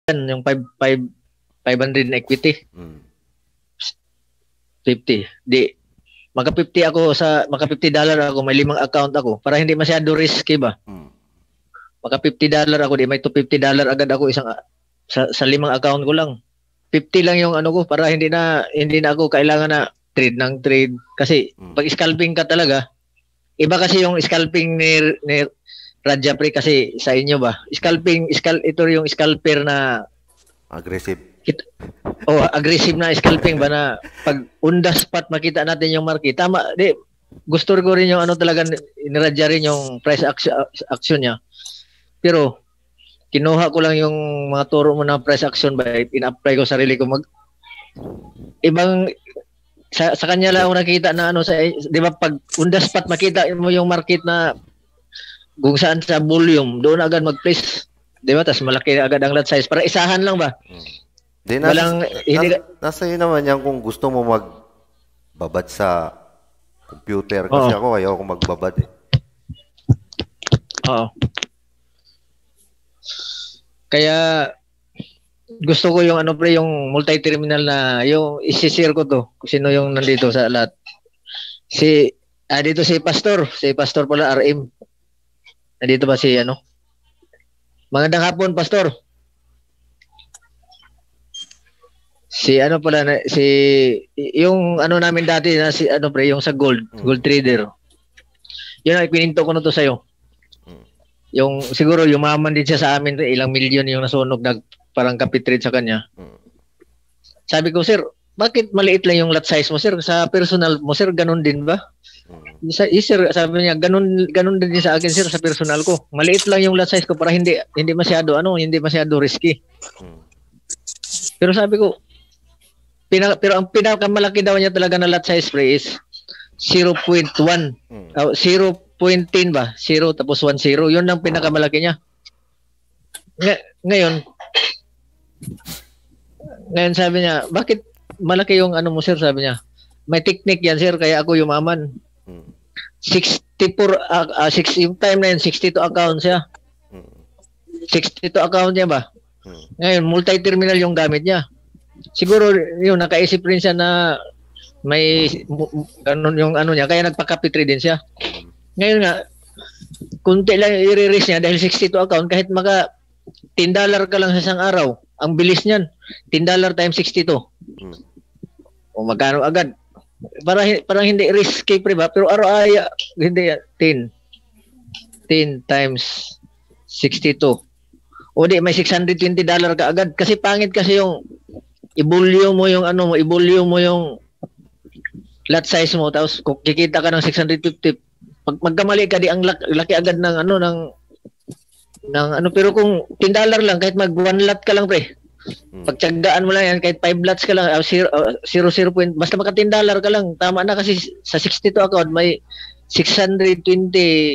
yung 500 na equity. 50. Di maka $50 ako, may 5 account ako para hindi masyado risky ba. Maka $50 ako, di may $250 agad ako isang sa 5 account ko lang. 50 lang yung ano ko para hindi na ako kailangan na trade kasi pag scalping ka talaga, iba kasi yung scalping ni Radja Pre kasi sa inyo ba. Ito yung scalper na aggressive. Aggressive na scalping ba na pag on the spot makita natin yung market. Tama, di gusto ko rin yung ano talaga ni Radja rin yung price action niya. Pero kinuha ko lang yung mga turo mo na price action ba, in-apply ko sarili ko ibang sa kanya lang ako nakita na ano sa di ba pag on the spot makita mo yung market na kung saan sa volume doon agad mag-place, di ba? Tas malaki agad ang lot size para isahan lang ba. Nasa iyo naman yan kung gusto mo magbabad sa computer kasi ako ayaw ko magbabad eh. Oo. Kaya gusto ko yung ano pre, yung multi-terminal na yung isi-share ko to kung sino yung nandito sa lahat. Dito si Pastor pala RM. Nandito ba si ano? Magandang hapon, Pastor. Si ano pala yung ano namin dati na si ano pre, yung sa gold trader. Yun ang ipininto ko na to sa'yo. Yung siguro yumaman din siya sa amin, ilang milyon yung nasunog parang kapit trade sa kanya. Sabi ko, sir, bakit maliit lang yung lot size mo, sir? Sa personal mo, sir, ganun din ba? Sir, sabi niya, ganun din sa akin, sir, sa personal ko. Maliit lang yung lot size ko para hindi masyado risky. Pero sabi ko, pero ang pinakamalaki daw niya talaga na lot size pre is 0.1. 0.10 ba? 0 tapos 1 0. Yun ang pinakamalaki niya. Ngayon sabi niya, bakit malaki yung ano mo, sir? Sabi niya, may technique yan, sir, kaya ako yumaman. 64 yung time na yun, 62 accounts siya. 62 account niya ba? Ngayon, multi-terminal yung gamit niya. Siguro yun, nakaisip rin siya na may ganun yung ano niya, kaya nagpa-copy trade din siya. Ngayon nga, kunti lang i-release niya dahil 62 account, kahit maka $10 ka lang sa isang araw, ang bilis niyan. $10 times 62. O magkano agad? Parang hindi risky pre ba? Pero araw-araw hindi 10 times 62. O di may $620 ka agad kasi pangit kasi yung i-volume mo yung ano mo, i-volume mo yung lot size mo tapos kung kikita ka ng 650 pag magkamali ka di ang laki agad ng ano ng ano, pero kung $10 lang kahit mag 1 lot ka lang pre, pagtiyagaan mo lang yan kahit 5 lots ka lang 0 point basta maka $10 ka lang tama na kasi sa 62 account may 620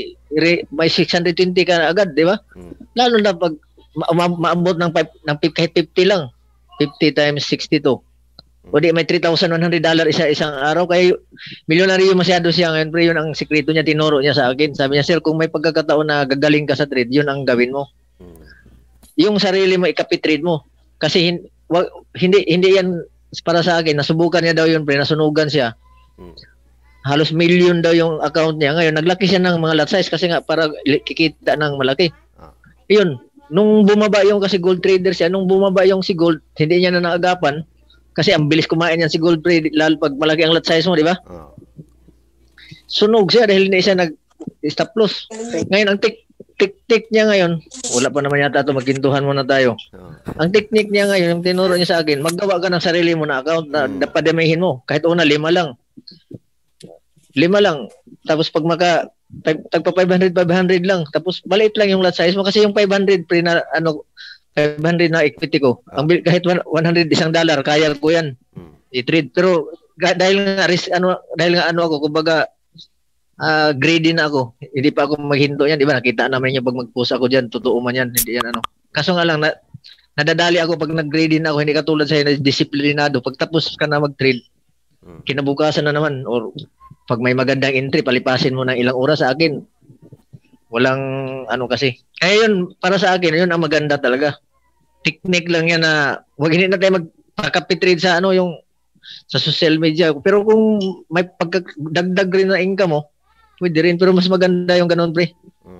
ka na agad, di ba? Lalo na pag maambot ng kahit 50 lang, 50 times 62 o di may $3,100 isang araw, kaya milyonaryo masyado siya ngayon pre. Yun ang sikreto niya, tinuro niya sa akin. Sabi niya, sir, kung may pagkakataon na gagaling ka sa trade, yun ang gawin mo. Yung sarili mo ikapi-trade mo kasi hindi yan para sa akin. Nasubukan niya daw yun pre, nasunugan siya. Halos million daw yung account niya. Ngayon naglaki siya ng mga lot size kasi nga para kikita ng malaki. Yun, nung bumaba yung kasi gold trader siya, nung bumaba yung si gold, hindi niya na naagapan. Kasi ang bilis kumain yan si gold pre, lalo pag malaki ang lot size mo, di ba? Sunog siya dahil hindi siya nag-stop loss. Ngayon, ang technique niya ngayon, wala pa naman yata ito, magkintuhan muna tayo. Ang technique niya ngayon, yung tinuro niya sa akin, maggawa ka ng sarili mo na account na padamihin mo. Kahit una, 5 lang. 5 lang. Tapos pag tagpa 500 lang. Tapos maliit lang yung lot size mo kasi yung 500 pre na ano, 500 na equity ko. Kahit $100 kaya ko yan. I-trade. Pero dahil nga ako, kumbaga greedy na ako. Hindi pa ako maghinto yan, di ba? Nakita naman niyo pag mag-post ako diyan, totoo man yan, hindi yan ano. Kaso nga lang nadadali ako pag nag-greedy na ako, hindi katulad sa na disiplinado. Pag tapos ka na mag-trade, kinabukasan na naman or pag may magandang entry, palipasin mo ng ilang oras. Sa akin walang ano kasi. Kaya yun, para sa akin, yun ang maganda talaga. technique lang yan na wag hindi na tayo magpaka-trade sa ano yung sa social media. Pero kung may pagdagdag rin na income mo, pwede rin. Pero mas maganda yung ganun, pre.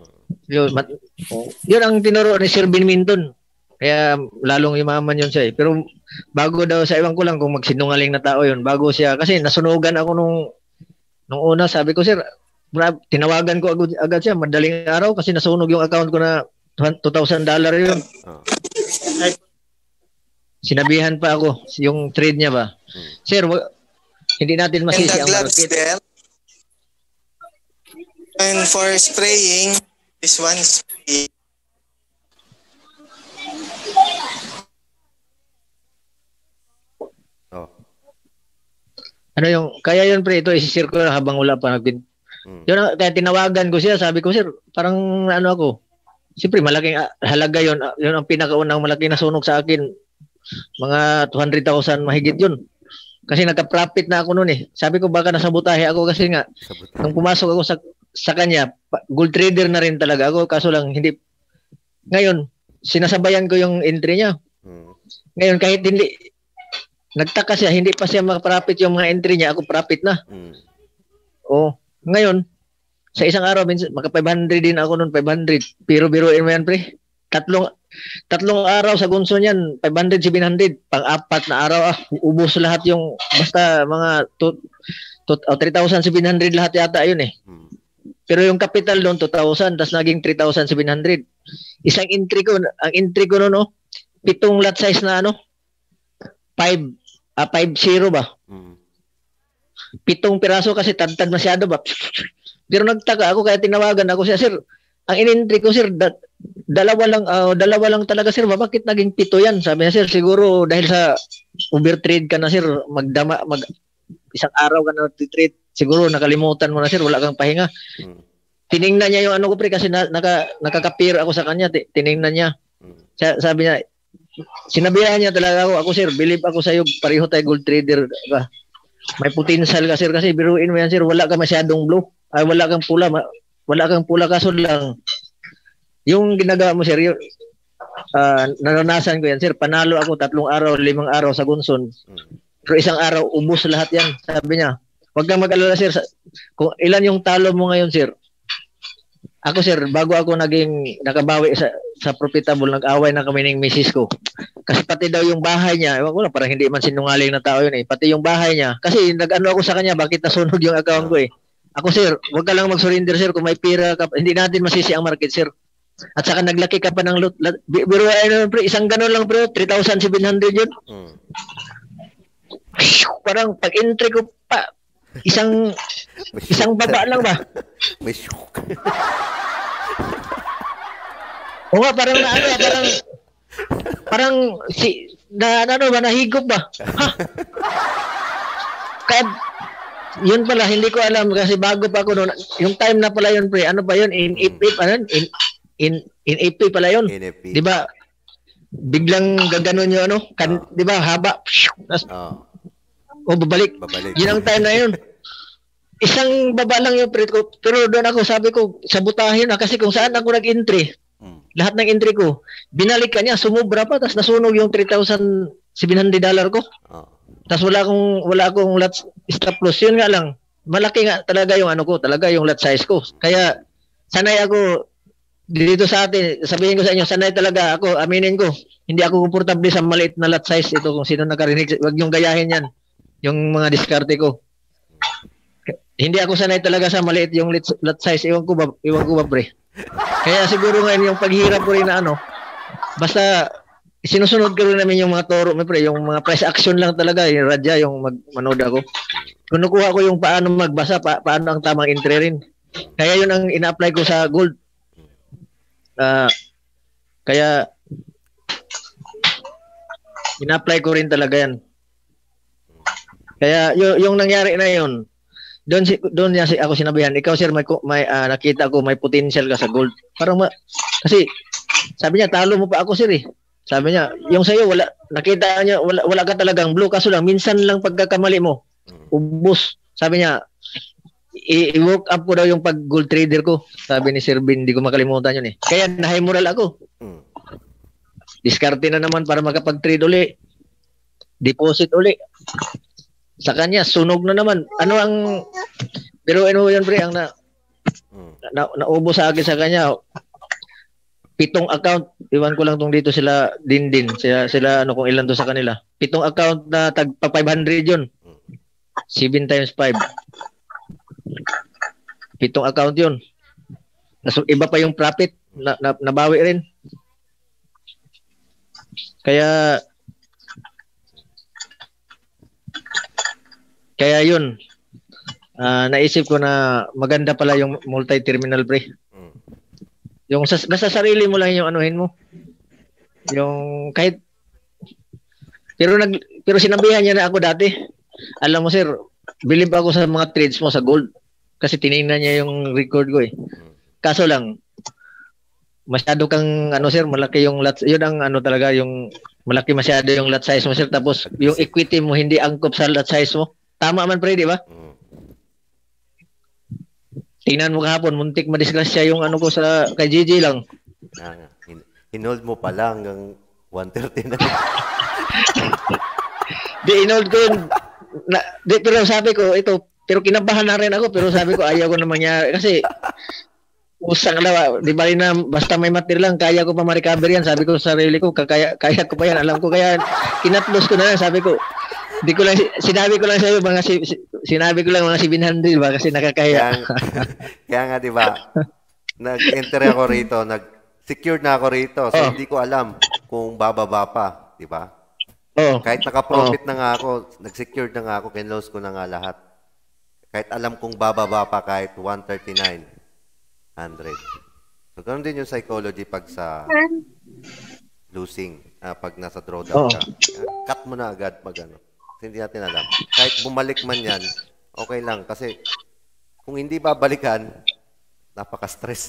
Yun ang tinuro ni Sir Binminton. Kaya lalong yumaman yun siya eh. Pero bago daw sa iwan ko lang kung magsinungaling na tao yun. Bago siya, kasi nasunugan ako nung una, sabi ko, sir, tinawagan ko agad siya, madaling araw kasi nasunog yung account ko na $2,000 yun. Sinabihan pa ako yung trade niya ba. Sir, hindi natin masisi ang market. And for spraying, this one spray. Oh. Ano yung, kaya yun pre, ito isi-share ko habang wala pa nagbin. Yun, kaya tinawagan ko siya, sabi ko, sir, parang ano ako, siyempre malaking halaga yun, yun ang pinakaunang malaking nasunog sa akin, mga 200,000 mahigit yun. Kasi nagka-profit na ako noon eh. Sabi ko baka nasabutahe ako kasi nga, nung pumasok ako sa kanya, gold trader na rin talaga ako, kaso lang hindi, ngayon, sinasabayan ko yung entry niya. Ngayon, kahit hindi, nagtaka siya, hindi pa siya makaprofit yung mga entry niya, ako profit na. Oh, ngayon, sa isang araw, maka 500 din ako noon, 500. Pero biruin mo yan, pre. Tatlong araw sa gunso niyan, 500, 700. Pang-apat na araw, ubos lahat yung, basta mga 3,700 lahat yata yun eh. Pero yung capital doon, 2,000, tas naging 3,700. Isang entry ko, ang entry ko noon, 7 lot size na 5-0 ba? 7 piraso kasi tad masyado ba? Pero nagtaka ako kaya tinawagan ako siya, sir. Ang in-entry ko, sir, dalawa lang talaga, sir. Bakit naging 7 yan? Sabi niya, sir, siguro dahil sa overtrade ka na, sir, isang araw ka na trade. Siguro nakalimutan mo na, sir, wala kang pahinga. Tiningnan niya yung ano ko, pre, kasi nakaka-peer ako sa kanya. Tiningnan niya. Sabi niya, sinabihan niya talaga ako, sir, believe ako sa iyo, pareho tayo gold trader ka. May potential ka, sir, kasi biruin mo yan, sir, wala ka masyadong blue. Wala kang pula, kaso lang yung ginagawa mo, sir, yun, naranasan ko yan, sir. Panalo ako 3 araw, 5 araw sa Gunson. Pero isang araw, ubos lahat yan. Sabi niya, huwag kang mag-alala, sir. Kung ilan yung talo mo ngayon, sir. Ako, sir, bago ako nakabawi sa profitable, nag-away na kami ng misis ko. Kasi pati daw yung bahay niya, wala, parang hindi man sinungaling na tao yun eh. Pati yung bahay niya. Kasi nag-ano ako sa kanya, bakit nasunog yung account ko eh. Ako, sir, huwag ka lang mag-surrender, sir. Kung may pira ka, hindi natin masisi ang market, sir. At saka naglaki ka pa ng lot. Biro, pre, isang ganun lang, pre, 3,700 yun. Parang pag-entry ko pa, isang baba lang ba? May shock. O nga, parang nahigop ba? Ha? Kaya, yun pala, hindi ko alam kasi bago pa ako noon. Yung time na pala yun, pre, ano ba yun? In AP pala yun. Di ba? Biglang gaganon yung di ba, haba. Babalik. Yun ang time na yun. Isang baba lang yung pre ko. Pero doon ako, sabi ko, sabutahin na kasi kung saan ako nag-entry. Lahat ng entry ko, binalik ka niya, sumubra pa, tapos nasunog yung $3,700 ko. Tapos wala akong lot stop loss. Yun nga lang, malaki nga talaga yung talaga yung lot size ko. Kaya, sanay ako, dito sa atin, sabihin ko sa inyo, sanay talaga ako, aminin ko, hindi ako komportable sa maliit na lot size. Ito kung sino nakarinig, wag niyong gayahin yan, yung mga diskarte ko. Hindi ako sanay talaga sa maliit yung lot size. Iwan ko ba, pre? Kaya siguro ngayon yung paghirap ko rin na basta sinusunod ko rin namin yung mga toro, pre, yung mga price action lang talaga, yung radya, yung manood ako. Kinukuha ko yung paano magbasa, paano ang tamang entry rin. Kaya yun ang ina-apply ko sa gold. Kaya ina-apply ko rin talaga yan. Kaya yung nangyari na yun, doon niya ako sinabihan, ikaw, sir, may nakita ko may potential ka sa gold. Parang kasi sabi niya, talo mo pa ako, sir eh. Sabi niya, yung sa'yo, nakita niya, wala ka talagang blue, kaso lang, minsan lang pagkakamali mo, ubos. Sabi niya, i-work up ko daw yung pag-gold trader ko. Sabi ni Sir Bin, hindi ko makalimutan yun eh. Kaya na-high moral ako. Diskarte na naman para makapag-trade uli. Deposit uli. Sa kanya, sunog na naman. Ano ang... Pero ano yan, pre, ang naubos sa akin sa kanya, 7 account. Iwan ko lang tong dito sila din. Sila ano kung ilan to sa kanila. 7 account na tagpa 500 yun. 7 times 5. 7 account yun. Iba pa yung profit. Nabawi rin. Kaya yun. Naisip ko na maganda pala yung multi-terminal, pre. Yung basta sarili mo lang yung anuhin mo. Yung kahit pero sinabihan niya na ako dati. Alam mo sir, believe ako sa mga trades mo sa gold kasi tiningnan niya yung record ko eh. Kaso lang masyado kang ano sir, malaki yung lot. Yun ang ano talaga yung malaki masyado yung lot size mo sir, tapos yung equity mo hindi angkop sa lot size mo. Tama man pre, di ba? Tingnan mo kahapon, muntik madisgrasya yung ano ko sa kay Gigi lang. Hinold mo pa lang hanggang 130 na. Di inold ko yun. Pero sabi ko, ito, pero kinabahan na rin ako, pero sabi ko, ayaw ko na mangyari. Kasi, usang lawa, di ba rin na, basta may material lang, kaya ko pa ma-recover yan. Sabi ko sa sarili ko, kaya ko pa yan. Alam ko, kaya kinatlos ko na lang, sabi ko. Sinabi ko lang sa iyo sinabi ko lang mga 700 ba kasi nakakaya. Kaya nga 'di ba? Nag-enter ako rito, nag-secured na ako rito. So hindi ko alam kung bababa pa, 'di ba? Kahit naka-profit na nga ako, nag-secured na nga ako, kinlose ko na nga lahat. Kahit alam kong bababa pa kahit 139, 100. So ganoon din yung psychology pag sa losing, pag nasa drawdown ka. Cut mo na agad pag ano. Hindi natin alam. Kahit bumalik man yan, okay lang. Kasi kung hindi babalikan, napaka-stress.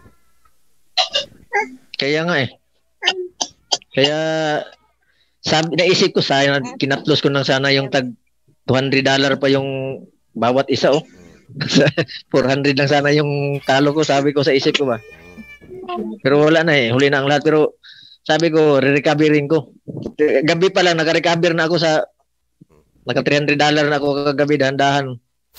Kaya nga eh. Kaya naisip ko sana, kinatlos ko nang sana yung tag $200 pa yung bawat isa oh. 400 lang sana yung talo ko, sabi ko sa isip ko ba. Pero wala na eh, huli na ang lahat. Pero sabi ko, re-recoverin ko. Gabi pa lang, naka-recover na ako sa naka $300 na ako kagabi, dahan-dahan.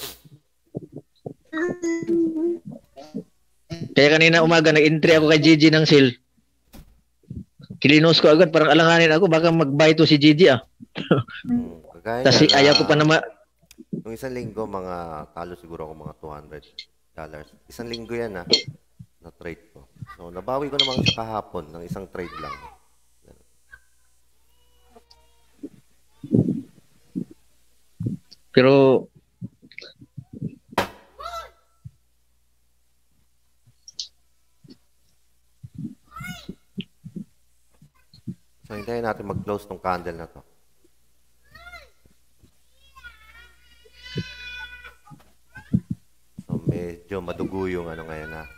Kaya kanina umaga, nag-entry ako kay Gigi ng sale. Kilinos ko agad, parang alanganin ako, baka mag-buy to si Gigi ah. Kasi ayaw ko pa naman. Nung isang linggo, talo siguro ako mga $200. Isang linggo yan na trade ko. So, nabawi ko naman sa kahapon ng isang trade lang. Pero so, hintayin natin mag-close tong candle na to. So, medyo madugo yung ano ngayon na.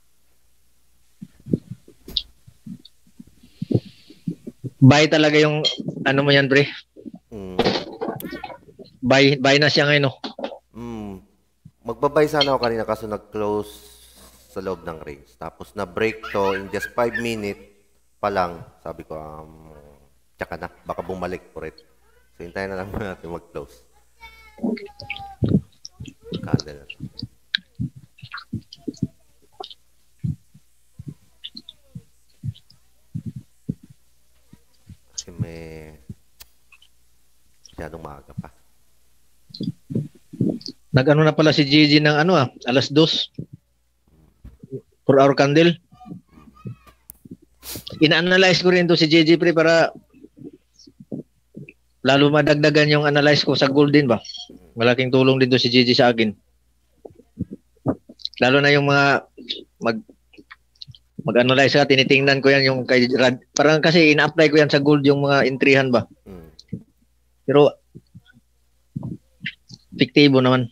buy talaga yung ano mo yan, pre. Buy na siya ngayon, no? Magbabay sana ako kanina kaso nag-close sa loob ng range. Tapos na-break to in just 5 minutes pa lang. Sabi ko, tsaka na. Baka bumalik po rin. So, hintayin na lang natin mag-close. Candle na to. Kasi may masyadong maaga pa. Nag-ano na pala si Gigi ng alas 2. 4-hour candle. Ina-analyze ko rin to si Gigi pre para lalo madagdagan yung analyze ko sa gold din ba. Malaking tulong din to si Gigi sa akin. Lalo na yung mga mag-analyze ka, tinitingnan ko yan yung kay Rad. Parang kasi ina-apply ko yan sa gold yung mga entryhan ba. Pero epektibo naman.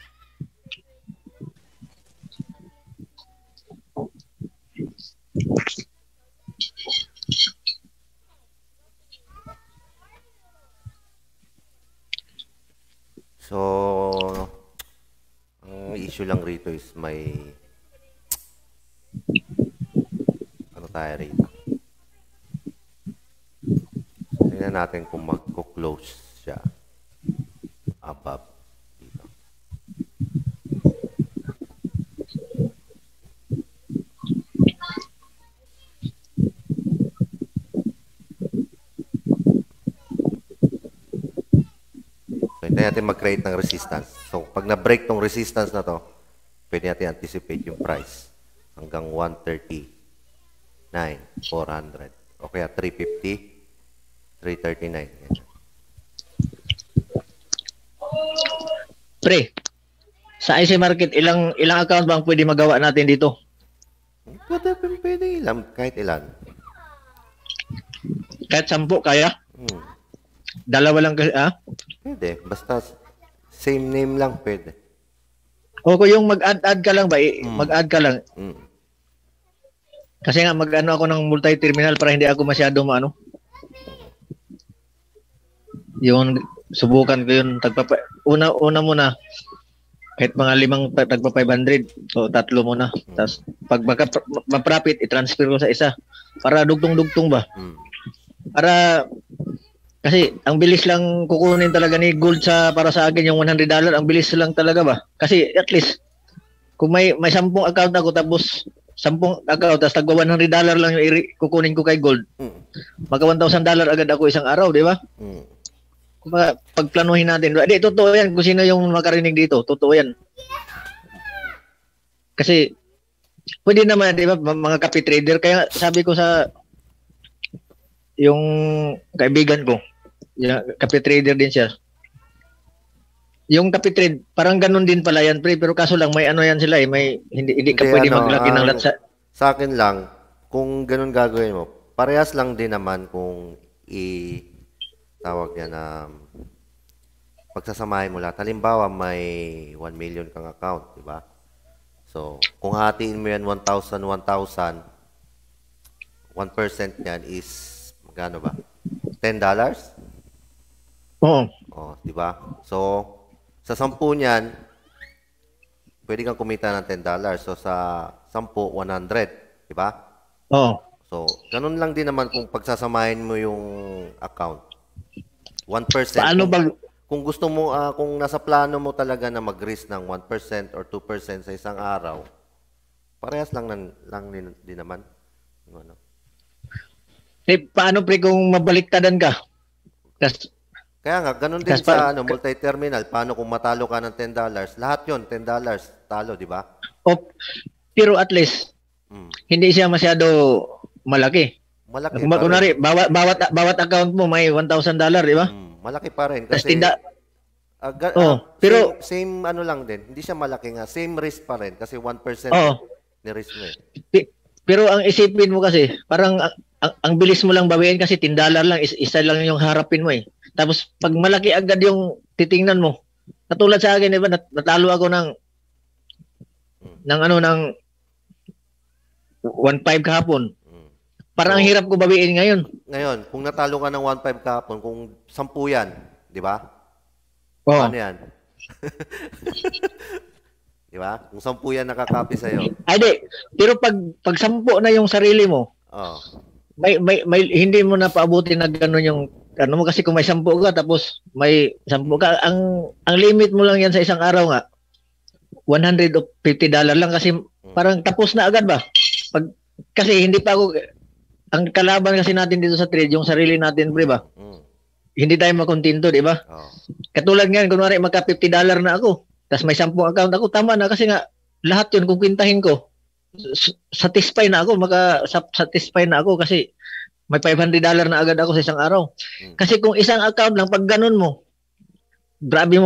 So, ang issue lang rito is may ano tayo rito. tingnan natin kung magko-close siya above dito. So, hindi natin mag-create ng resistance. So, pag na-break tong resistance na to, pwede natin anticipate yung price hanggang 139,400. O kaya 350, 339. Ganyan. Pre, sa IC Market, ilang account bang pwede magawa natin dito? Pwede ilan, kahit ilan. Kahit 10 kaya? Dalawa lang kasi, Pwede. Basta same name lang pwede. O kung yung mag-add ka lang ba? Mag-add ka lang. Kasi nga mag-ano ako ng multi-terminal para hindi ako masyado maano. Yung subukan ko yun. Una muna. Kahit mga 5 tagpa 500. So 3 muna. Tapos pag ma-profit, i-transfer ko sa isa. Para dugtong-dugtong ba? Para kasi ang bilis lang kukunin talaga ni Gold para sa akin yung $100. Ang bilis lang talaga ba? Kasi at least kung may 10 account ako tapos 10 account tapos tagwa $100 lang yung kukunin ko kay Gold. Magka $1,000 agad ako isang araw, di ba? Kung pagplanuhin natin. Di, totoo yan. Kung sino yung makarinig dito, totoo yan. Kasi pwede naman, di ba, mga copy trader. Kaya sabi ko sa yung kaibigan ko, yung copy trader din siya. Yung copy trade, parang ganun din pala yan, pre, pero kaso lang may ano yan sila eh, may hindi ka pwede maglaki ng lot sa akin lang, kung ganun gagawin mo, parehas lang din naman kung tawag yan na pagsasamahin mo lahat. Halimbawa, may 1 million kang account, di ba? So, kung hatiin mo yan 1,000, 1,000, 1% yan is magkano ba? $10? Oo. Oh, di ba? So, sa 10 niyan, pwede kang kumita ng $10. So, sa 10, 100. Di ba? Oo. So, ganun lang din naman kung pagsasamahin mo yung account. 1%. Paano kung gusto mo, kung nasa plano mo talaga na mag-risk ng 1% or 2% sa isang araw, parehas lang din naman. Ano? Paano pre kung mabaliktadan ka? Kaya nga, ganun din sa multi-terminal. Paano kung matalo ka ng $10? Lahat yon $10 talo, di ba? Pero at least, hindi siya masyado malaki. Malaki pa kunwari, bawat account mo may $1,000, di ba? Malaki pa rin. Kasi, pero same ano lang din. Hindi siya malaki nga. Same risk pa rin. Kasi 1% ni risk mo eh. Pero ang isipin mo kasi, parang ang bilis mo lang bawiin kasi $10 lang, isa lang yung harapin mo eh. Tapos pag malaki agad yung titingnan mo, katulad sa akin, diba, natalo ako ng 1.5 kahapon. Parang ang hirap ko bawiin ngayon. Ngayon, kung natalo ka ng 1.5 kahapon, kung 10 yan, di ba? Ano yan? Di ba? Kung 10 yan nakakapi sa'yo. Ay, di. Pero pag 10 na yung sarili mo, may hindi mo na paabutin na gano'n yung ano mo kasi kung may 10 ka tapos may 10 ka ang limit mo lang yan sa isang araw nga $150 lang kasi parang tapos na agad ba kasi hindi pa ako ang kalaban kasi natin dito sa trade yung sarili natin pre ba hindi tayo makontento di ba katulad ngayon kunwari magka $50 na ako tapos may 10 account ako tama na kasi nga lahat yun kung kwintahin ko satisfied na ako kasi may $500 na agad ako sa isang araw. Kasi kung isang account lang, pag ganun mo, grabe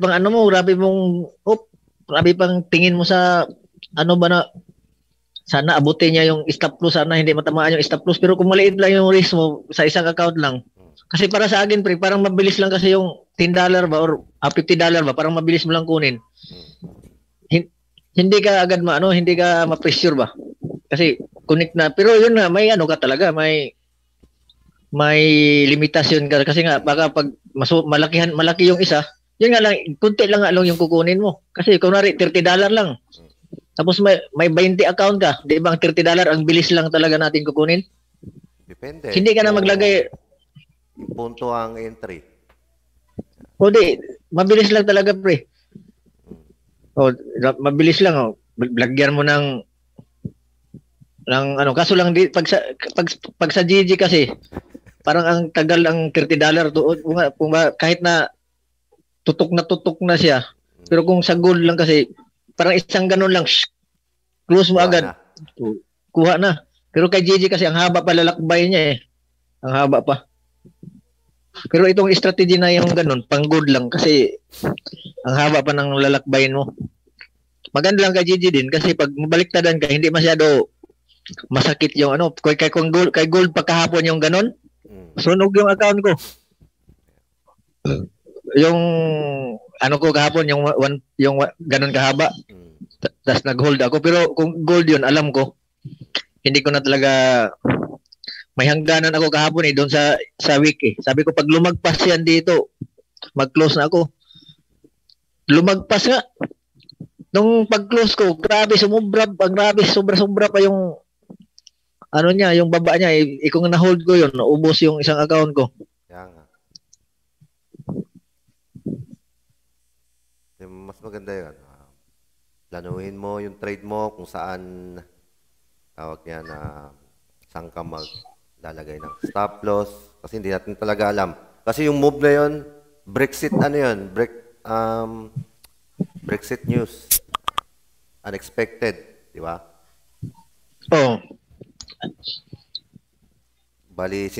pang tingin mo sa, ano ba na, sana abutin niya yung stop loss, sana hindi matamaan yung stop loss, pero kung maliit lang yung risk mo sa isang account lang, kasi para sa akin, pre, parang mabilis lang kasi yung $10 ba or $50 ba, parang mabilis mo lang kunin. Hindi ka agad hindi ka ma-pressure ba? Kasi connect na, pero yun na, may ano ka talaga, may limitasyon ka kasi nga baka pag malaki yung isa, yun nga lang kunti lang yung kukunin mo. Kasi kunwari $30 lang. Tapos may 20 account ka, di ba ang $30 ang bilis lang talaga natin kukunin? Depende. Hindi ka na maglagay punto ang entry. O di, mabilis lang talaga, pre. O, mabilis lang, oh. Lagyan mo ng kaso lang pag sa GG kasi parang ang tagal ang $30 kahit na tutok na siya. Pero kung sa gold lang kasi parang isang ganun lang, close mo agad. Kuha na. Pero kay GG kasi ang haba pa lalakbay niya eh. Ang haba pa. Pero itong strategy na yung ganun, pang gold lang kasi ang haba pa ng lalakbayin mo. Maganda lang kay GG din kasi pag mabaliktadan ka, hindi masyado masakit yung kay gold pagkahapon yung ganun. Sunog yung account ko. Yung ko kahapon yung ganun kahaba. Tapos nag-hold ako pero kung gold yun alam ko hindi ko na talaga may hangganan ako kahapon doon sa week eh. Sabi ko pag lumagpas yan dito mag-close na ako. Lumagpas nga. Nung pag-close ko, grabe sobra pa yung niya, yung baba niya, kung na-hold ko yun, naubos yung isang account ko. Kaya nga. Mas maganda yun. Planuhin mo yung trade mo kung saan tawag niya na saan ka maglalagay ng stop loss kasi hindi natin talaga alam. Kasi yung move na yun, Brexit Brexit news. Unexpected, di ba? Oo. Bali,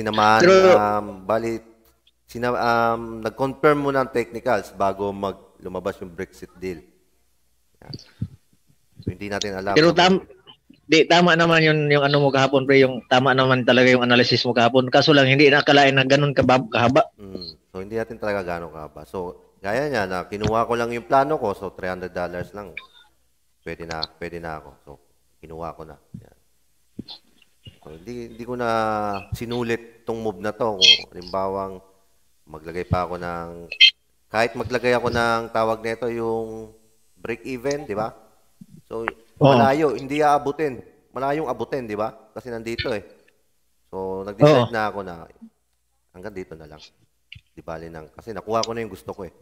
nag-confirm mo ng technicals bago lumabas yung Brexit deal. Yan. So, hindi natin alam. Pero tama naman yung mo kahapon, pre. Yung tama naman talaga yung analysis mo kahapon. Kaso lang, hindi nakalain na ganun kahaba. So, hindi natin talaga ganun kahaba. So, gaya niya na kinuha ko lang yung plano ko. So, $300 lang. Pwede na ako. So, kinuha ko na. Yan. So, hindi ko na sinulit tong move na to. Kung halimbawang maglagay pa ako kahit maglagay ako ng tawag nito yung break even, di ba? So, malayo, hindi aabutin. Malayong abutin, di ba? Kasi nandito eh. So, nag-decide na ako na hanggang dito na lang. Di bali nang kasi nakuha ko na yung gusto ko eh.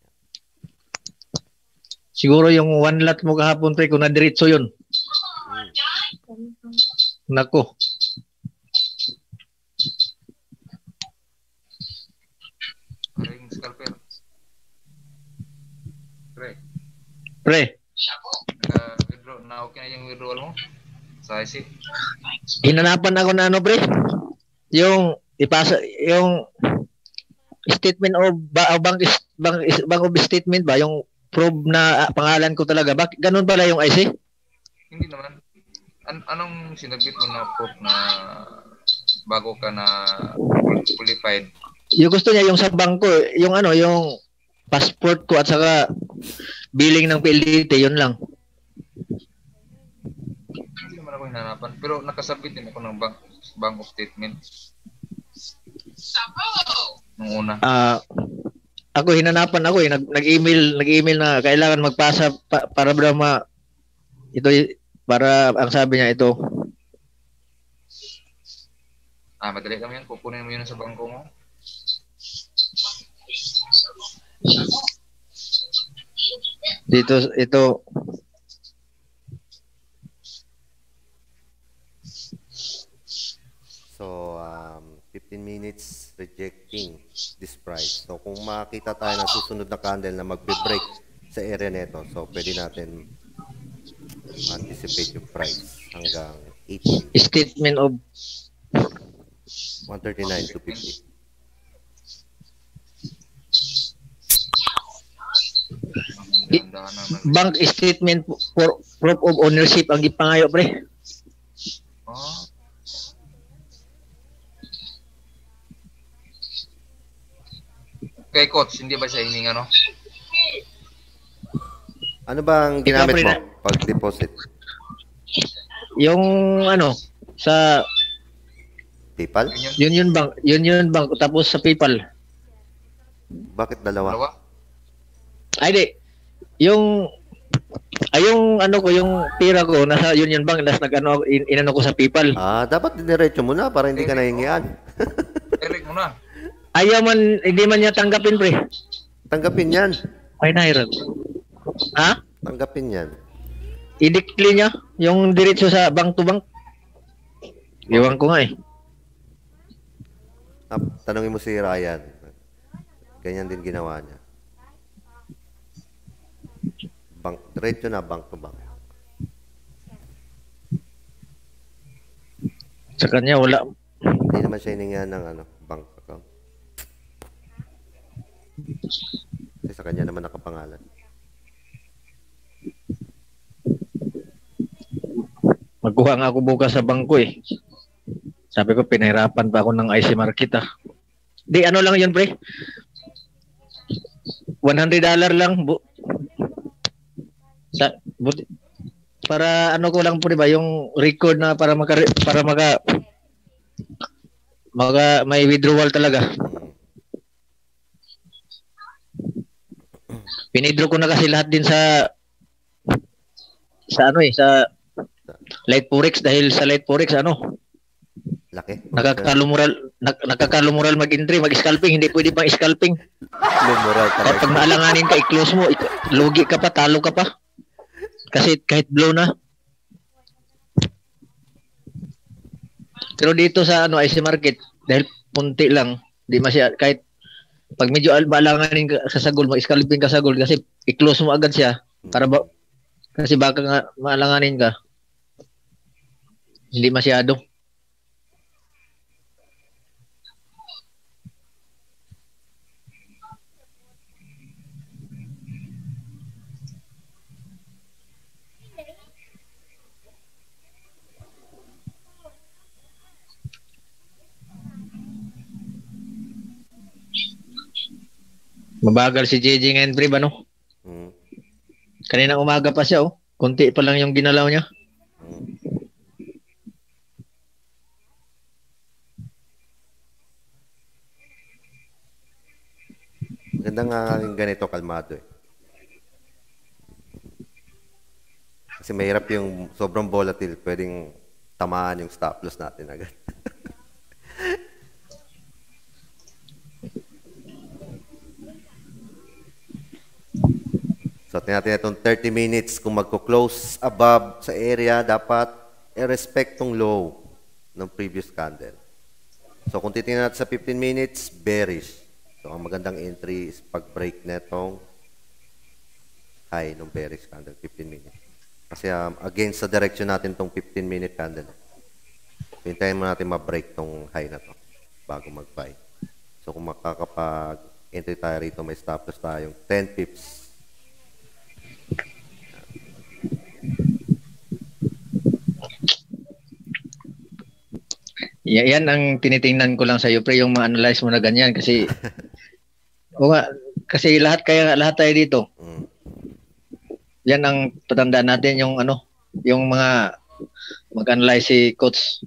Siguro yung one lot mo kahapon, pre, kung nadiretso yun. Nako. Ring scalper. Pre. Withdraw na okay na yung withdrawal mo sa IC. Hinanapan ako na pre. Yung ipasa yung statement of bank of statement ba yung prove na pangalan ko talaga. Bakit ganun pala yung IC? Hindi naman. Anong sinabit mo na proof na bago ka na qualified? Yung gusto niya yung sa bangko, yung yung passport ko at saka billing ng PLDT, yun lang. Hindi naman ako hinanapan. Pero nakasabit din ako ng bank of statement. Nung una. Ako hinanapan ako nag-email na kailangan magpasa para ito para ang sabi niya ito. Madali lang yan. Kukunin mo yun sa bangko mo. Dito ito. So 15 minutes rejecting this price. So kung makita tayo ng susunod na candle na magbe-break sa area nito, so pwede natin anticipate yung price hanggang 18. Statement of 139 to 50. Bank statement for proof of ownership ang gipangayo, pre. Kay coach, hindi ba siya hininga, no? Ano ba ang ginamit mo pag deposit? Yung sa PayPal? Union Bank tapos sa PayPal. Bakit dalawa? Ay di. Yung yung pira ko nasa Union Bank nas inano ko sa PayPal. Dapat diniretso mo na para hindi ka nahingian. Eric mo na. Ayaw man, hindi man niya tanggapin, pre. Tanggapin yan. Ay, nahirap. Ha? Tanggapin yan. I-declare niya yung diretso sa bank to bank. Iwan ko nga eh. Tanungin mo si Ryan. Ganyan din ginawa niya. Diretso na bank to bank. Sa kanya wala. Hindi naman siya hiningan ng bank account. Kasi sa kanya naman nakapangalan. Magkuha nga ako bukas sa bangko eh. Sabi ko, pinahirapan pa ako ng IC Market ah. Di, ano lang yun, pre? $100 lang. Para ano ko lang po, di ba? Yung record na para may withdrawal talaga. Pinidro ko na kasi lahat din sa Light Forex dahil sa Light Forex laki. Nakakalumural mag-entry, mag-scalping, hindi pwede pang scalping. Lumural Kahit pag maalanganin ka, i-close mo, lugi ka pa, talo ka pa. Kasi kahit blow na. Pero dito sa IC Market, dahil punti lang, di masya, kahit pag medyo maalanganin ka sa sagol, mag-scalping ka sa sagol, kasi i-close mo agad siya, kasi baka nga maalanganin ka. Hindi masyado. Mabagal si JJ ngayon, pre, ano? Kanina umaga pa siya, Kunti pa lang yung ginalaw niya. Ganda nga ganito, kalmado eh. Kasi mahirap yung sobrang volatile, pwedeng tamaan yung stop loss natin agad. So, tingnan itong 30 minutes. Kung magko-close above sa area, dapat i-respect tong low ng previous candle. So, kung titingnan natin sa 15 minutes, bearish. So, ang magandang entry is pag-break netong high ng bearish candle, 15 minutes. Kasi against sa direction natin tong 15-minute candle. Hintayin mo natin ma-break tong high na to bago mag-buy. So, kung makakapag-entry tayo rito, may stop loss tayong 10 pips. Yan ang tinitingnan ko lang sa iyo, pre, yung ma-analyze mo na ganyan kasi kasi lahat tayo dito. Yan ang patandaan natin yung mga mag-analyze si coach.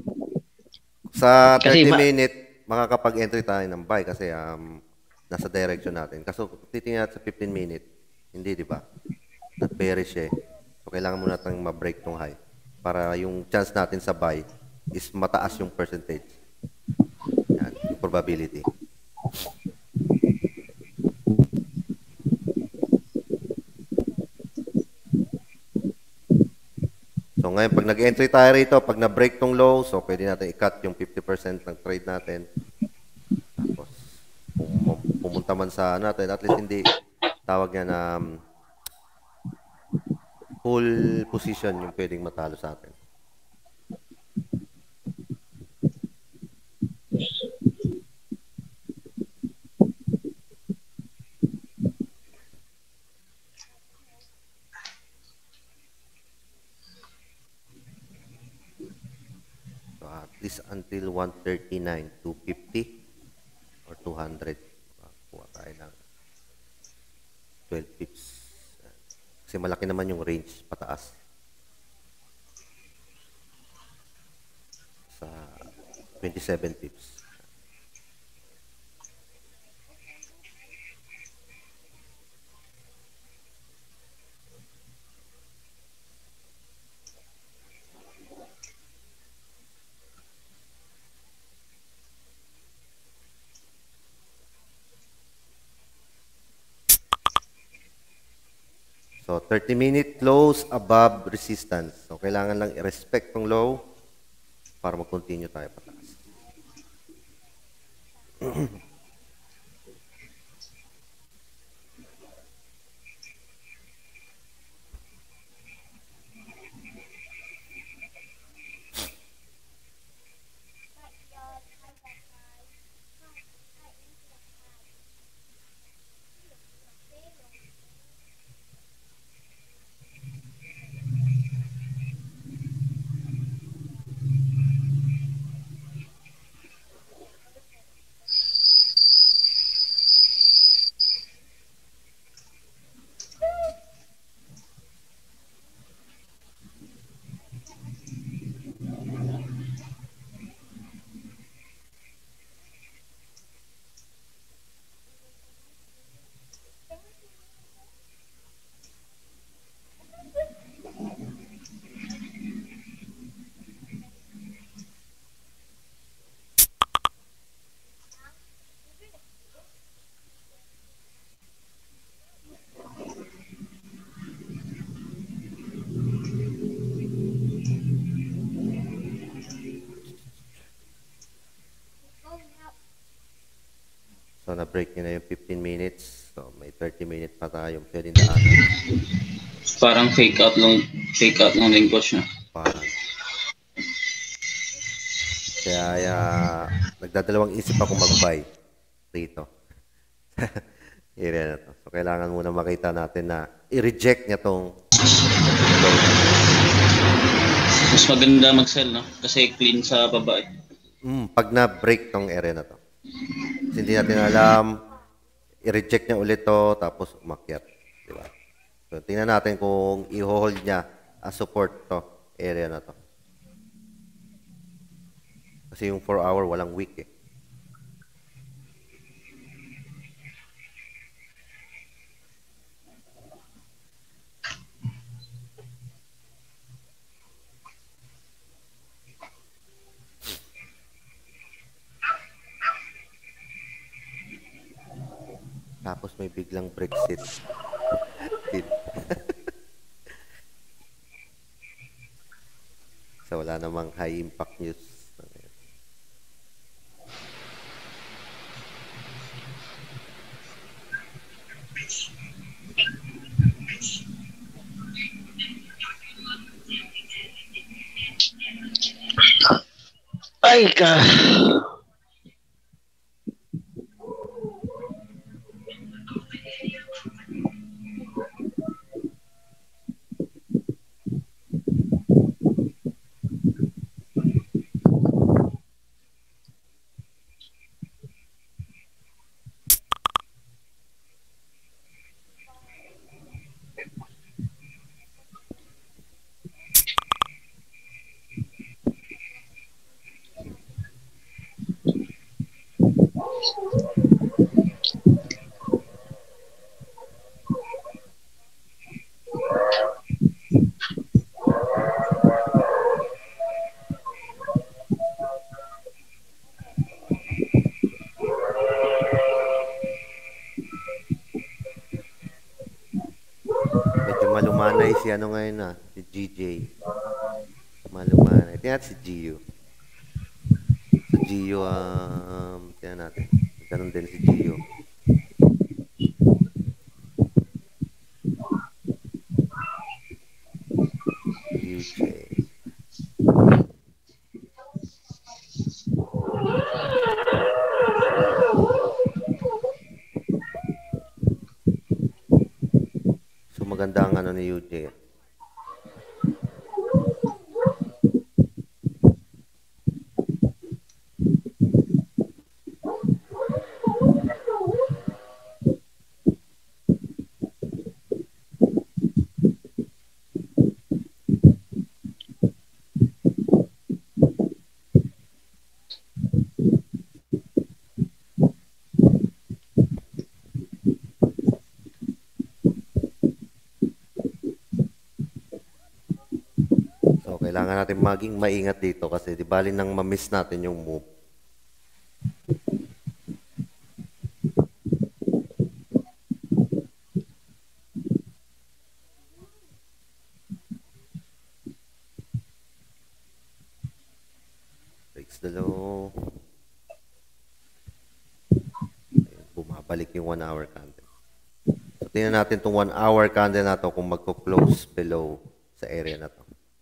Sa 30 minute makakapag-entry tayo ng buy kasi nasa direction natin. Kaso titingnan natin sa 15 minute, hindi, di ba? Not bearish eh. So kailangan muna natin ma-break tong high para yung chance natin sa buy is mataas yung percentage. Yan, yung probability. So ngayon, pag nag-entry tayo rito, pag na-break tong low, so pwede natin i-cut yung 50% ng trade natin. Tapos, pumunta man sa natin, at least hindi tawag niya na full position yung pwedeng matalo sa atin. At least until 139, 250 or 200. Kuha tayo ng 12 pips. Kasi malaki naman yung range pataas. Sa 27 pips. So, 30-minute lows above resistance. So, kailangan lang i-respect tong low para mag-continue tayo pataas. So, na-break nyo na yung 15 minutes. So, may 30 minutes pa tayong pwede daanan. Parang fake out lang din coach na. Parang. Kaya, nagdadalawang isip ako mag-buy rito. Area na to. So, kailangan muna makita natin na i-reject niya tong Mas maganda mag-sell, no? Kasi clean sa baba. Pag na-break tong area na to. Kasi hindi natin alam, i-reject niya ulit to, tapos umakyat. Diba? So, tingnan natin kung i-hold niya as support to area na to. Kasi yung 4 hour walang weak eh. Tapos may biglang Brexit. So wala namang high impact news. Ay ka. Medyo malumanay si ano ngayon na, si GJ. Malumanay. Tingnan si Gio. So Gio, tingnan natin. Ganun din si Gio. GJ. So maganda ang ano ni UJ. So, kailangan natin maging maingat dito kasi di bali nang ma-miss natin yung move. below. Bumabalik yung 1 hour candle. So, tingnan natin itong 1 hour candle na to kung magko-close below sa area na to.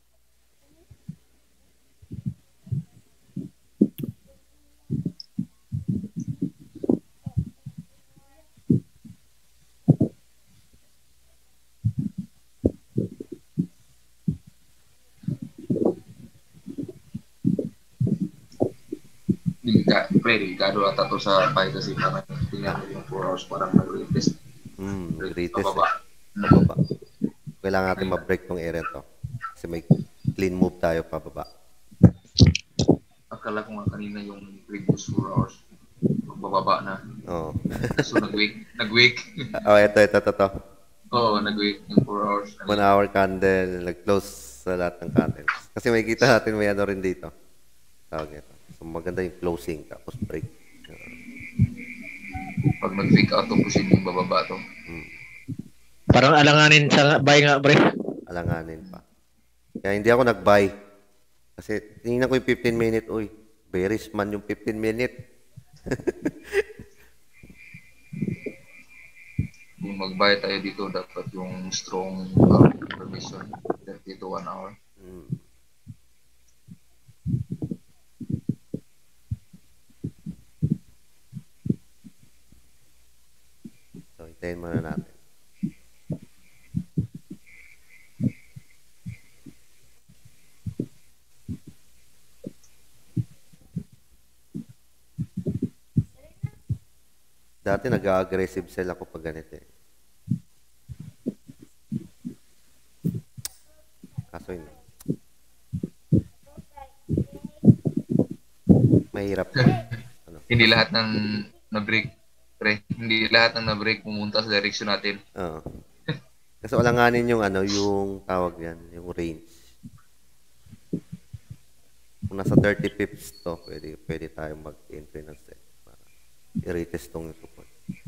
Delikado ata to sa pay kasi parang tingnan mo yung 4 hours parang nag-retest. Nag-retest Pababa. Pababa. Kailangan natin ma-break tong area to. Kasi may clean move tayo pababa. Akala ko nga kanina yung previous 4 hours magbababa na. Oo. So nag-wake. Ito. Oo, nag-wake yung 4 hours. 1 hour candle, nag-close sa lahat ng candles. Kasi makikita natin may ano rin dito. Tawag nito. So maganda yung closing tapos break. Pag nag-fake out to posibleng bababa to. Parang alanganin sa buy nga, pre. Alanganin pa. Kaya hindi ako nag-buy. Kasi tingnan ko yung 15 minute. Uy, bearish man yung 15 minute. Kung mag-buy tayo dito, dapat yung strong permission 30 to 1 hour. So, hintayin muna natin. Dati nag-aggressive sell ako pag ganito eh. Kaso yun. Mahirap. Ano? Hindi lahat ng na-break, pre. Hindi lahat ng na-break pumunta sa direction natin. Oo. Kasi alanganin yung ano, yung tawag yan, yung range. Kung nasa 30 pips to, pwede tayong mag-entry ng set. I-retest tong support.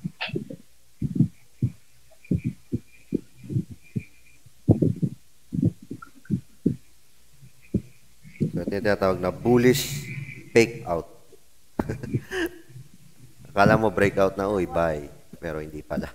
So, ito yung tinatawag na bullish fake out. Akala mo breakout na, uy, buy. Pero hindi pala.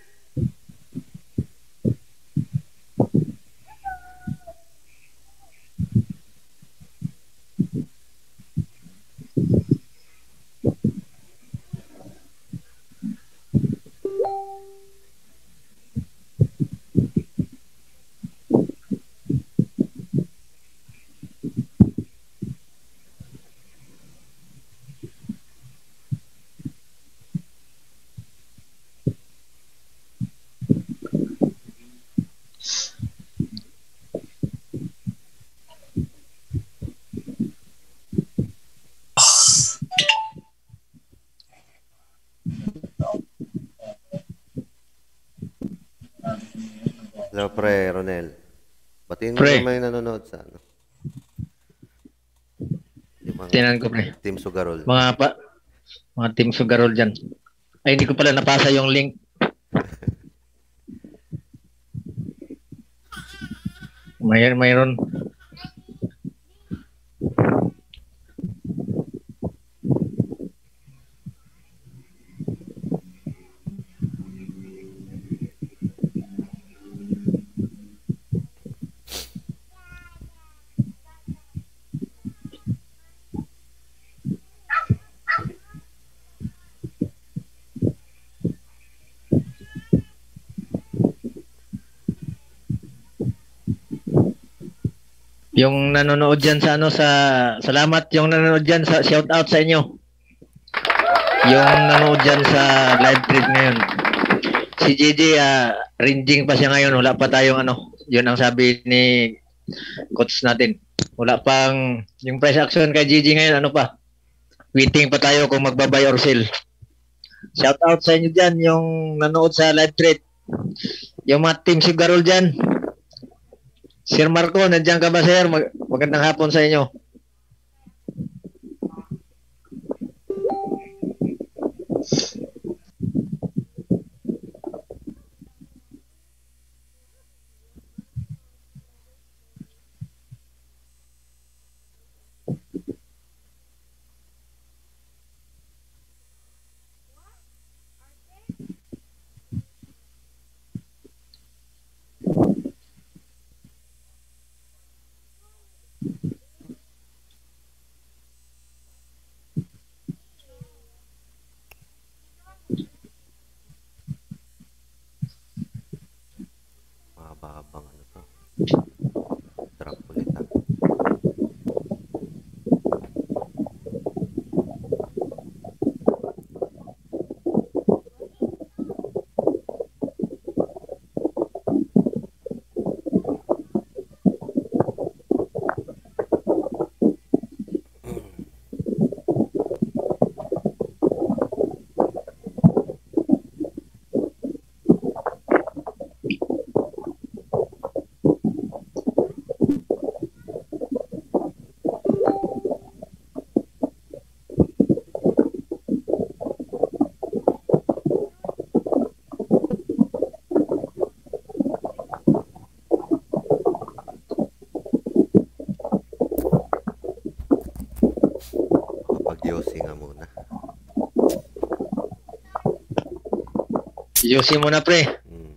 Hello, pre, Ronel. Batiin mo naman yung nanonood sa ano. Tinan ko, pre. Team Sugarol. Mga Team Sugarol dyan. Ay, hindi ko pala napasa yung link. Mayroon. Yung nanonood dyan sa salamat yung nanonood dyan sa shout out sa inyo. Yung nanonood dyan sa live trade ngayon. Si JJ, ranging pa siya ngayon. Wala pa tayong yun ang sabi ni coach natin. Wala pang, yung price action kay JJ ngayon, pa? Waiting pa tayo kung magbabay or sell. Shout out sa inyo dyan, yung nanonood sa live trade. Yung mga Team Sugarol dyan. Sir Marco, nandiyan ka ba, sir? Magandang hapon sa inyo. Drop ulit ah. Kapag-yosi nga muna. Yosi mo na, pre.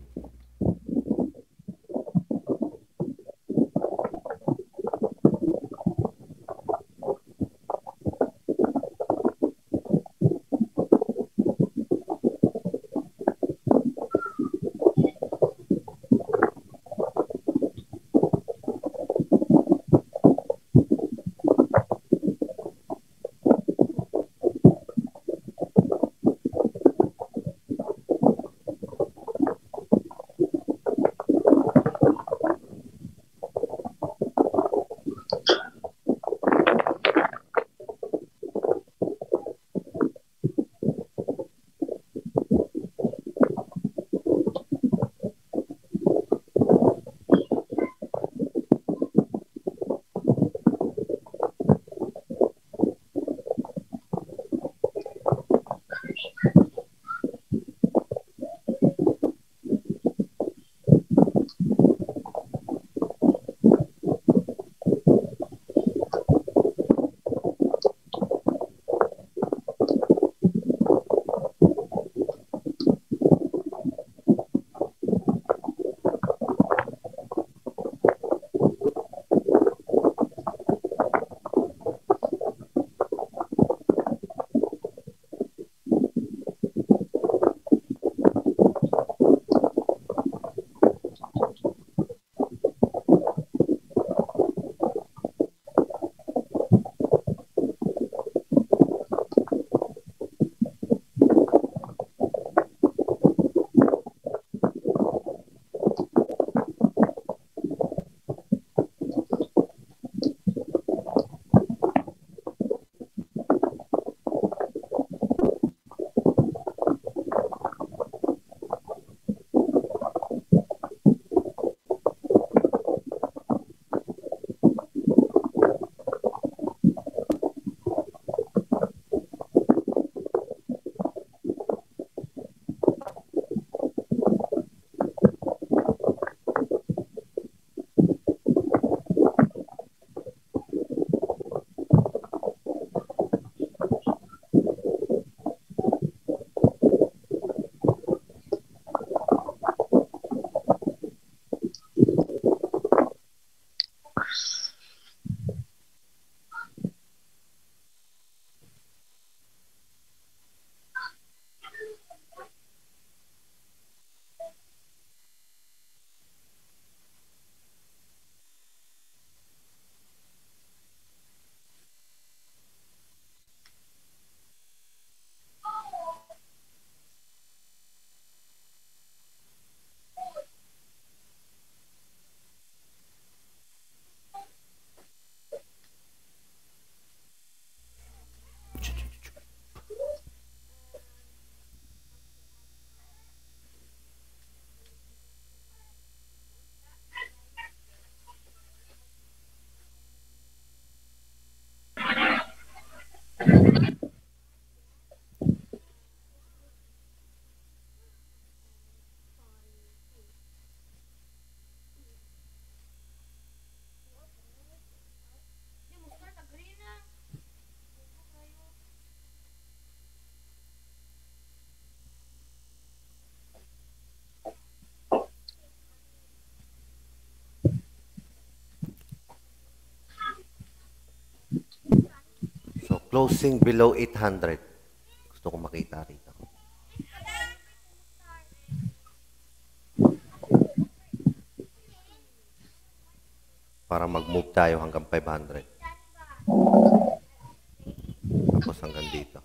So, closing below 800. Gusto ko makita rito. para mag-move tayo hanggang 500. Tapos hanggang dito.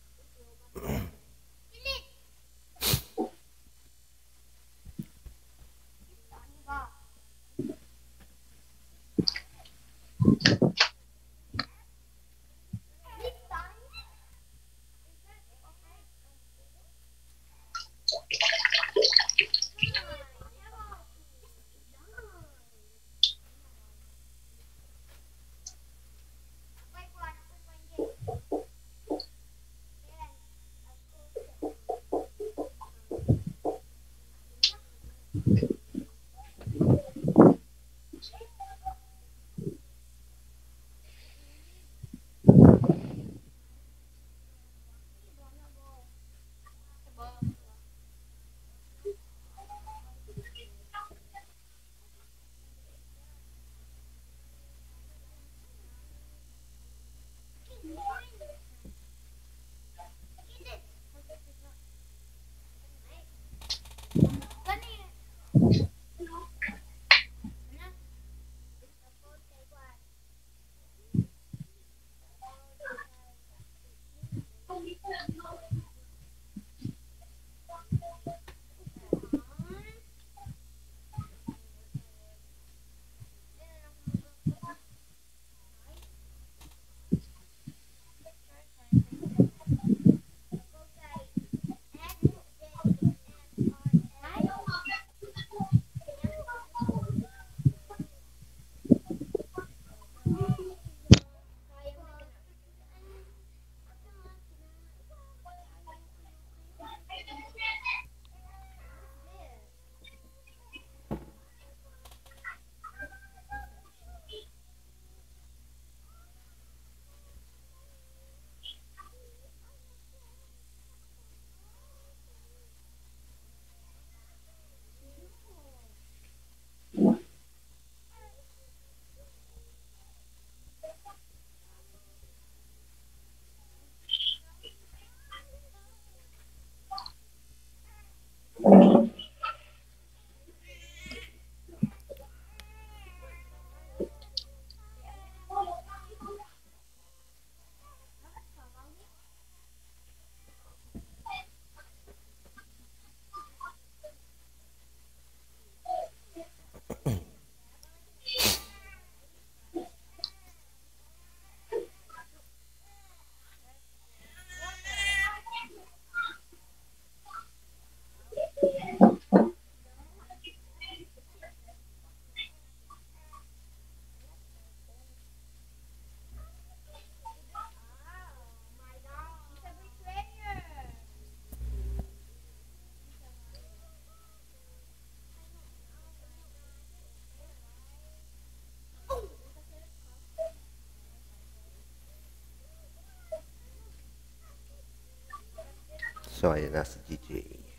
So, ayan na si GJ.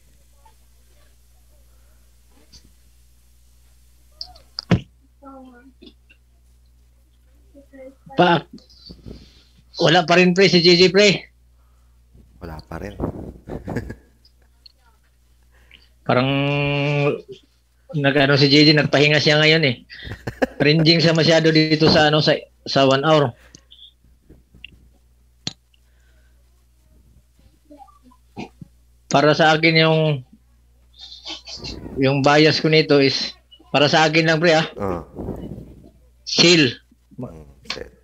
Wala pa rin pre si GJ pre. Wala pa rin. Parang nagano si GJ, nagpahinga siya ngayon eh. Cringing siya masyado dito sa ano sa 1 hour. Para sa akin yung bias ko nito is para sa akin lang pre chill. Okay.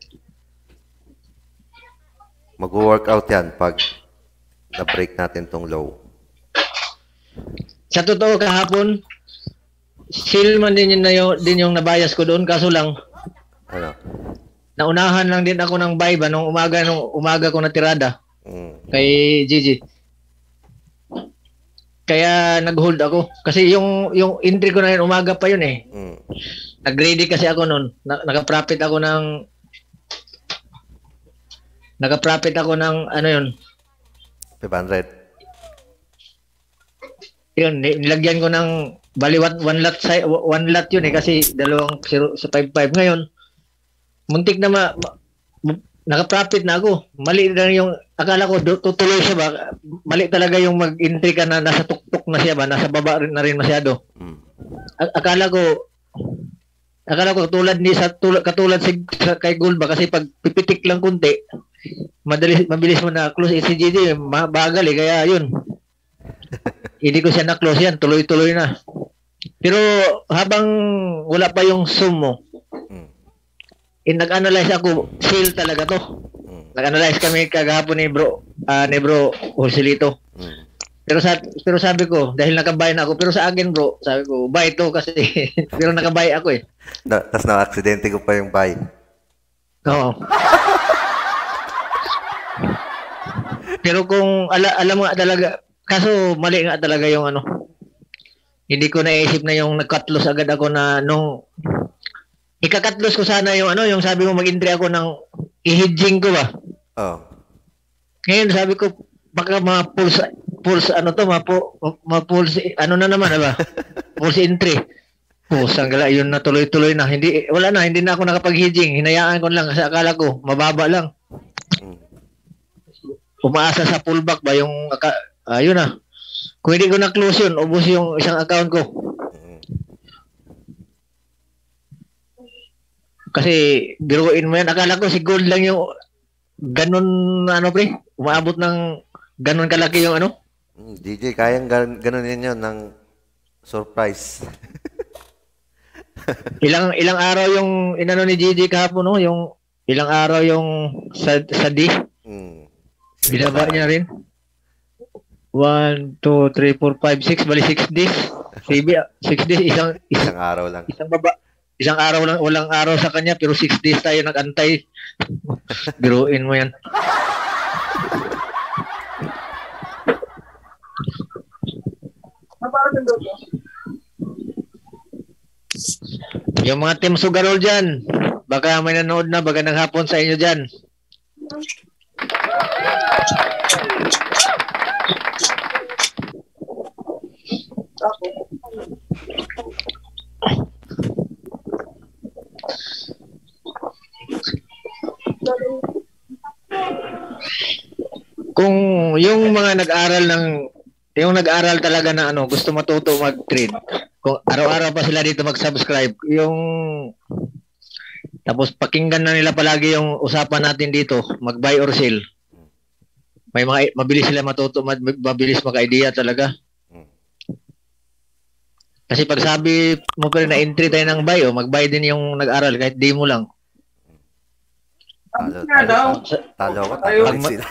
Mag-workout yan pag na-break natin tong low. Sa totoo kahapon, chill man din yung nabayas ko doon, kaso lang Ano? naunahan lang din ako ng buy ba nung umaga ko na tirada kay Gigi. Kaya nag-hold ako kasi yung entry ko na yun umaga pa yun eh. Nag-ready kasi ako noon. Naka-profit ako ng ano yun? 500. Yun, nilagyan ko ng baliwat 1 lot yun eh kasi 2.0 sa 5.5 ngayon. Muntik na naka-profit na ako. Mali na yung akala ko tutuloy siya ba? Mali talaga yung mag-entry ka na nasa tuktok na siya ba? Nasa baba na rin masyado. Akala Akala ko katulad kay Gold ba kasi pag pipitik lang kunti, mabilis mo na close. Si JJ bagal kaya yun. Hindi ko siya na close yan, tuloy-tuloy na. Pero habang wala pa yung Zoom mo, nag-analyze ako, sale talaga to. Nag-analyze kami kagahapon ni Bro Joselito. Pero sabi ko, dahil nakabay na ako, pero sa akin bro, sabi ko, buy to kasi, pero nakabay ako eh. Tapos na-aksidente ko pa yung buy. Oo. Pero kung alam mo nga talaga, kaso mali nga talaga yung ano, hindi ko naisip na yung nag-cut-loss agad ako na nung, ika-cut-loss ko sana yung ano, yung sabi mo mag-entry ako ng i-hedging ko ba? Oo. Ngayon sabi ko, baka mga pulse ano to, pulse ano na naman ba? Pulse entry. Pusang gala, yun na tuloy-tuloy na. Hindi na ako nakapag-hedging. Hinayaan ko lang kasi akala ko mababa lang. Umaasa sa pullback ba yung ayun na. Kung hindi ko na close yun, ubos yung isang account ko. Kasi biruin mo yan, akala ko si Gold lang yung ganun ano pre, umaabot ng ganun kalaki yung ano. DJ, kayang ganun yun ng surprise. ilang araw yung inano ni DJ kahapon, no? Yung ilang araw yung sa D. Binaba niya rin. 1, 2, 3, 4, 5, 6, bali 6 days. 6 days, isang araw lang. Isang araw lang, walang araw sa kanya, pero 6 days tayo nag-antay. Biruin mo yan. Yung mga Team Sugarol dyan, baka may nanood na, baka ng hapon sa inyo dyan. Kung yung mga nag-aral talaga na ano, gusto matuto mag-trade, kung araw-araw pa sila dito mag-subscribe, tapos pakinggan na nila palagi yung usapan natin dito, mag-buy or sell. Mabilis sila matuto, mabilis maka-idea talaga. Kasi pag sabi mo pa rin na entry tayo ng buy, mag-buy din yung nag-aral kahit di mo lang. Talo ko sila.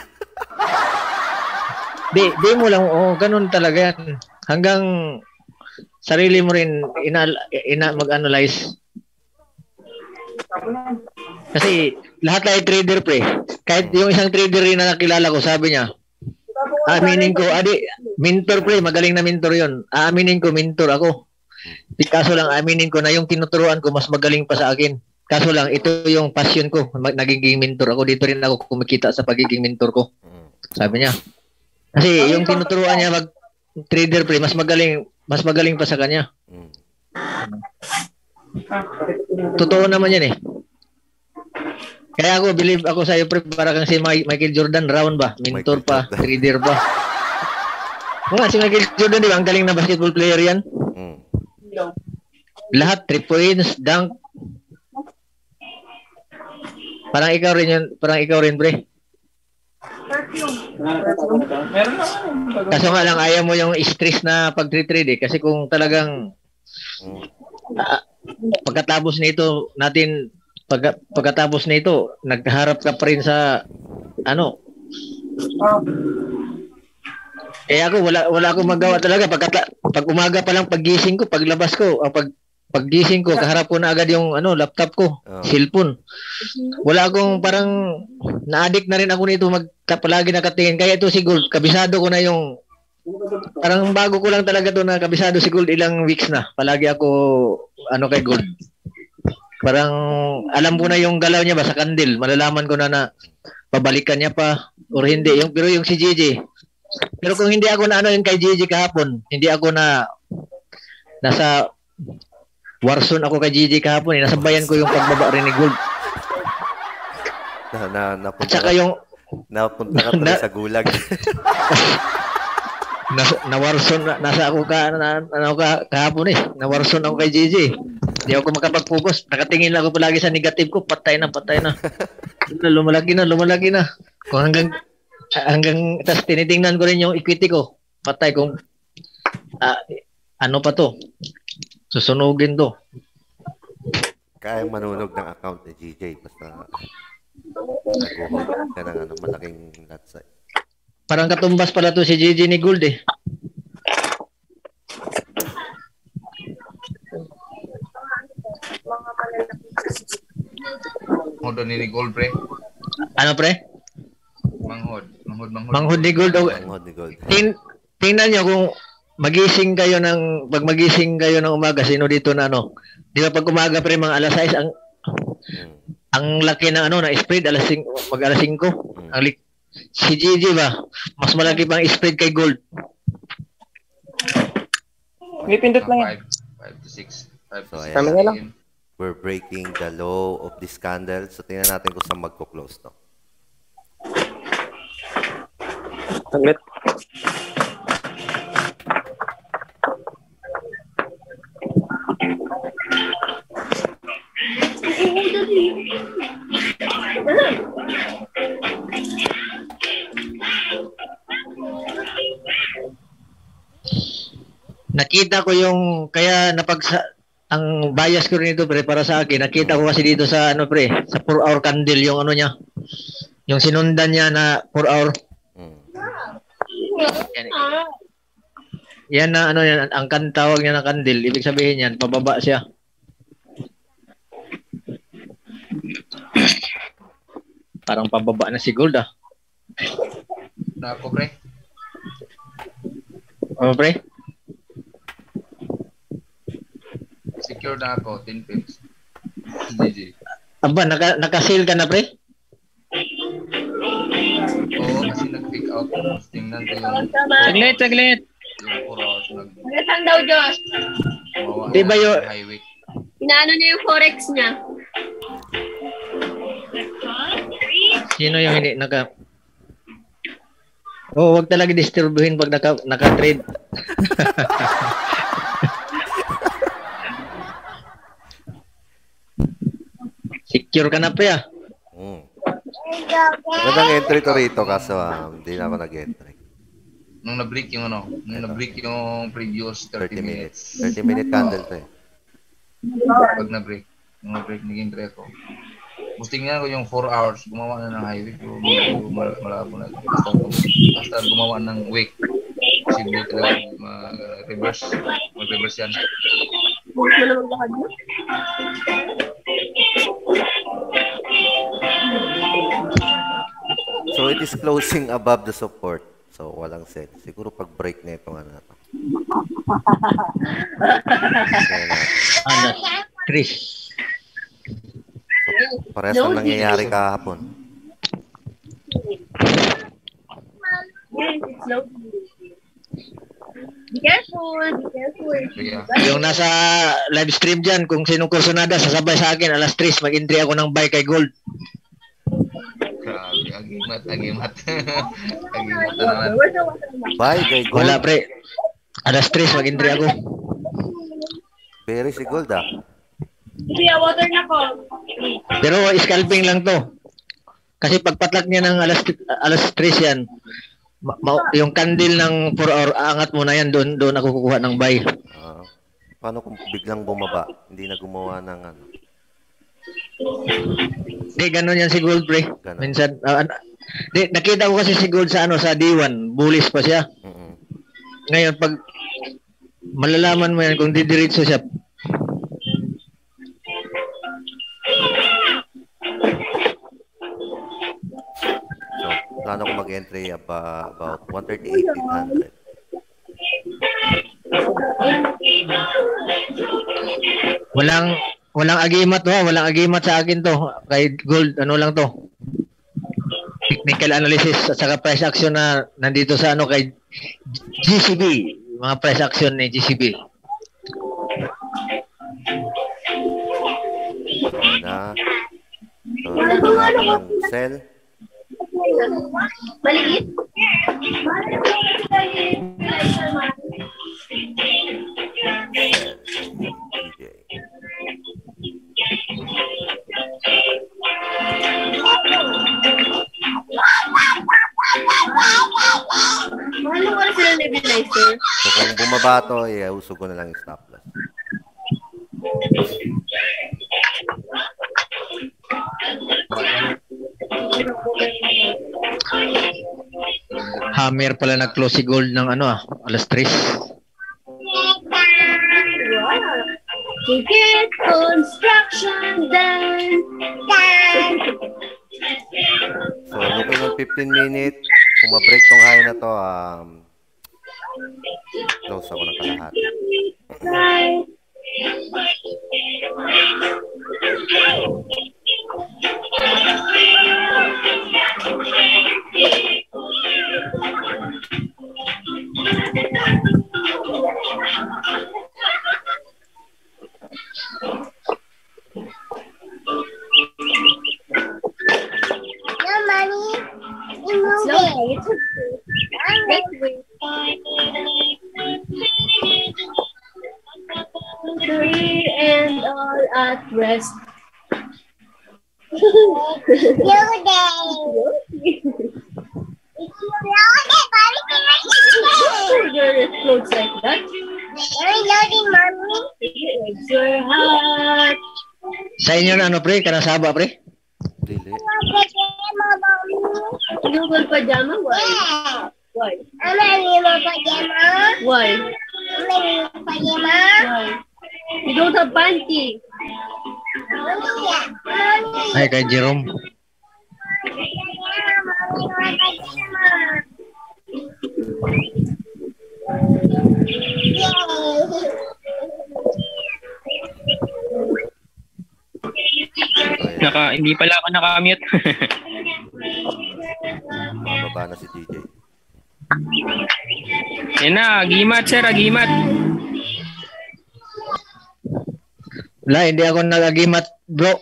Di mo lang, ganun talaga yan. Hanggang sarili mo rin mag-analyze. Kasi lahat tayo trader pre. Kahit yung isang trader rin na nakilala ko, sabi niya, aminin ko, mentor pre, magaling na mentor yon. Aminin ko, mentor ako. Kaso lang, aminin ko na yung tinuturuan ko mas magaling pa sa akin. Kaso lang, ito yung passion ko. Nagiging mentor ako. Dito rin ako kumikita sa pagiging mentor ko. Sabi niya. Kasi yung tinuturuan niya mag-trader pre, mas magaling pa sa kanya. Totoo naman yan eh. Kaya ako, believe ako sa iyo pre, para kang si Michael Jordan, round ba? Mentor pa, trader pa. Si Michael Jordan, di ba? Ang galing na basketball player yan. Lahat, 3 points, dunk. Parang ikaw rin pre. Kaso nga lang ayaw mo yung stress na pag-trade kasi kung talagang pagkatapos nito nagharap ka pa rin sa ano. Ako wala akong magawa talaga pag umaga pa lang paggising ko, paglabas ko, paggising ko, kaharap ko na agad yung laptop ko, cellphone. Wala akong parang na-addict na rin ako nito palagi nakatingin. Kaya ito si Gold, kabisado ko na yung parang bago ko lang talaga to na kabisado si Gold, ilang weeks na. Palagi ako kay Gold. Parang alam ko na yung galaw niya ba sa kandil. Malalaman ko na pabalikan niya pa or hindi. Pero yung si JJ. Pero kung hindi ako na yung kay JJ kahapon, hindi ako nasa Warzone ako kay JJ kahapon. Nasabayan ko yung pagbaba rin ni Gold. Napunta ka pala sa gulag. na Warzone, nasa ako kahapon eh. Na Warzone ako kay JJ. Hindi ako makapag-focus. Nakatingin lang ako palagi sa negative ko. Patay na. Lumalaki na. Kung hanggang tas tinitingnan ko rin yung equity ko. Patay kung ano pa to. Susunugin to. Kayang manunog ng account ni GJ basta nag-hold ka ng malaking lot size. Parang katumbas pala to si GJ ni Gold eh. Manghod ni Gold, pre. Ano, pre? Manghod ni Gold. Manghod ni Gold. Tingnan nyo kung pag magising kayo ng umaga, sino dito na ano? Di ba pag umaga pre mga alas 6 ang laki ng na spread alas 5 alas 5. Si GG ba? Mas malaki pang spread kay Gold. May pindot lang yan. 5 to 6. So, Kami na lang. We're breaking the law of this candle. So, tingnan natin kung saan magko-close to. Saglit. Nakita ko yung kaya ang bias ko rin ito pre para sa akin. Nakita ko kasi dito sa pre, sa 4-hour candle yung niya. Yung sinundan niya na 4-hour. Yan na yan, ang tawag niya na candle, ibig sabihin yan, pababa siya. Parang pababa na si Gold Na ako, pre. Pre? Secure na ako, 10 pips. GG. Aba, naka-sale ka na, pre? Oo, kasi nag-pick out. Tingnan ko yung... Saglit. Yung 4 hours Saan daw, Diyos? Di ba yung... highway. Inaano niya yung forex niya. Sino yung hindi wag talaga disturbuhin pag naka-trade. Secure ka na pre Magandang entry ko rito kaso hindi na ako nag-entry. Nung na-break yung previous 30 minutes. 30-minute candle to Pag na-break, nag-entry ako. Gusting nga ko yung 4 hours, gumawa na ng highway. Malabo na. Basta gumawa ng wake. Posible talaga mag-reverse yan. Bukas mo na maglakad mo? So it is closing above the support. So walang sell. Siguro pag break na itong na to. Chris. So, parehas ang nangyayari kahapon. Be careful. Yeah. Yung nasa live stream dyan, kung sinong kursunada, sasabay sa akin, alas 3, mag-entry ako ng buy kay Gold. Grabe, agimat. Agimat na naman. Bye kay Gold. Wala pre. Alas 3, mag-entry ako. Very si Gold Kuya, water na ko. Pero scalping lang to. Kasi pagpatlak niya ng alas 3 yan, yung candle ng 4 hour, aangat mo na yan, doon ako kukuha ng buy. Paano kung biglang bumaba? Hindi na gumawa ng Hindi, ganun yan si Gold, pre. Ganun. Minsan, nakita ko kasi si Gold sa sa D1, bullish pa siya. Ngayon, pag malalaman mo yan kung didiretso siya, plano ko mag-entry about 138,800. Walang agimat walang agimat sa akin to. Kay Gold, ano lang to. Technical analysis at saka price action na nandito sa kay GCB, mga price action ni GCB. Na. So, ng sell. Maliit? bumaba to, usog ko na lang yung stop loss. Hammer pala nag-close si Gold ng alas 3. To get construction done. So, looking on 15 minutes, kung ma-break tong high na to, close ako ng kalahati. And all at rest. Your clothes like that. It's your heart. Sa inyo na pre? Kanang saba pre? Dili. Google pajama? Why? Why? Why? Why? You don't have panty. Ay, kay Jerome. Hindi pala ako naka-mute. Mababa na si DJ. Yan na, agimat sir, agimat. Wala, hindi ako nag-agimat, bro.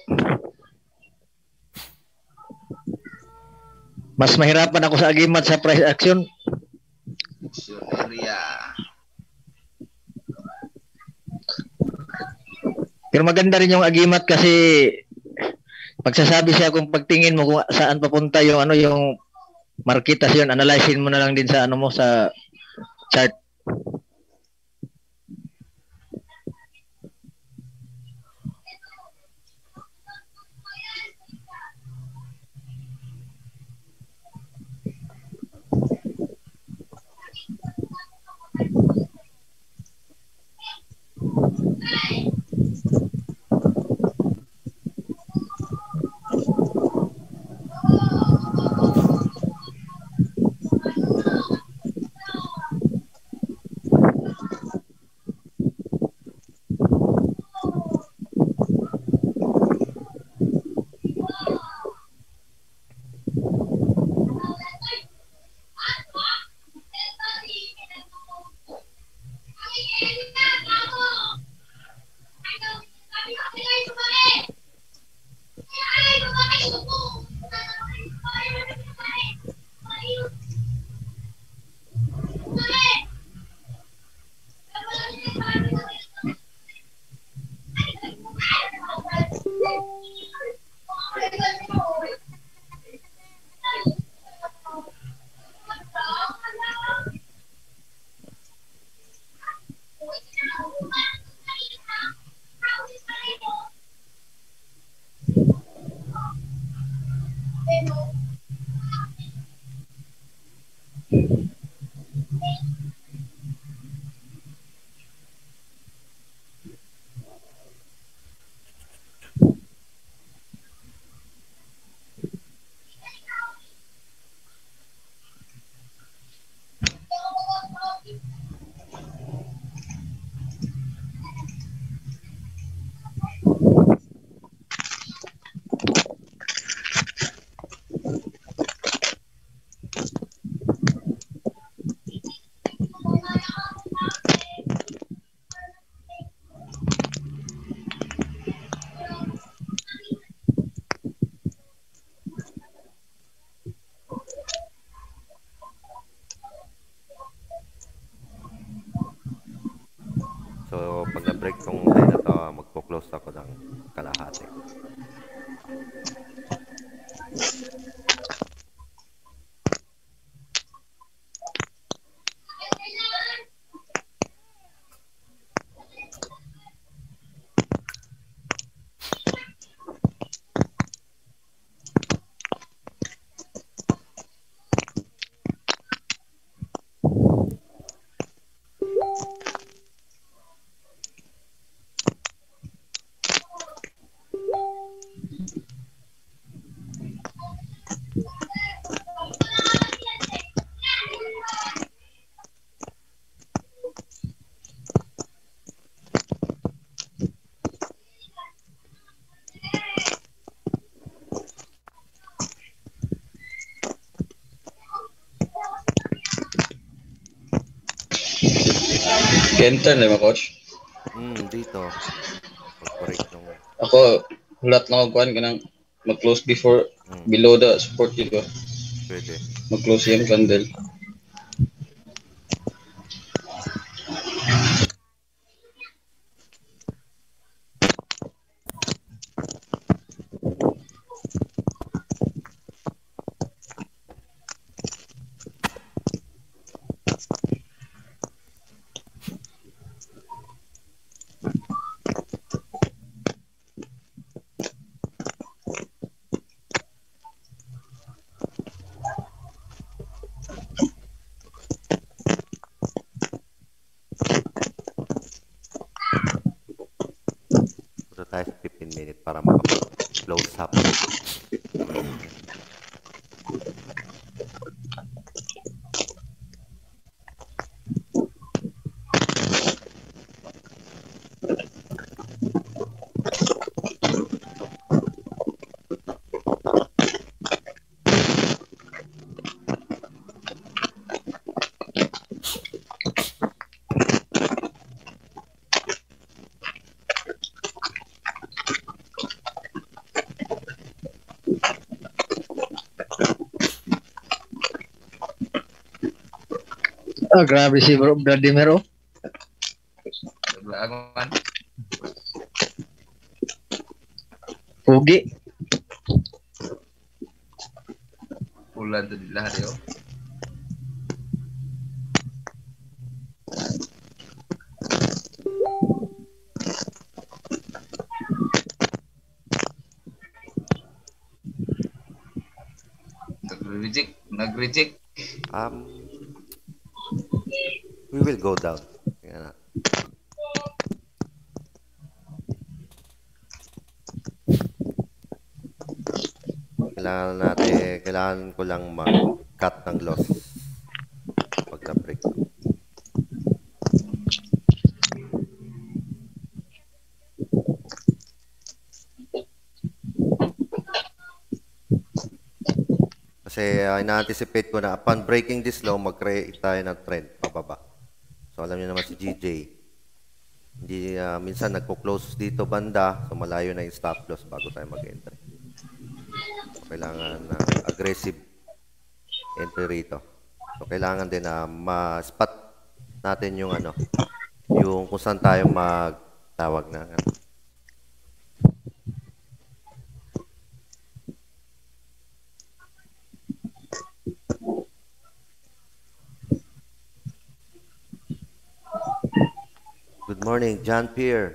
Mas mahirapan ako sa agimat sa price action. Area. Pero maganda rin yung agimat kasi pagsasabi siya kung pagtingin mo kung saan papunta yung yung marketas yun, analyzein mo na lang din sa mo sa chart. So, pag na-break tong line na to, magpo-close ako ng kalahati. Enter na ba, coach? Dito. Pag-break nung... Ako, hulat lang ako ka ng mag-close before, below the support dito. Pwede. Mag-close yung candle. Tayo sa 15 minutes para makapag-close up. Grabe si Bro Vladimir, oh. Naglaman. Pugi. Ulan to lahat yun. Nag-reject. We will go down. Yan. Kailangan ko lang mag-cut ng loss pag na-break. Kasi ina-anticipate ko na upon breaking this low, mag-create tayo ng trend pababa. So alam niyo naman si GJ, hindi minsan nagpo-close dito banda, so malayo na yung stop loss bago tayo mag-entry. So, kailangan aggressive entry rito. So kailangan din na ma-spot natin yung yung kung saan tayo magtawag na Good morning, John Pierre.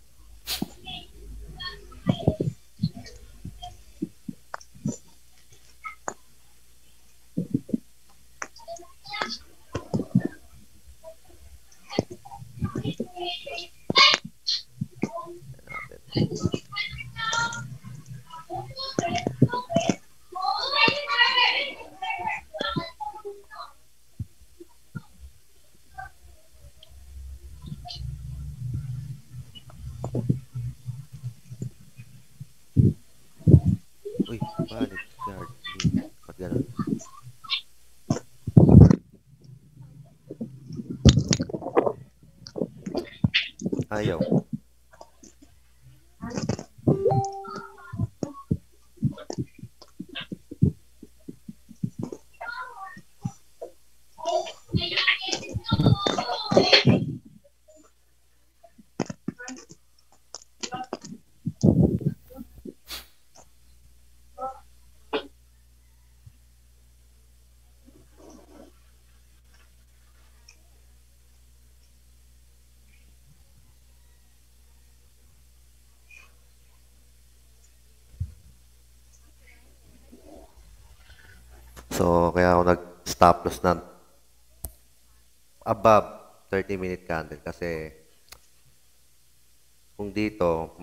Uy, balik guard. Pag gano'n. Ayaw. So, kaya ako nag-stop loss na above 30-minute candle kasi kung dito,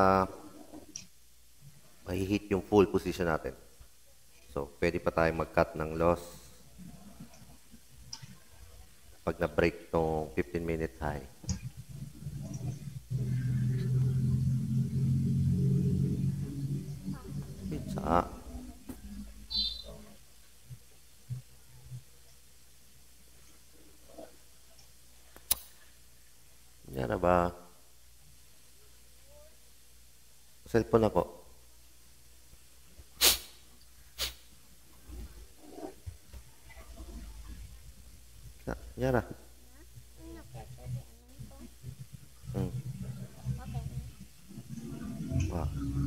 mahihit yung full position natin. So, pwede pa tayo mag-cut ng loss pag na-break tong 15-minute high. Pizza. ba? Cellphone ako. Yara. Wah.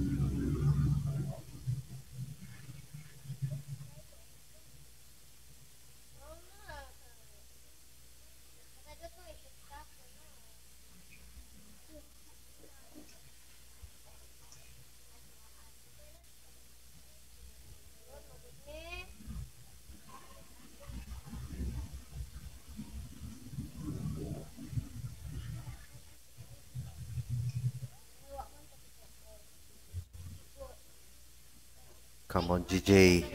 Come on, GJ.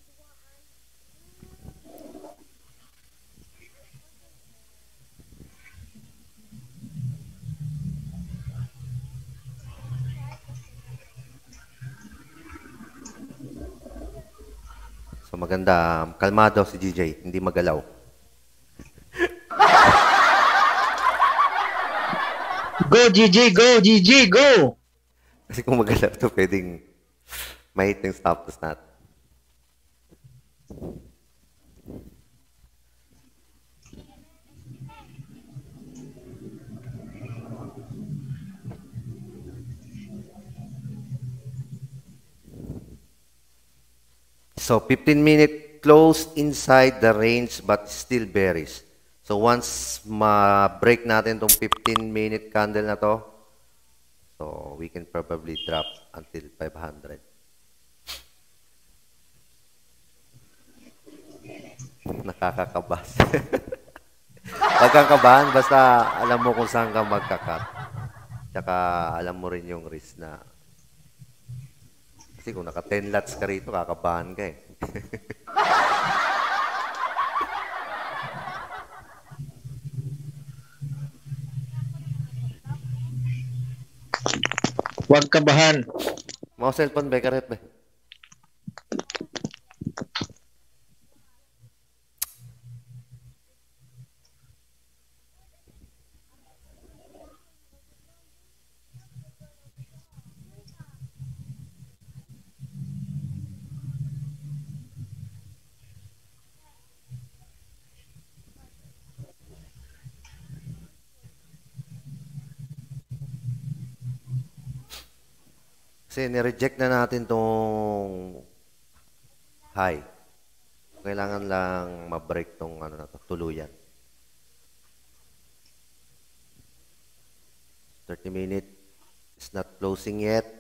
So maganda, kalmado si GJ, hindi magalaw. Go, GG! Go, GG! Go! Kasi kung magalaw to, pwedeng mahit yung stop natin. So 15-minute close inside the range but still bearish. So once ma-break natin tong 15-minute candle na to, so we can probably drop until 500. Nakakakabas. Wag kang kabahan, basta alam mo kung saan ka magkakat. Tsaka alam mo rin yung risk na. Kasi kung naka 10 lots ka rito, kakabahan ka eh. Huwag kabahan. Mga cellphone ba? Karet ba? Kasi nireject na natin tong high. Kailangan lang ma-break tong ano na to, tuluyan. 30 minutes is not closing yet.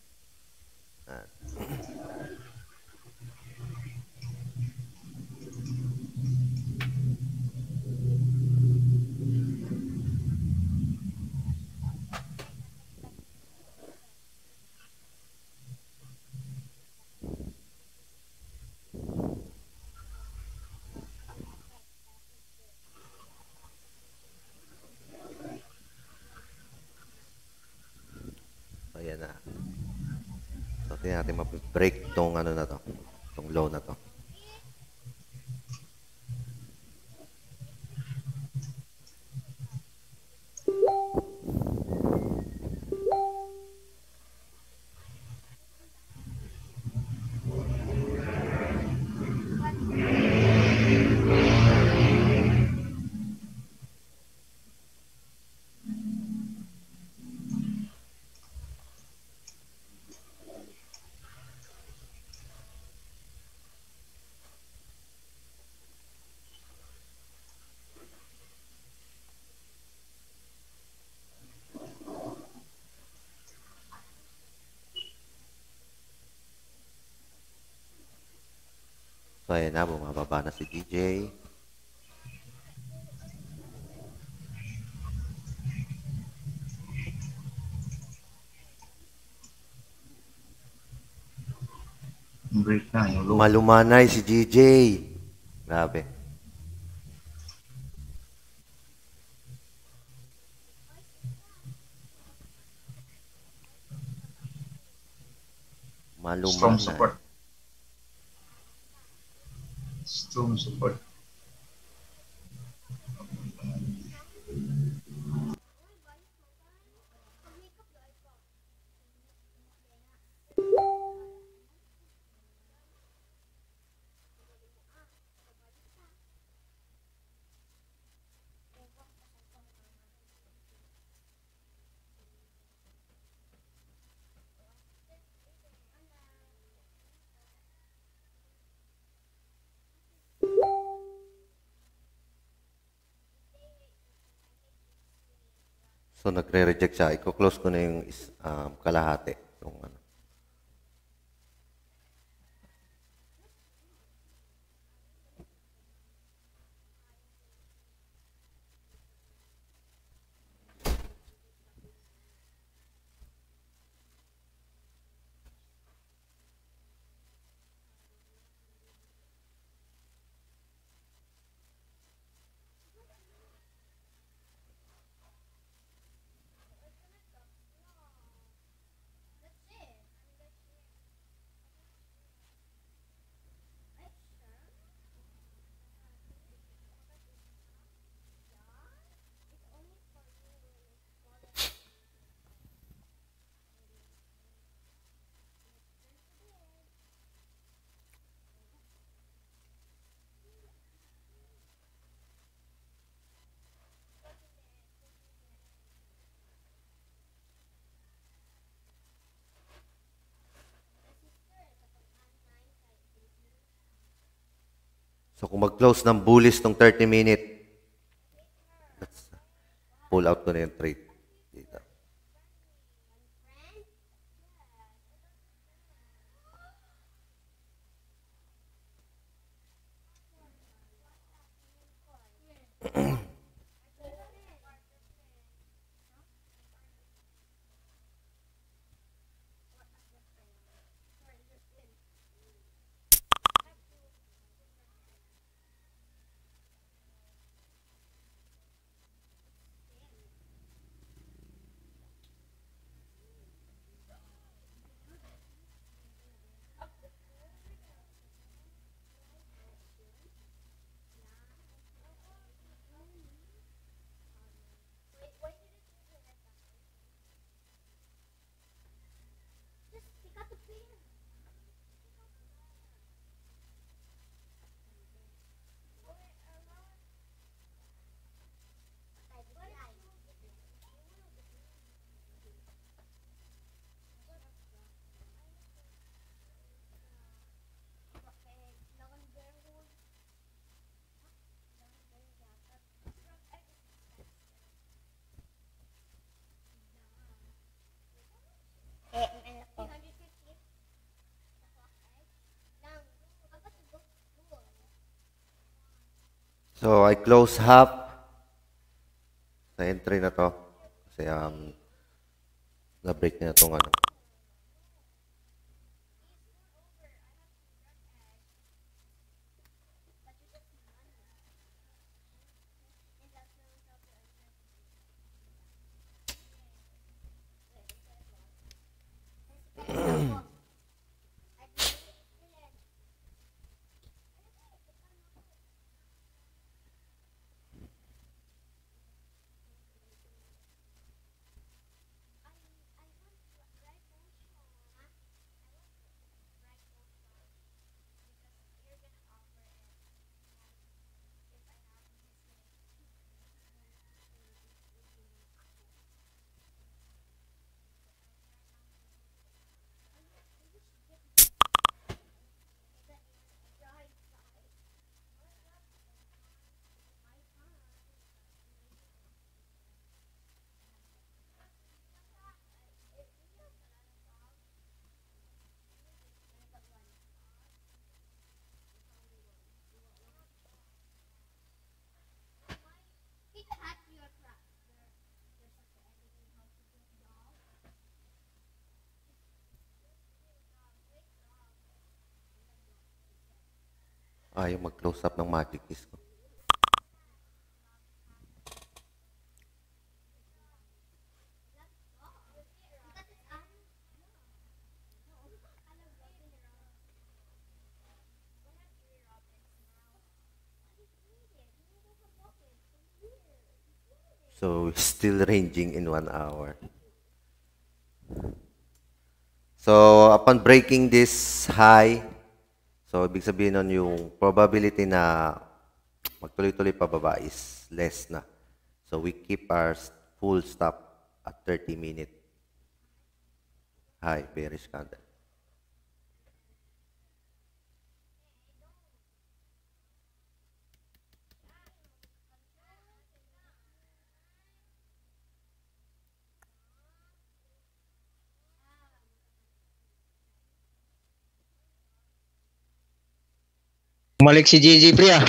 Ayan na. So, tingnan natin ma-break tong ano na to. Tong low na to. So, ayan na, bumababa na si DJ. Break na yung low. Malumanay si DJ. Grabe. Malumanay. Strong support. Strong support. So, nagre-reject siya. Iko-close ko na yung kalahati. Yung, ano. So, kung mag-close ng bullish tong 30-minute, pull out ko na yung trade. Dito. So, I close half sa entry na to. Kasi na-break na itong ano. Ayaw mag-close up ng magic keys ko. So, still ranging in 1 hour. So, upon breaking this high, so, ibig sabihin nun yung probability na magtuloy-tuloy pababa is less na. So, we keep our full stop at 30-minute high bearish candle. Bumalik si Gigi, pre, ah.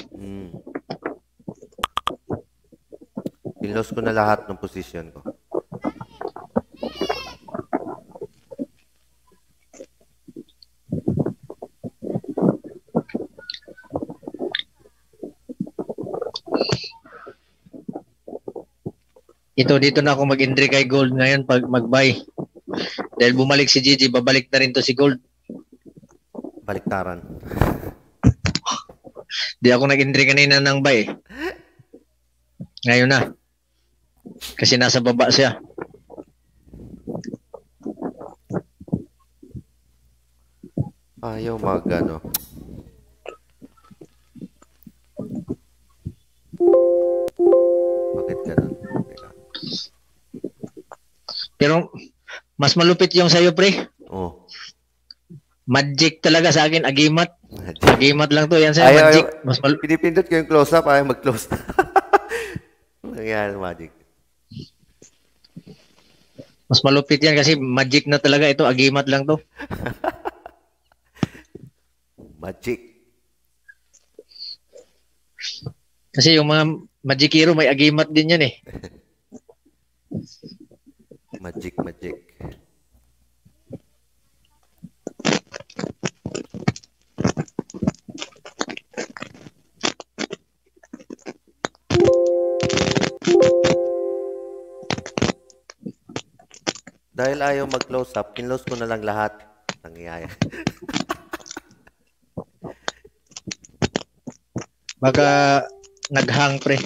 Pinlos ko na lahat ng position ko. Dito na ako mag-entry kay Gold ngayon pag mag-buy. Dahil bumalik si Gigi, babalik na rin to si Gold. Baliktaran. Di ako nag-entry kanina ng buy. Ngayon na. Kasi nasa baba siya. Ayaw mag-ano. Bakit ganun? Teka. Pero mas malupit yung sa'yo, pre. Oh. Magic talaga sa akin, agimat. Agimat lang to, yan sa'yo, Ayaw, magic. Pinipindot ko yung close-up, ayaw mag-close. Nangyari magic. Mas malupit yan kasi magic na talaga ito, agimat lang to. Magic. Kasi yung mga magic hero may agimat din yan eh. Magic. Dahil ayaw mag-close up, kinlose ko na lang lahat. Nangyayari. Baka naghang, pre.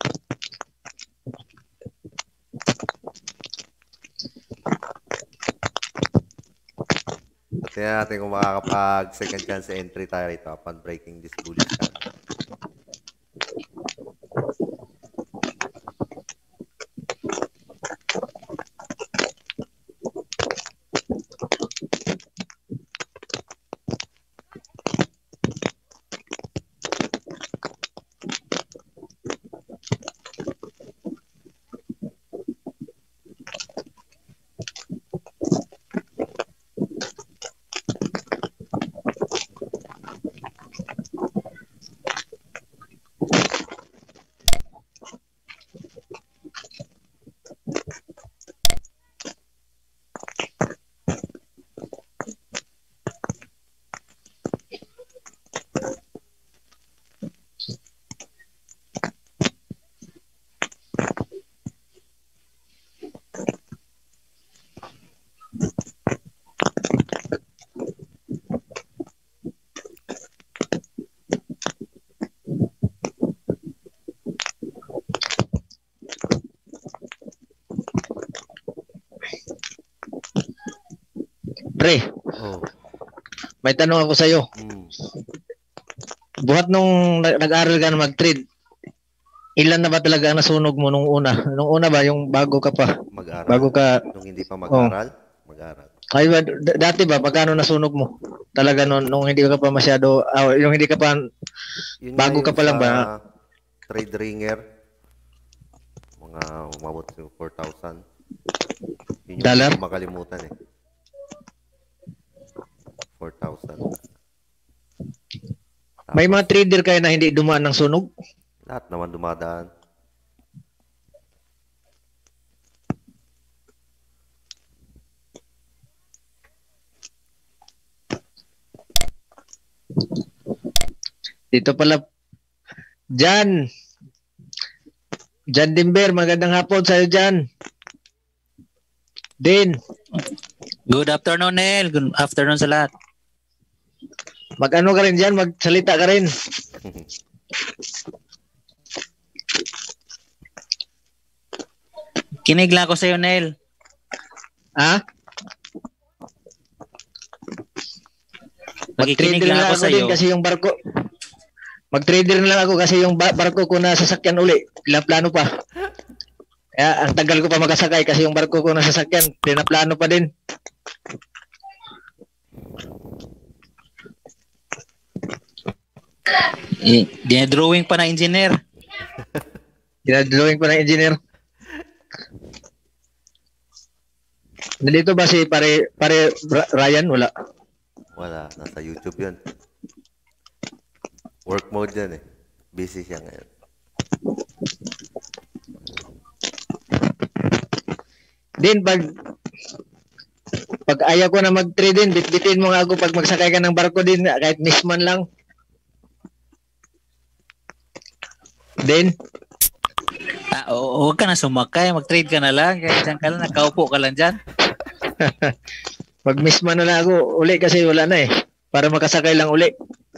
Tingnan natin kung makakapag second chance entry tayo rito upon breaking this bullish candle. Pre, may tanong ako sa'yo. Buhat nung nag-aral ka na mag-trade, ilan na ba talaga ang nasunog mo nung una? Nung una ba, yung bago ka pa? Mag-aral. Bago ka... Nung hindi pa mag-aral? Mag-aral. Ay, dati ba, pagkano nasunog mo? Talaga nung hindi ka pa masyado, yung hindi ka pa, bago ka pa lang ba? Trade ringer, mga umabot sa 4,000. Yun yung Dollar? makalimutan eh. 4,000. May mga trader kayo na hindi dumaan ng sunog? Lahat naman dumadaan. Dito pala, Jan Dimber, magandang hapon sa'yo, Jan. Din. Good afternoon, Nel. Good afternoon sa lahat. Mag-ano ka rin dyan, magsalita ka rin. Kinig lang ako sa'yo, Nel. Ha? Magkikinig lang ako sa'yo. Kasi yung barko, mag-trader na lang ako kasi yung barko ko na sasakyan uli. Plano pa. Kaya ang tagal ko pa makasakay kasi yung barko ko na sasakyan. Pinaplano pa din. Dinadrawing pa ng engineer. Dinadrawing pa ng engineer. Nandito ba si pare Ryan? Wala. Wala. Nasa YouTube yun. Work mode yan eh. Busy siya ngayon. Din, pag ayaw ko na mag-trade din, bitbitin mo nga ako pag magsakay ka ng barko din, kahit misman lang. Din? Huwag ka na sumakay. Mag-trade ka na lang. Kaya dyan ka lang. Nakaupo ka lang dyan. Pag misman na lang ako, uli kasi wala na eh. Para makasakay lang uli.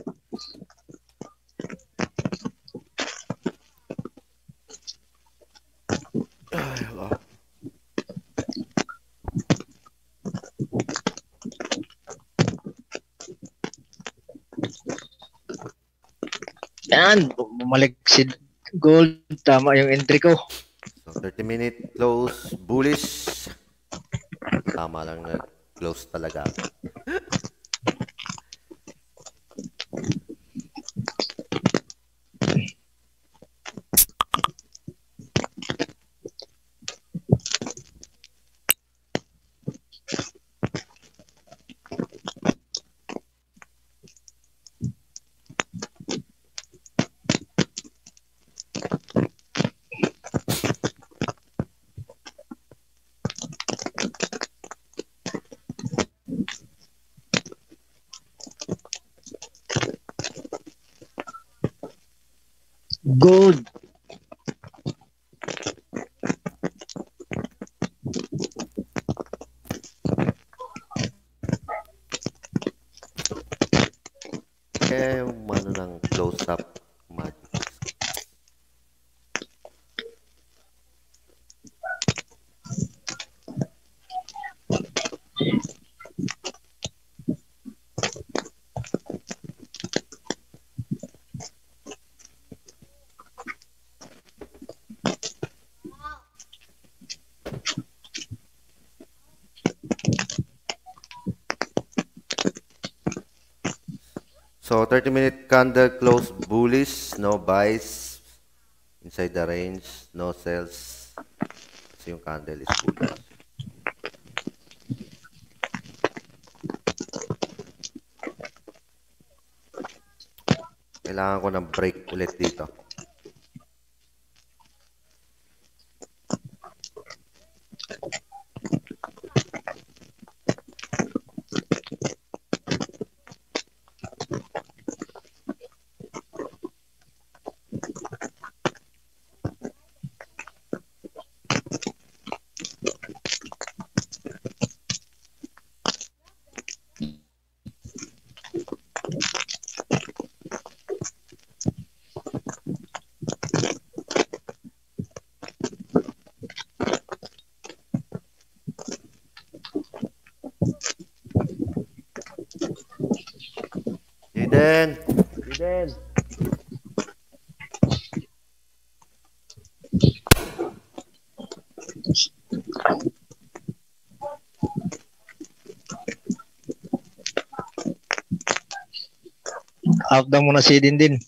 Yan, bumalik si Gold. Tama yung entry ko. So, 30-minute close, bullish. Tama lang na close talaga. Gold. Ano ng close-up magic. So 30-minute candle close bullish, no buys inside the range, no sells. So yung candle is bullish. Kailangan ko ng break ulit dito. Eden. Out daw muna si Din.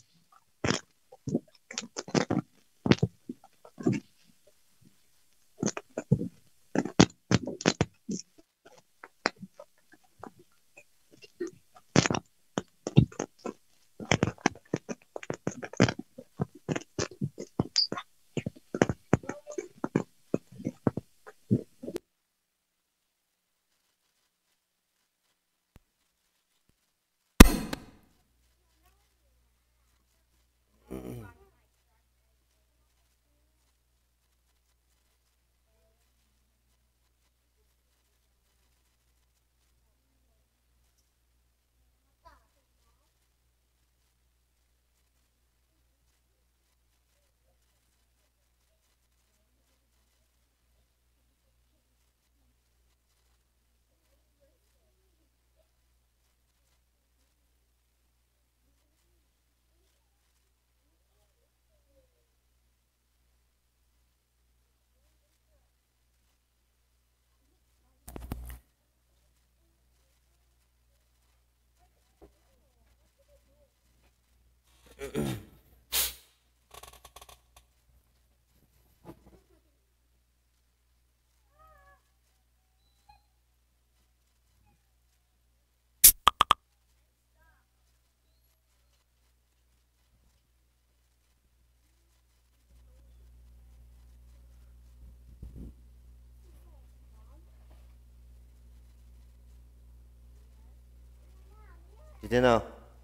Did you know?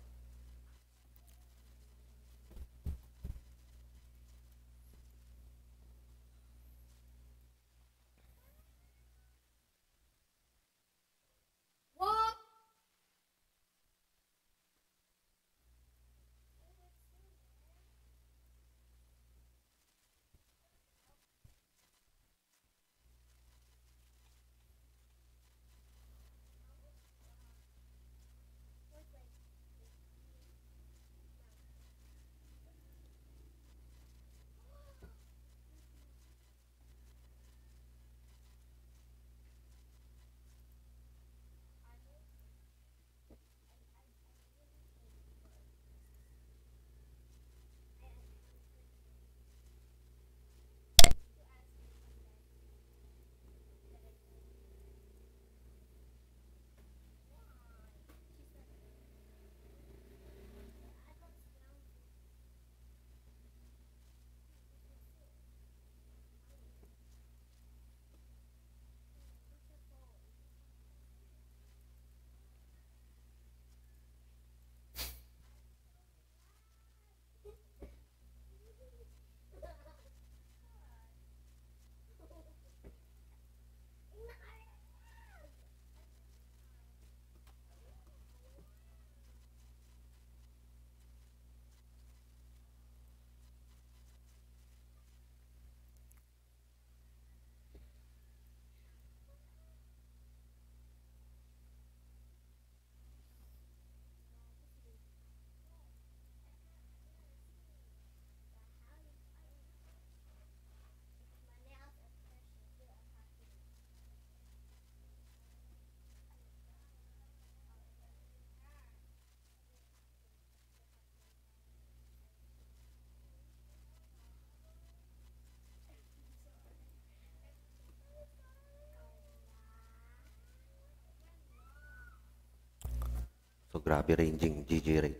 So, grabe ranging GG rate.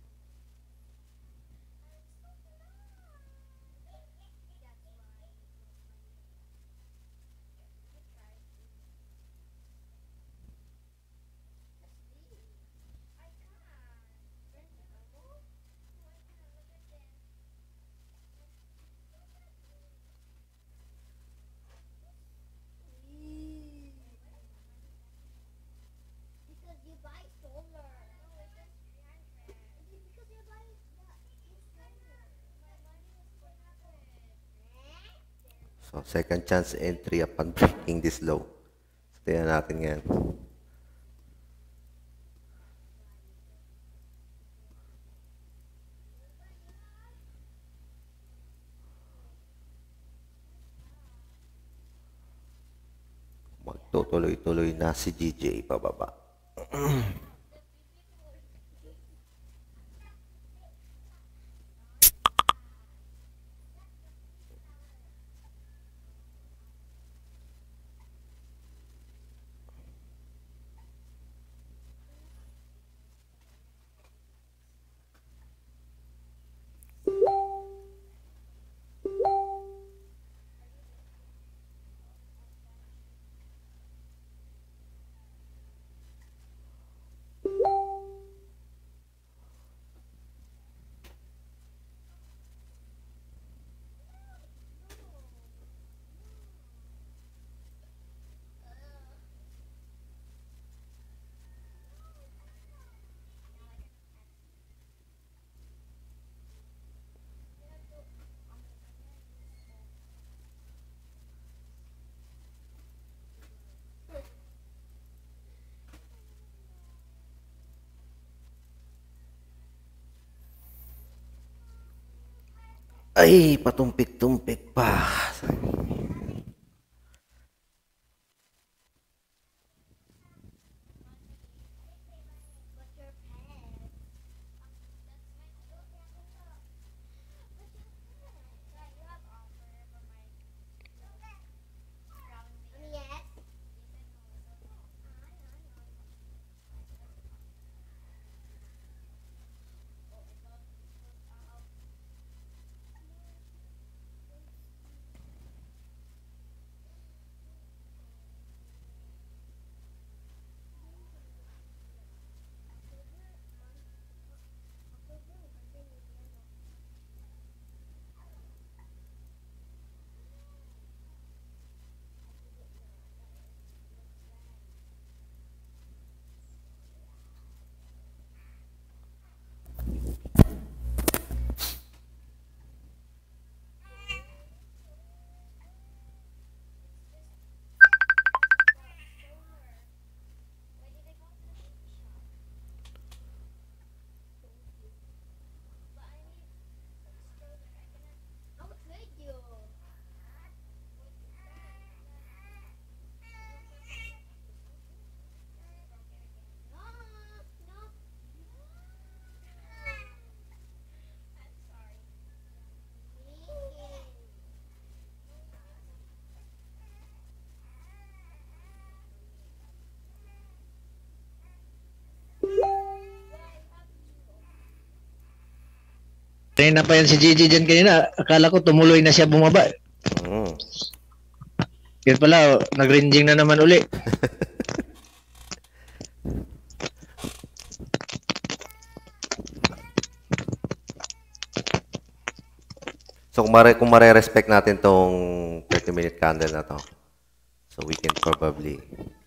So, second chance entry upon breaking this low. So, tingnan natin yan. Magtutuloy-tuloy na si GJ pababa. Ay, patumpik-tumpik pa. Kanina pa yan si Gigi dyan kanina. Akala ko tumuloy na siya bumaba. Yan pala, nag-ranging na naman uli. So kung mare-respect natin tong 30-minute candle na to, so we can probably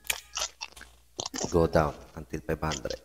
go down until 500.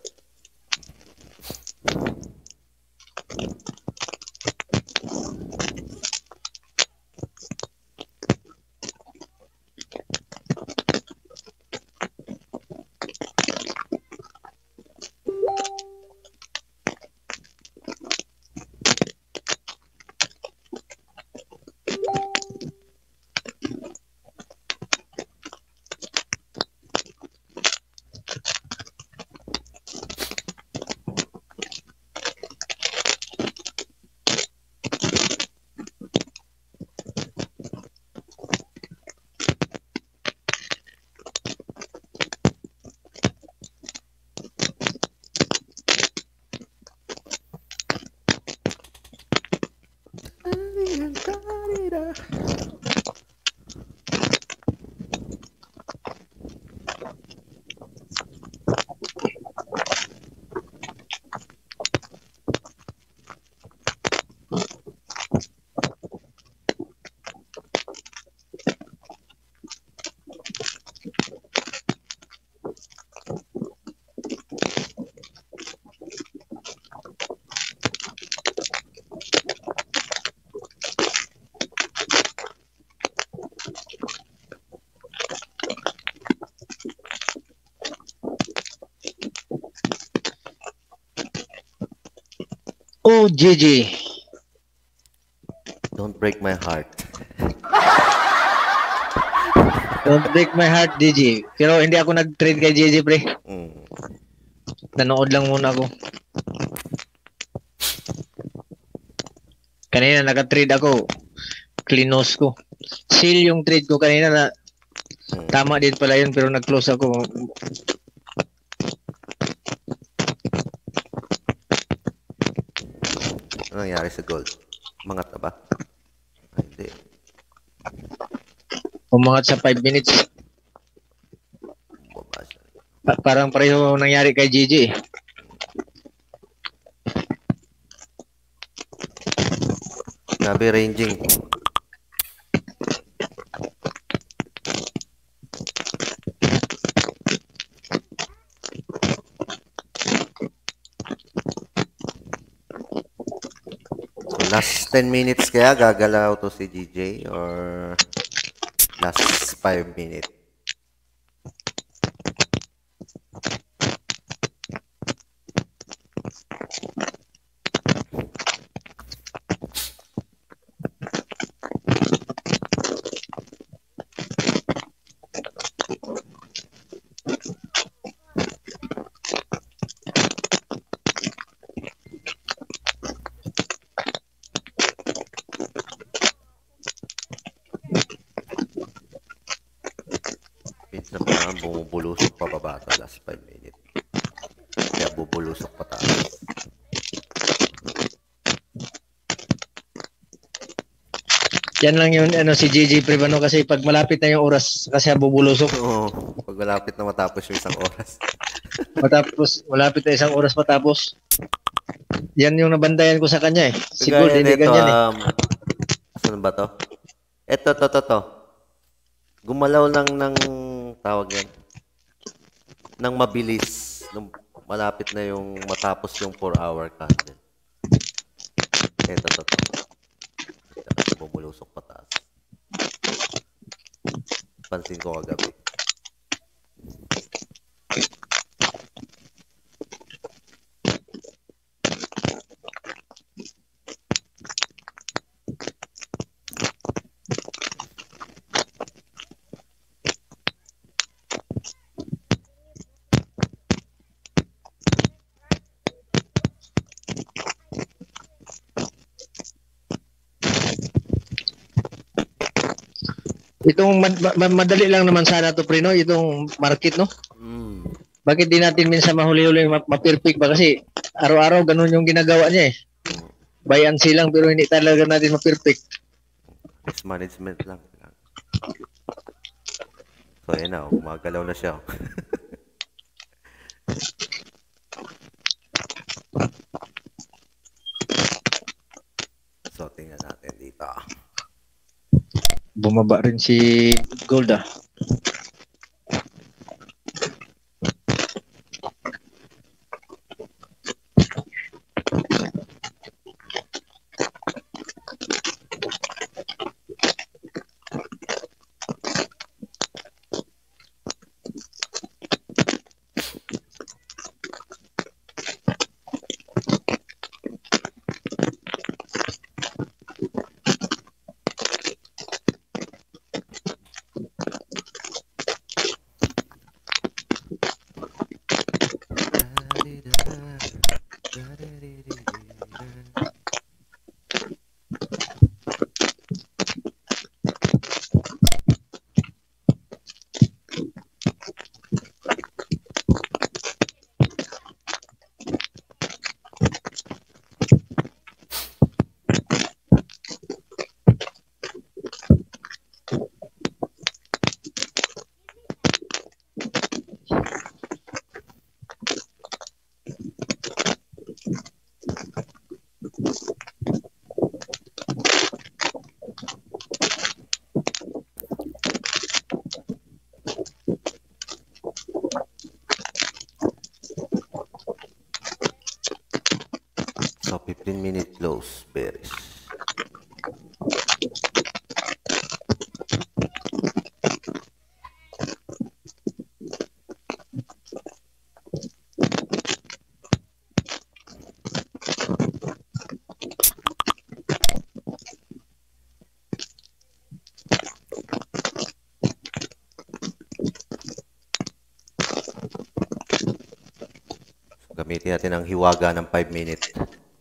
Oh, Gigi. Don't break my heart. Don't break my heart, Gigi. Pero hindi ako nag-trade kay Gigi, pre. Nanood lang muna ako. Kanina naka-trade ako. Klinos ko. Seal yung trade ko kanina na tama din pala yun pero nag-close ako. Ano nangyari sa gold? Umangat na ba? Ay, hindi. Umangat sa 5 minutes. Parang pareho nangyari kay Gigi. Sabi ranging. Last 10 minutes kaya gagalaw to si GJ or last 5 minutes? Minsan pa bumubulusok pa baba sa last 5 minutes. Kaya bubulusok pa tayo. Yan lang yun, si Gigi Privano kasi pag malapit na yung oras kasi bubulusok. Oo, pag malapit na matapos yung isang oras. Malapit na isang oras matapos. Yan yung nabandayan ko sa kanya eh. Siguro hindi ganyan eh. Saan ba to? Ito. Gumalaw lang ng tawag yan. Nang mabilis. Nung malapit na yung matapos yung 4-hour candle. Ito. Bumulusok pataas. Pansin ko kagabi. Itong madali lang naman sana to pre no, itong market no. Bakit di natin minsan mahuli-huli ma-perfect ba kasi araw-araw ganun yung ginagawa niya eh. Buy and sell lang pero hindi talaga natin ma-perfect. Risk management lang. So, ayan na. Gumagalaw na siya. So, tingnan natin dito. Bumaba rin si Gold ah. So, 15-minute close bearish. Gamitin natin ang hiwaga ng 5 minutes.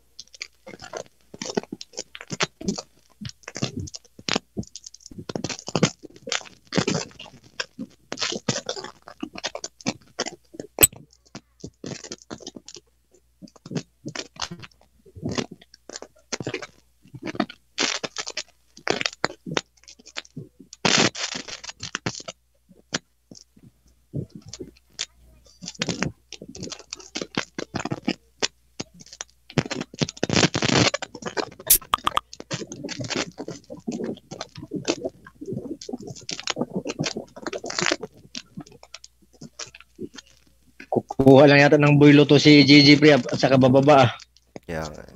Kuha lang yata ng buwilo to si GG pre at saka bababa ah. Kaya nga.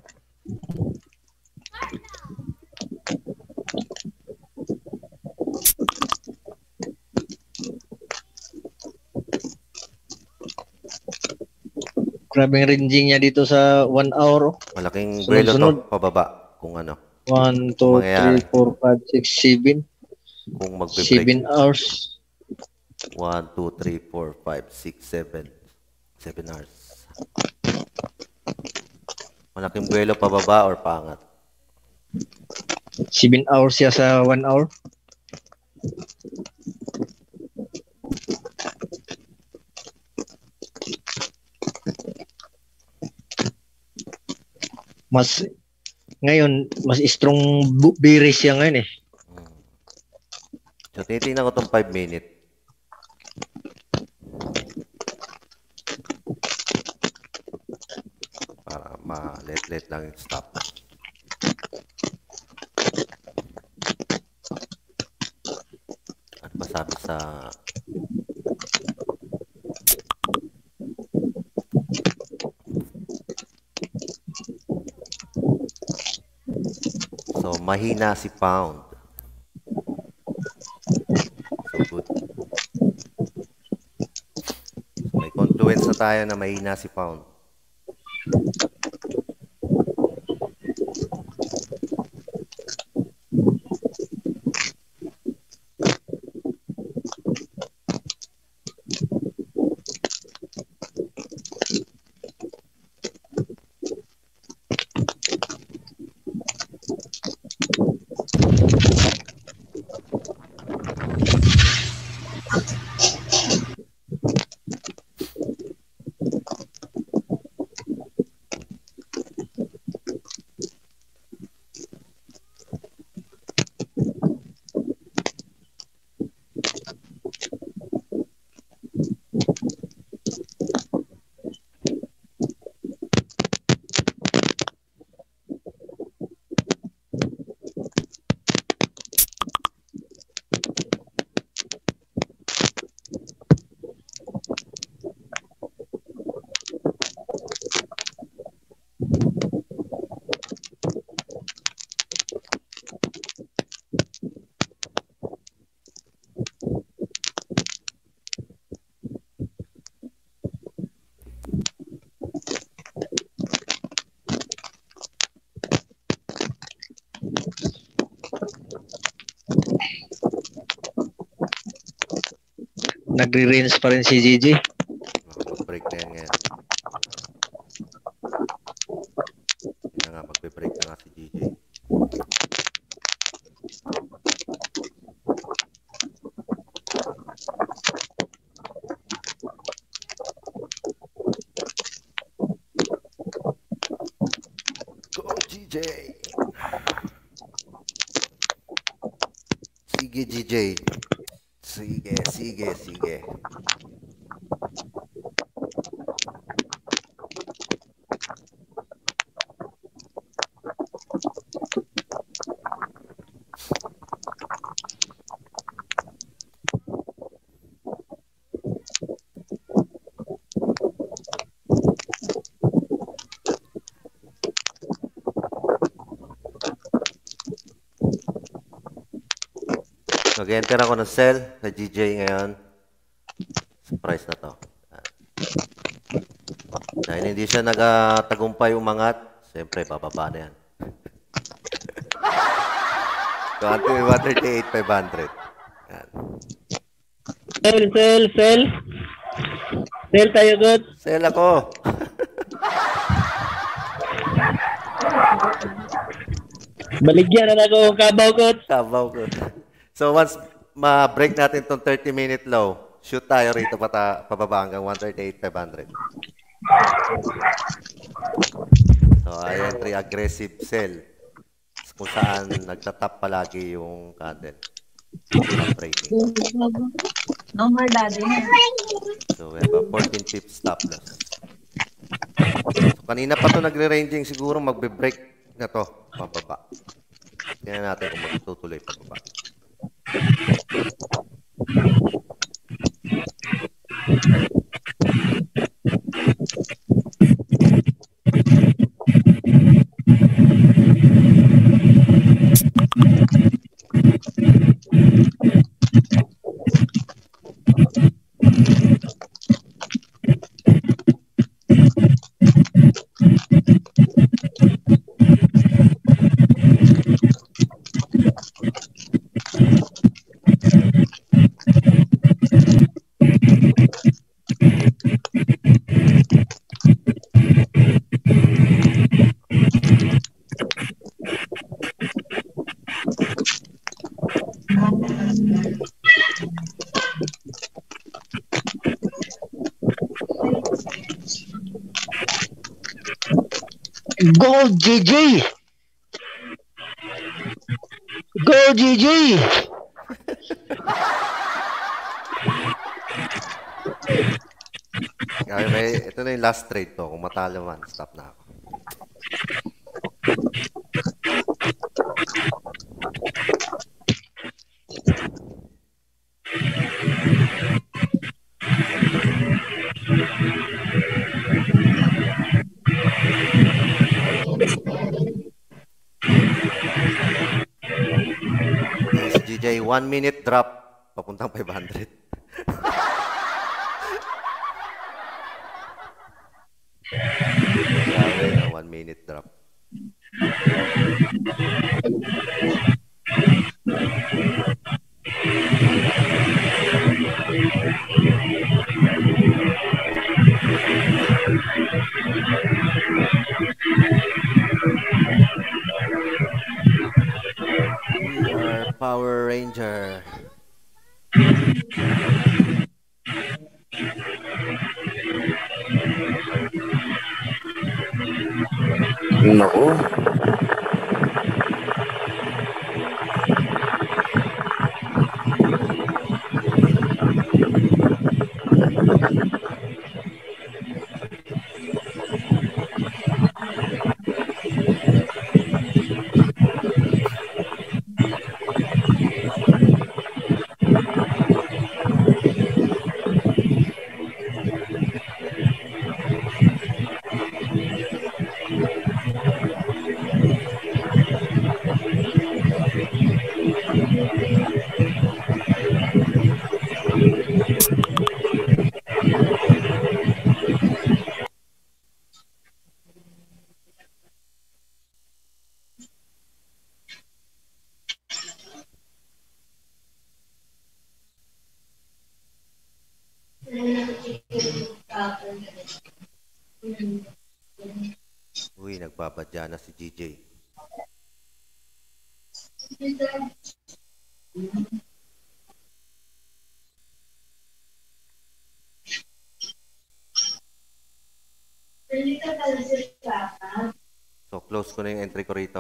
Grabe ang ranging niya dito sa 1 hour. Malaking buwelo to, pababa. Kung ano. 1, 2, 3, 4, 5, 6, 7. Kung magbe-break. 7 hours. 1, 2, 3, 4, 5, 6, 7. 7 hours. Malaking buwelo pababa or paangat? 7 hours siya sa 1 hour. Mas ngayon, mas strong bearish siya ngayon eh. So, titignan ko itong 5 minutes. Para ma-let lang yung stop. Ano ba sabi sa... So, mahina si pound. So, good. So, may confluence na tayo na mahina si pound. nagre-rinse pa rin si Gigi. Mag-break na yan ngayon. Yan nga, magbe-break na nga si Gigi. Go, GJ! Sige, GJ. Sige, sige, sige. Nag-enter ako ng cell sa GJ ngayon. Surprise na to. Dahil hindi siya nagtagumpay umangat, siyempre bababa na yan. 138,500. Yan. Sell. Sell tayo, good. Sell ako. Baligyan na ako, kabaw, good. Kabaw ko. So once ma-break natin tong 30-minute low, shoot tayo rito pababa hanggang 138,500. So I entry aggressive sell kung saan nagtatap palagi yung candle. Breaking. No more daddy. So we have a 14 pips stop loss. So kanina pa to nagre-ranging, siguro magbe-break na to pababa. Tingnan natin kung magtutuloy pababa. Go, GG! Go, GG! Ito na yung last trade to. Kung matalo man, stop na ako. GJ, 1 minute drop, papuntang 500. Grabe na, 1 minute drop. We are Power Ranger. Nako. Uy, nagbabadya na si GJ. So, close ko na yung entry ko rito.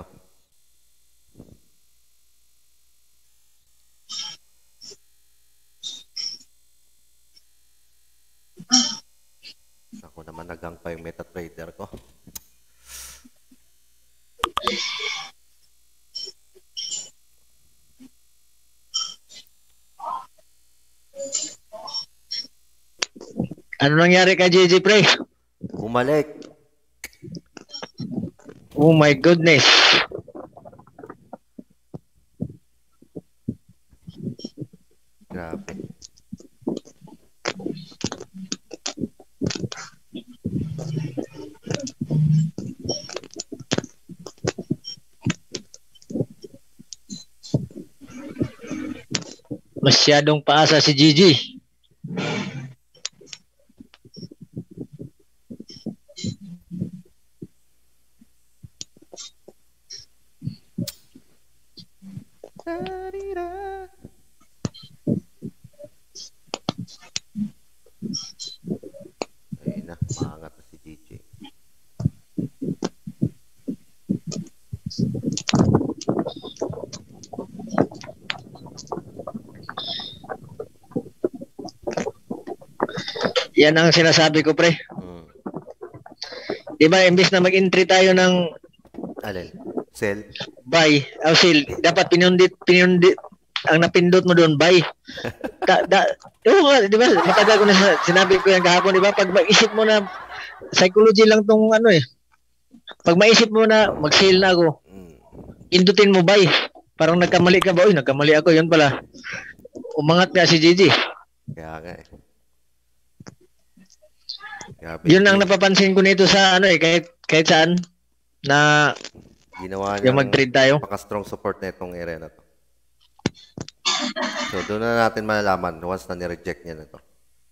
Ako naman nagang pa yung MetaTrader ko. Ano nangyari kay JJ Pre? Bumalik. Oh my goodness. Grabe. Masyadong paasa si Gigi. Ayun na, maangat na si Gigi. Yan ang sinasabi ko, Pre. Diba, imbis na mag-entry tayo ng alin? Sell? Buy, o sell, dapat pinundit, ang napindot mo doon, buy. Di ba, matagal ko na sinabi ko yan kahapon, di ba, pag mag-isip mo na, psychology lang tong ano eh, pag maisip mo na, mag-sell na ako, pindutin mo buy, parang nagkamali ka ba, uy, nagkamali ako, yun pala, umangat nga si Gigi. Kaya nga eh. Grabe. Yun ang napapansin ko nito sa ano eh, kahit saan na ginawa yung mag-trade tayo. Maka-strong support na itong area na to. So, doon na natin malalaman once na ni-reject niya na to.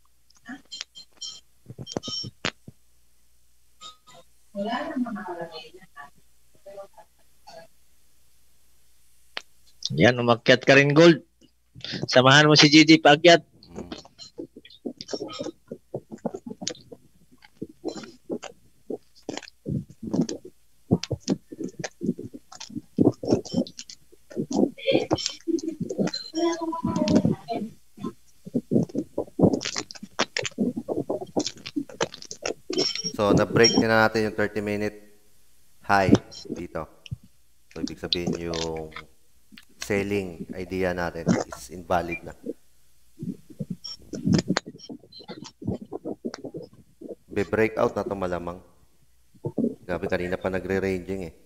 Yan, umakyat ka rin, Gold. Samahan mo si Gigi paakyat. So, na-break na natin yung 30-minute high dito. So, ibig sabihin yung selling idea natin is invalid na. Be-breakout na ito malamang. Grabe, kanina pa nagre-ranging eh.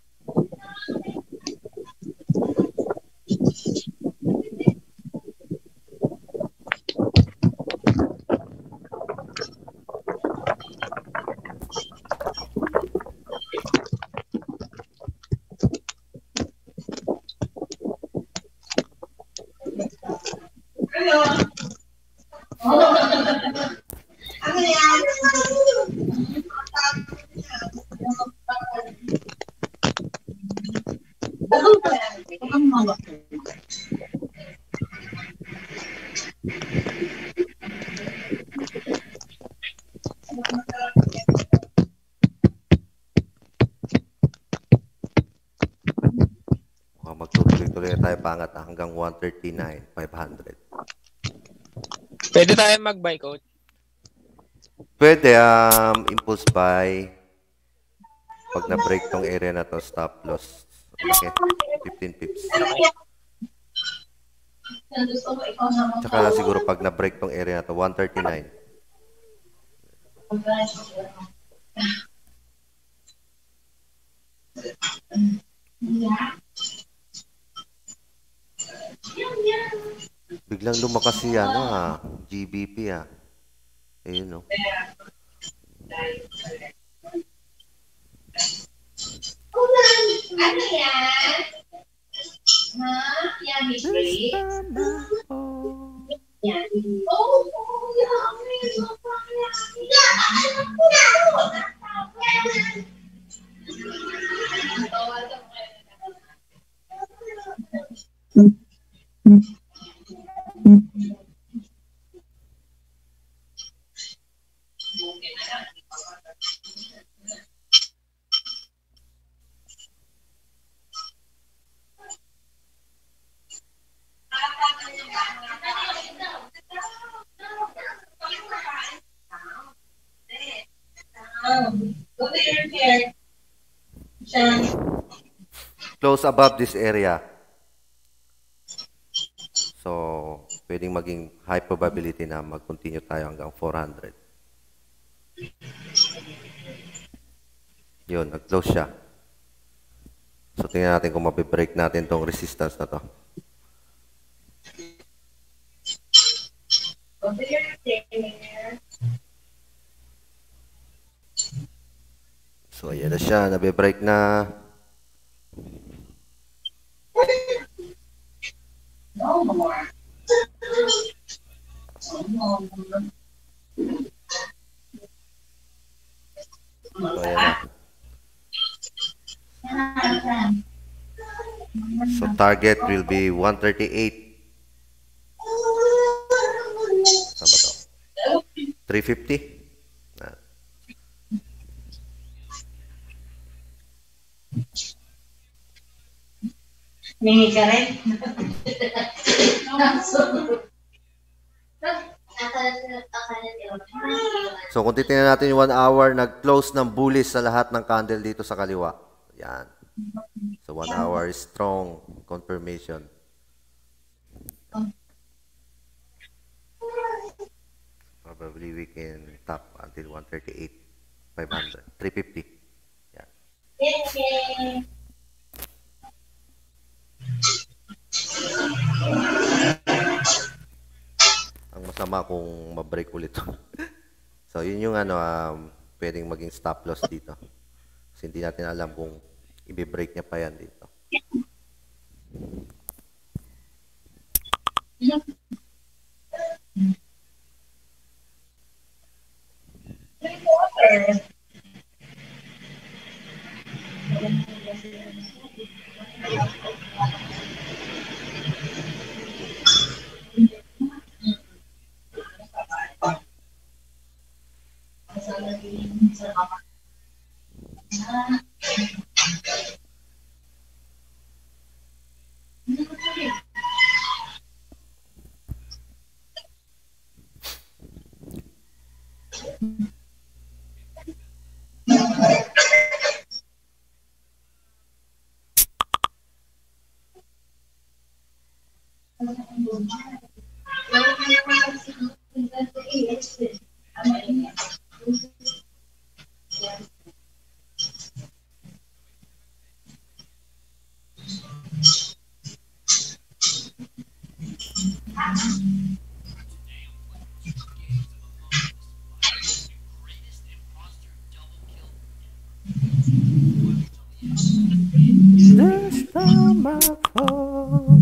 Magtutuloy tayo pangat hanggang 139,500. Pwede tayo mag-buy, coach? Pwede, impulse buy. Pag na-break tong area na to, stop loss. Okay, 15 pips. Tsaka siguro pag na-break tong area na to, 139. Biglang lumakas si GBP Ayun no. Ano yan? Ha? Yummy break? Yummy. Oh, yummy. Go to your chair. Sean. Close above this area. So, pwedeng maging high probability na mag-continue tayo hanggang 400. Yun, nag-close siya. So, tingnan natin kung mabibreak natin tong resistance na to. Go to your chair. So, ayan na siya. Nabibreak na. No more. So, ayan na. So, target will be 138. Saan ba to? 350? Mimi ka rin? So, kung titingnan natin yung 1 hour, nag-close ng bullish sa lahat ng candle dito sa kaliwa. Yan. So, 1 hour is strong confirmation. Probably we can top until 138, 500, 350. Yan. Ang masama kung ma-break ulit. So, yun yung pwedeng maging stop loss dito. Kasi hindi natin alam kung i-break niya pa yan dito. This time I fall.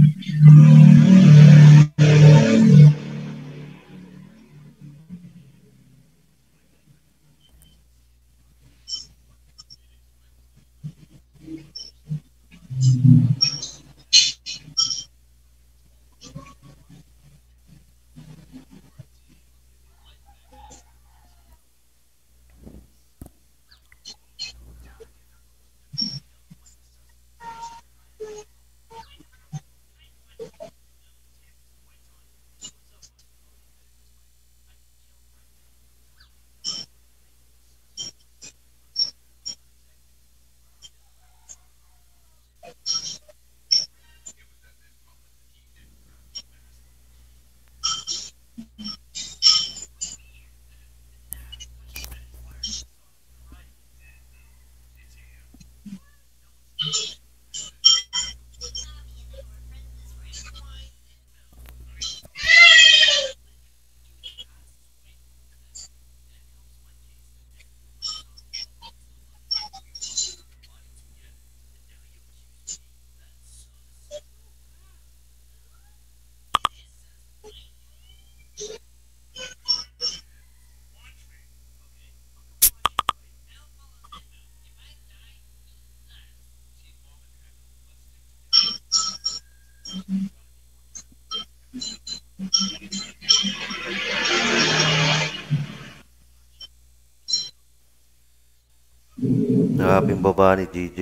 Nakaping baba ni DJ.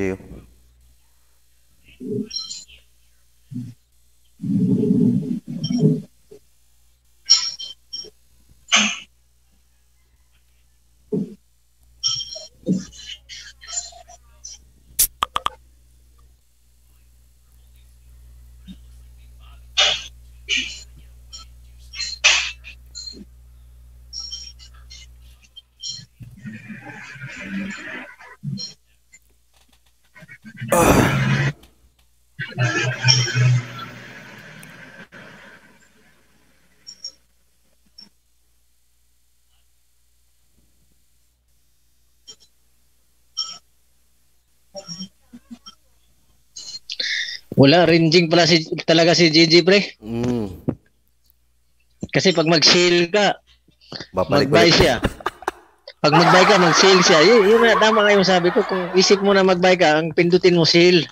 Wala, ranging pala talaga si Gigi, pre. Kasi pag mag-sale ka, mag-buy siya. Pag mag-buy ka, mag-sale siya. Yun na, tama nga yung sabi ko. Kung isip mo na mag-buy ka, ang pindutin mo sale.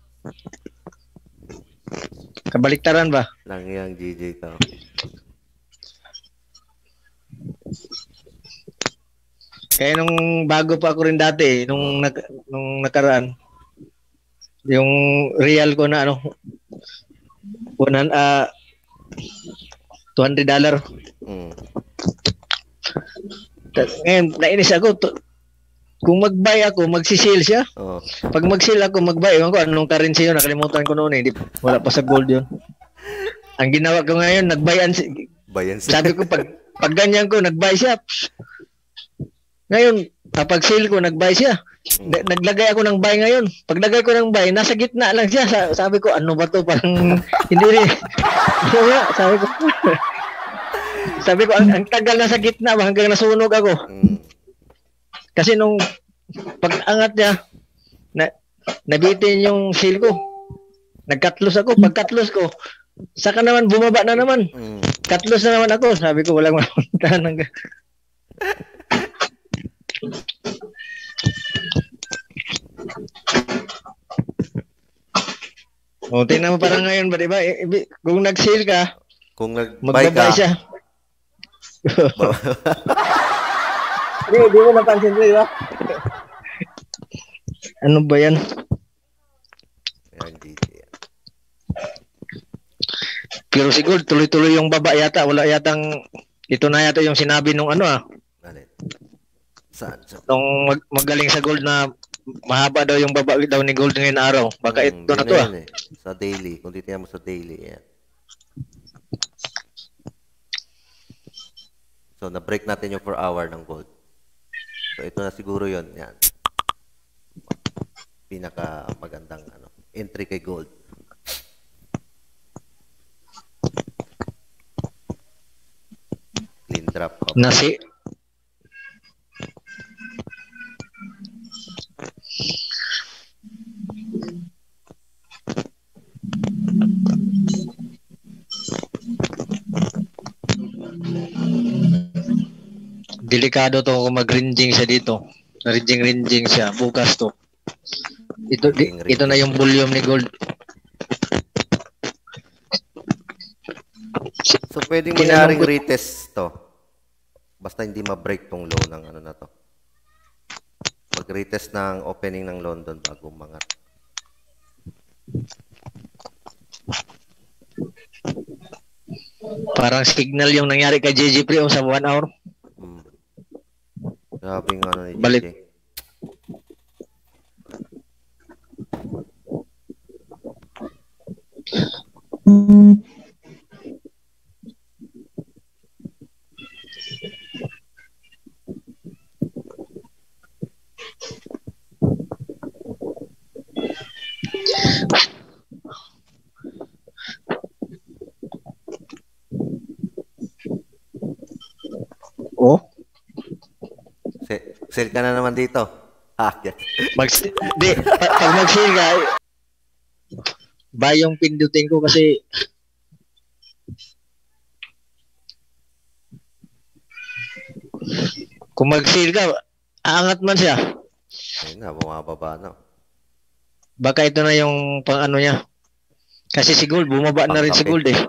Kabaliktaran ba? Lang yung Gigi to. Kaya nung bago pa ako rin dati, nung nakaraan, yung real ko na $200. Ngayon, nainis ako. Kung mag-buy ako, magsisale siya. Pag mag-sale ako, mag-buy. Ewan ko, anong currency yun? Nakalimutan ko noon eh. Wala pa sa gold yun. Ang ginawa ko ngayon, nag-buyan. Sabi ko, pag ganyan ko, nag-buy siya. Ngayon, kapag sale ko, nag-buy siya. Naglagay ako ng buy ngayon. Paglagay ko ng buy, nasa gitna lang siya. Sabi ko, ano ba to? Parang hindi rin. Sabi ko, ang tagal nasa gitna hanggang nasunog ako. Kasi nung pag-angat niya, nabitin yung sale ko. Nag-cutloss ako. Pag-cutloss ko, saka naman bumaba na naman. Cutloss na naman ako. Sabi ko, walang mapuntahan hanggang... tingnan mo parang ngayon ba, diba? Kung nag-sale ka, kung nag-buy ka, siya. Di mo napansin, diba? Ano ba yan? Pero siguro tuloy-tuloy yung baba yata. Wala yatang, ito na yata yung sinabi nung Saan? Nung magaling sa gold na mahaba daw yung baba daw ni gold ngayon araw. Baka ito na to Sa daily. Kung titignan mo sa daily, yan. So, na-break natin yung 4 hour ng gold. So, ito na siguro yun. Yan. Pinaka magandang entry kay gold. Clean drop. Delikado to kung mag-ringing siya dito. Ringing siya. Bukas to. Ito na yung volume ni gold. So, pwedeng mangyaring retest to. Basta hindi ma-break tong low ng na to. Mag-retest ng opening ng London bago umangat. Parang signal yung nangyari kay JJ Pre sa 1 hour. Grabe nga ni JJ. Balik. Sale ka na naman dito. Pag mag-sale ka, buy yung pindutin ko kasi kung mag-sale ka, aangat man siya. Ayun na, bumababa na. Baka ito na yung pang niya. Kasi si gold, bumaba na rin si gold eh.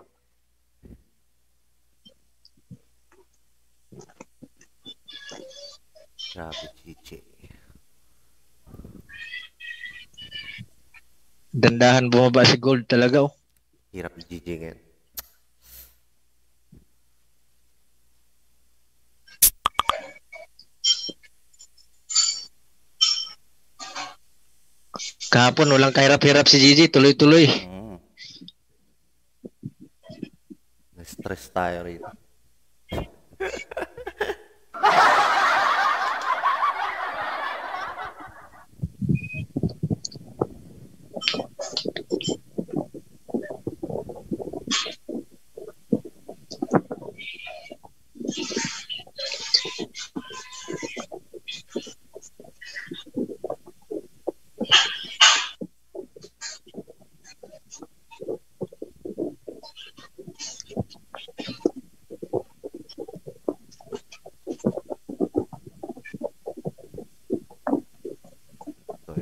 Grabe, GG. Dandahan bumaba si gold talaga Hirap ni GG ngayon. Kahapon walang kahirap-hirap si GG, tuloy-tuloy. Na-stress tayo rito.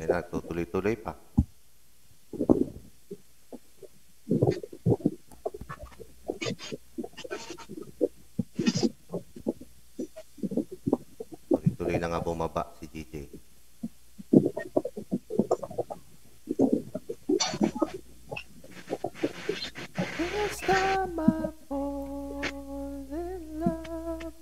Yan na, tutuloy-tuloy pa. Tuloy-tuloy na nga bumaba si GJ. This time I fall in love.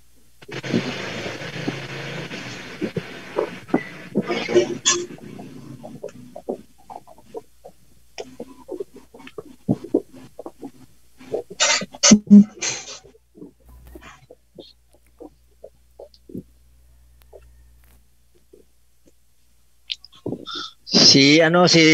Si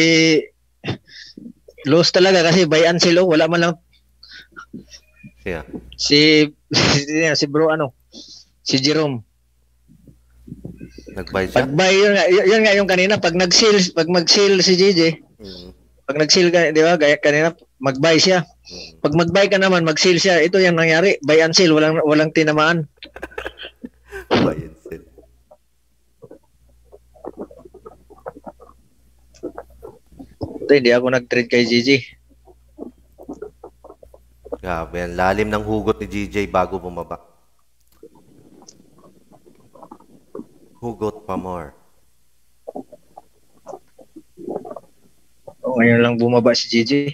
Los talaga kasi by Anselo, wala man lang Yeah. si bro si Jerome. Nag-buy siya? Pag-buy yun nga yung kanina pag mag-sale si JJ. Pag nag-sale ka, di ba? Gaya kanina mag-buy siya. Pag mag-buy ka naman, mag-sale siya. Ito yung nangyari, buy and sale, walang tinamaan. Buy and sale. Ito, hindi ako nag-trade kay JJ. Grabe, ang lalim ng hugot ni GJ bago bumaba. Hugot pa more. Ngayon lang bumaba si JJ.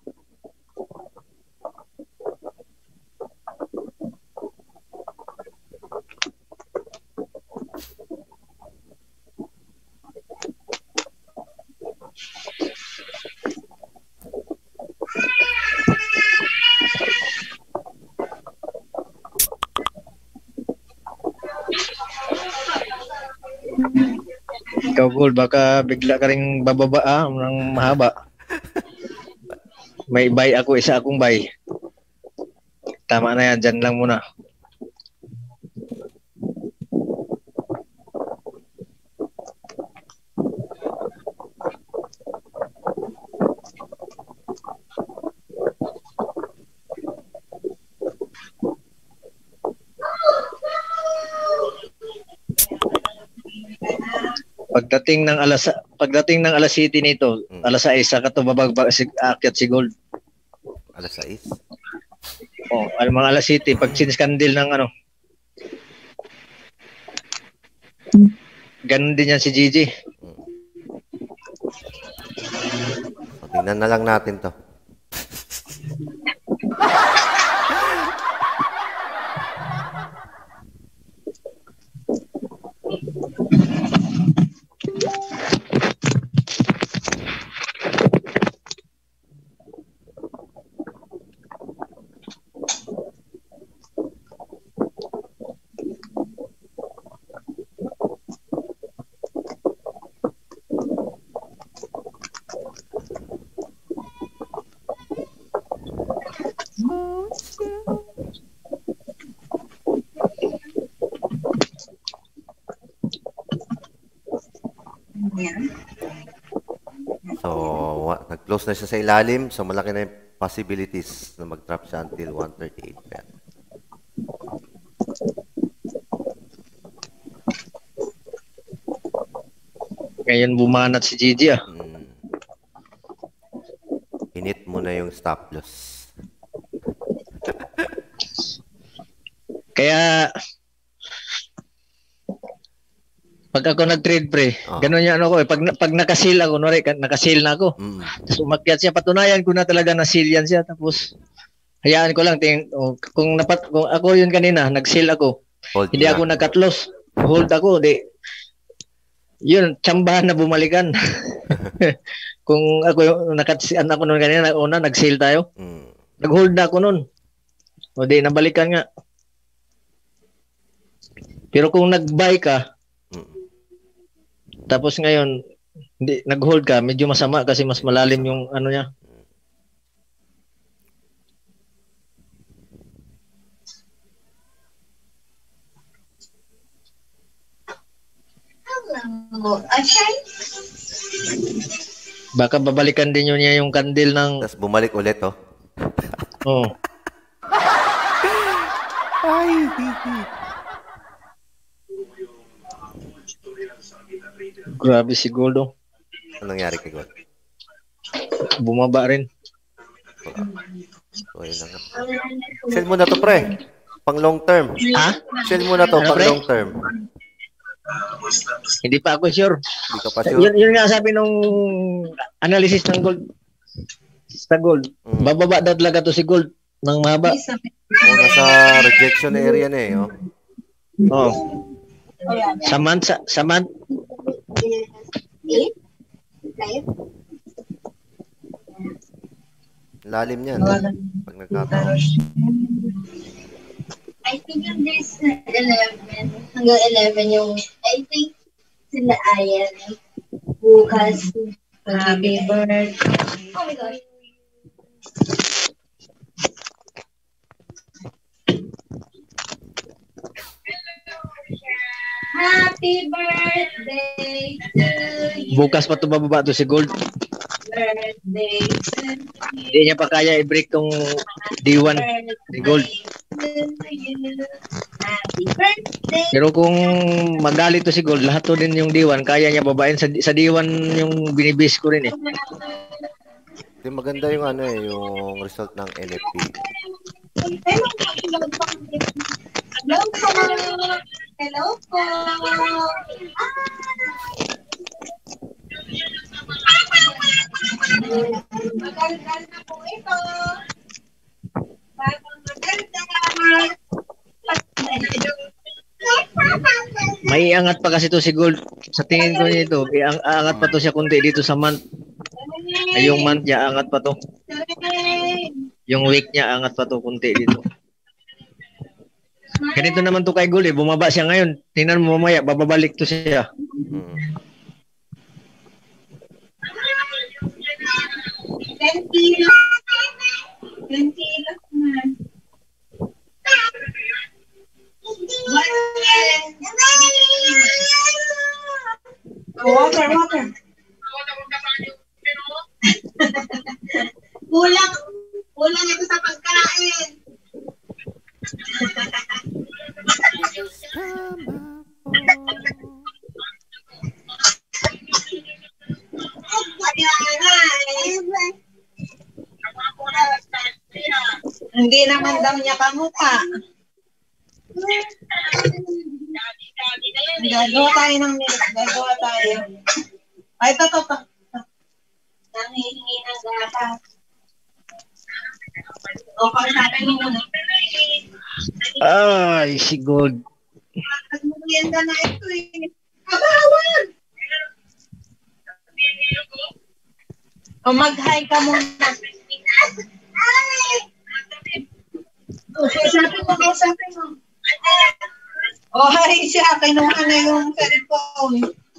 Ikaw, Gold, baka bigla ka rin bababa ng mahaba. May buy ako, isa akong buy. Tama na yan, dyan lang muna. Pagdating ng alas 7 nito, alas 6 saka to bababa aakyat si Gold. Alas 6? Oh, mga alas 7 pag sinskandil ng ganun din yan si Gigi. So, tingnan na lang natin to. So, nag-close na siya sa ilalim. So, malaki na yung possibilities na mag-drop siya until 138. Yan. Ngayon bumanat si Gigi Hinit mo na yung stop loss. Kaya pag ako nag-trade pre, ganun yan ako pag naka-seal ako, naka-seal na ako. Tapos umakyat siya, patunayan ko na talaga na seal yan siya. Tapos hayaan ko lang kung ako yun kanina, nag-seal ako. Hindi ako nag-cut loss. Hold ako, yun, tsambahan na bumalikan. Kung ako naka-seal ako noon kanina, una nag-seal tayo. Nag-hold na ako noon. O di nabalikan nga. Pero kung nag-buy ka, tapos ngayon, hindi, nag-hold ka, medyo masama kasi mas malalim yung niya. Baka babalikan din yun niya yung kandil ng... Tapos bumalik ulit, Oo. Ay, Grabe si Goldo. Anong nangyari kay Gold? Bumaba rin. So, yun na nga. Sell mo na to, pre. Pang long term. Ha? Sell mo na to, Ano, pang pre? long term. Hindi pa ako sure. Hindi ka pa sure? Yun nga sabi nung analysis ng gold. Sa gold. Bababa daw talaga to si gold ng mahaba. Nasa rejection area na eh. Oh. Sa month. Lalim yan. Pag nagkataon. I think yung this 11, hanggang 11 yung, I think sila Ayan. Bukas, happy birthday. Oh my gosh. Happy birthday to you. Bukas pa to bababa to si gold. Birthday to you. Hindi niya pa kaya i-break tong D1 ni gold. Happy birthday. Pero kung magalit to si gold, lahat to din yung D1, kaya niya babain sa D1 yung binibis ko rin eh. Maganda yung yung result ng NFP. Hello po. Hello po. Maganda na po ito. Bagong maganda. May angat pa kasi to si gold. Sa tingin ko nito, angat pa to siya kunti dito sa month. Ay, yung month niya, angat pa to. Yung week niya, angat pa to kunti dito. Ganito naman to kay gold eh. Bumaba siya ngayon. Tingnan mo mamaya, bababalik to siya. 10 kilos. 10 kilos na. Water. Kulang ito sa pagkain. Hindi naman daw niya kamuka. Gagawa tayo ng milk. Gagawa tayo. Ay, ito. Nangihingi ng gatas. O, pag-sabi mo muna. Ay, si gold. Nagmurienda na ito eh. Abawan! O, mag-hi ka muna. Ay! Sabi mo. O, hi siya. Kinuha na yung cellphone.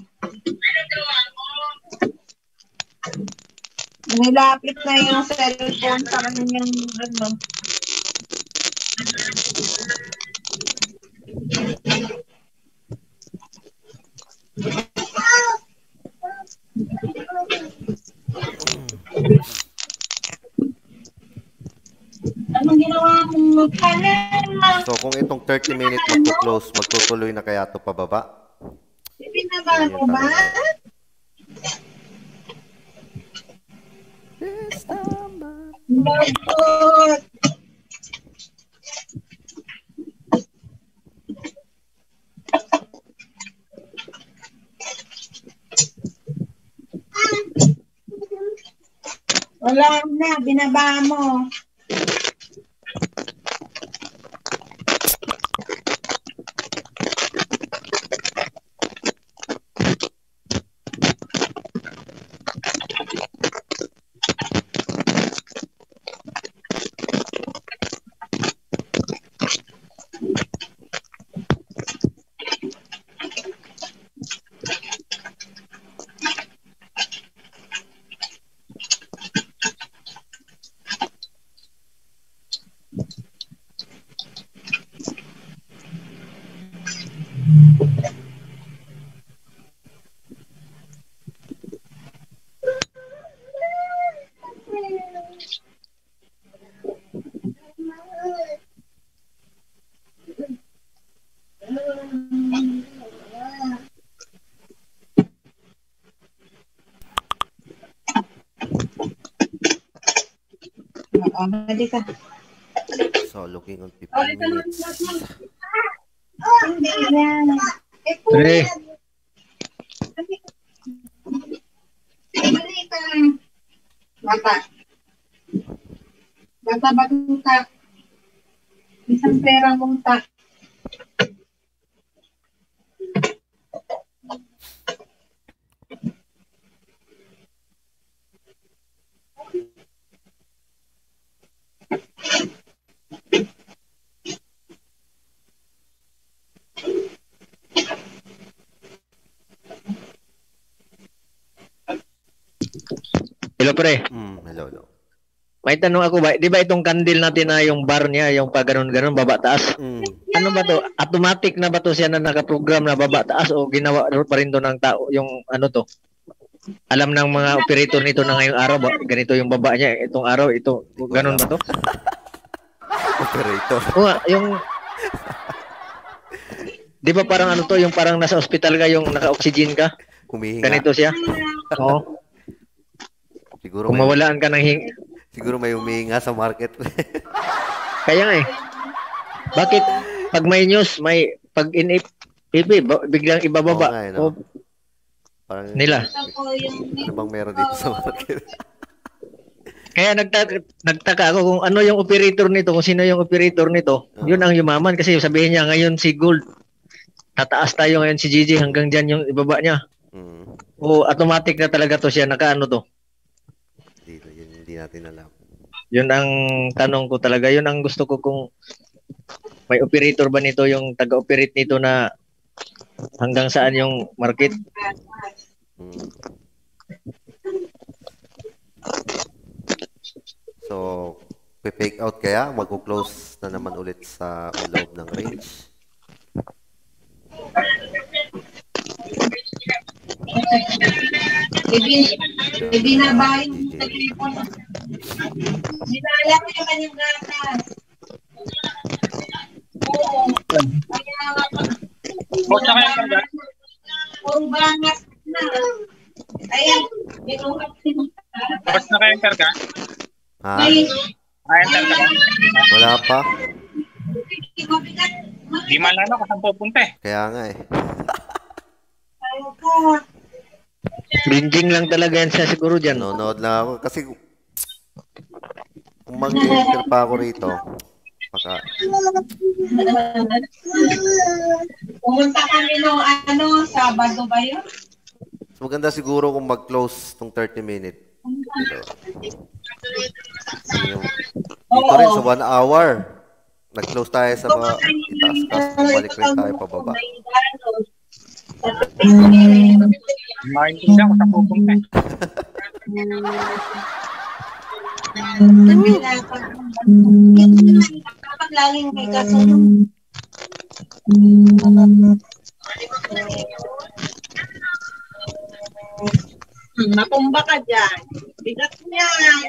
Nilapit na yung cellphone sa kanyang ano. Anong ginawa mong kanina? So kung itong 30 minutes magto-close, magtutuloy na kaya ito pababa? Ibinaba mo ba? Bakit? Wala na, binaba mo. Ready ka. So, looking on 15 minutes. Hindi yan. Ready? Bata. Bata batuta. Isang perang munta. Hello, pre. Hello. May tanong ako ba, di ba itong candle natin na yung bar niya, yung pag ganun-ganun, baba taas? Ano ba to? Automatic na ba to siya na nakaprogram na baba taas o ginawa pa rin to ng tao, yung ano to? Alam ng mga operator nito na ngayong araw, ganito yung baba niya, itong araw, ito, ganun ba to? Operator. O nga, yung... Di ba parang ano to, yung parang nasa ospital ka, yung naka-oxygen ka? Humihinga. Ganito siya? Oo. Siguro kung mawalaan ka ng siguro may humihinga sa market. Kaya nga eh. Bakit pag may news, may pag biglang ibababa? Oo nga, no? Parang, nila. Ano bang meron dito sa market? Kaya nagtaka ako kung ano yung operator nito, kung sino yung operator nito. Yun ang yumaman kasi sabihin niya ngayon si Gold. Tataas tayo ngayon si Gigi hanggang dyan yung ibaba niya. O automatic na talaga to siya, nakaano to? Hindi natin alam. Yun ang tanong ko talaga. Yun ang gusto ko kung may operator ba nito, yung taga-operate nito na hanggang saan yung market. So, pe-fake out kaya? Mag-close na naman ulit sa loob ng range? Ibinabahin mo sa telepono. Dinala ko yung kanyang gatas. Oo. Basta kayo karga? Puro bangas na. Ayan. Basta kayo karga? Ha? Ayan karga? Wala pa? Di man lang kasi pupunta eh. Kaya nga eh. Binjing lang talaga yan siya siguro dyan. Nanonood lang ako kasi kung mag-enter pa ako rito, baka... Pumunta kami nung Sabado ba yun? So, maganda siguro kung mag-close tong 30 minutes. Dito rin sa 1 hour. Nag-close tayo sa mga itaas kasi balik rin tayo pababa. Maintindihan kung saan pupunta eh. Dapat laging may kasunod. Matumba ka dyan. Bigat niyan.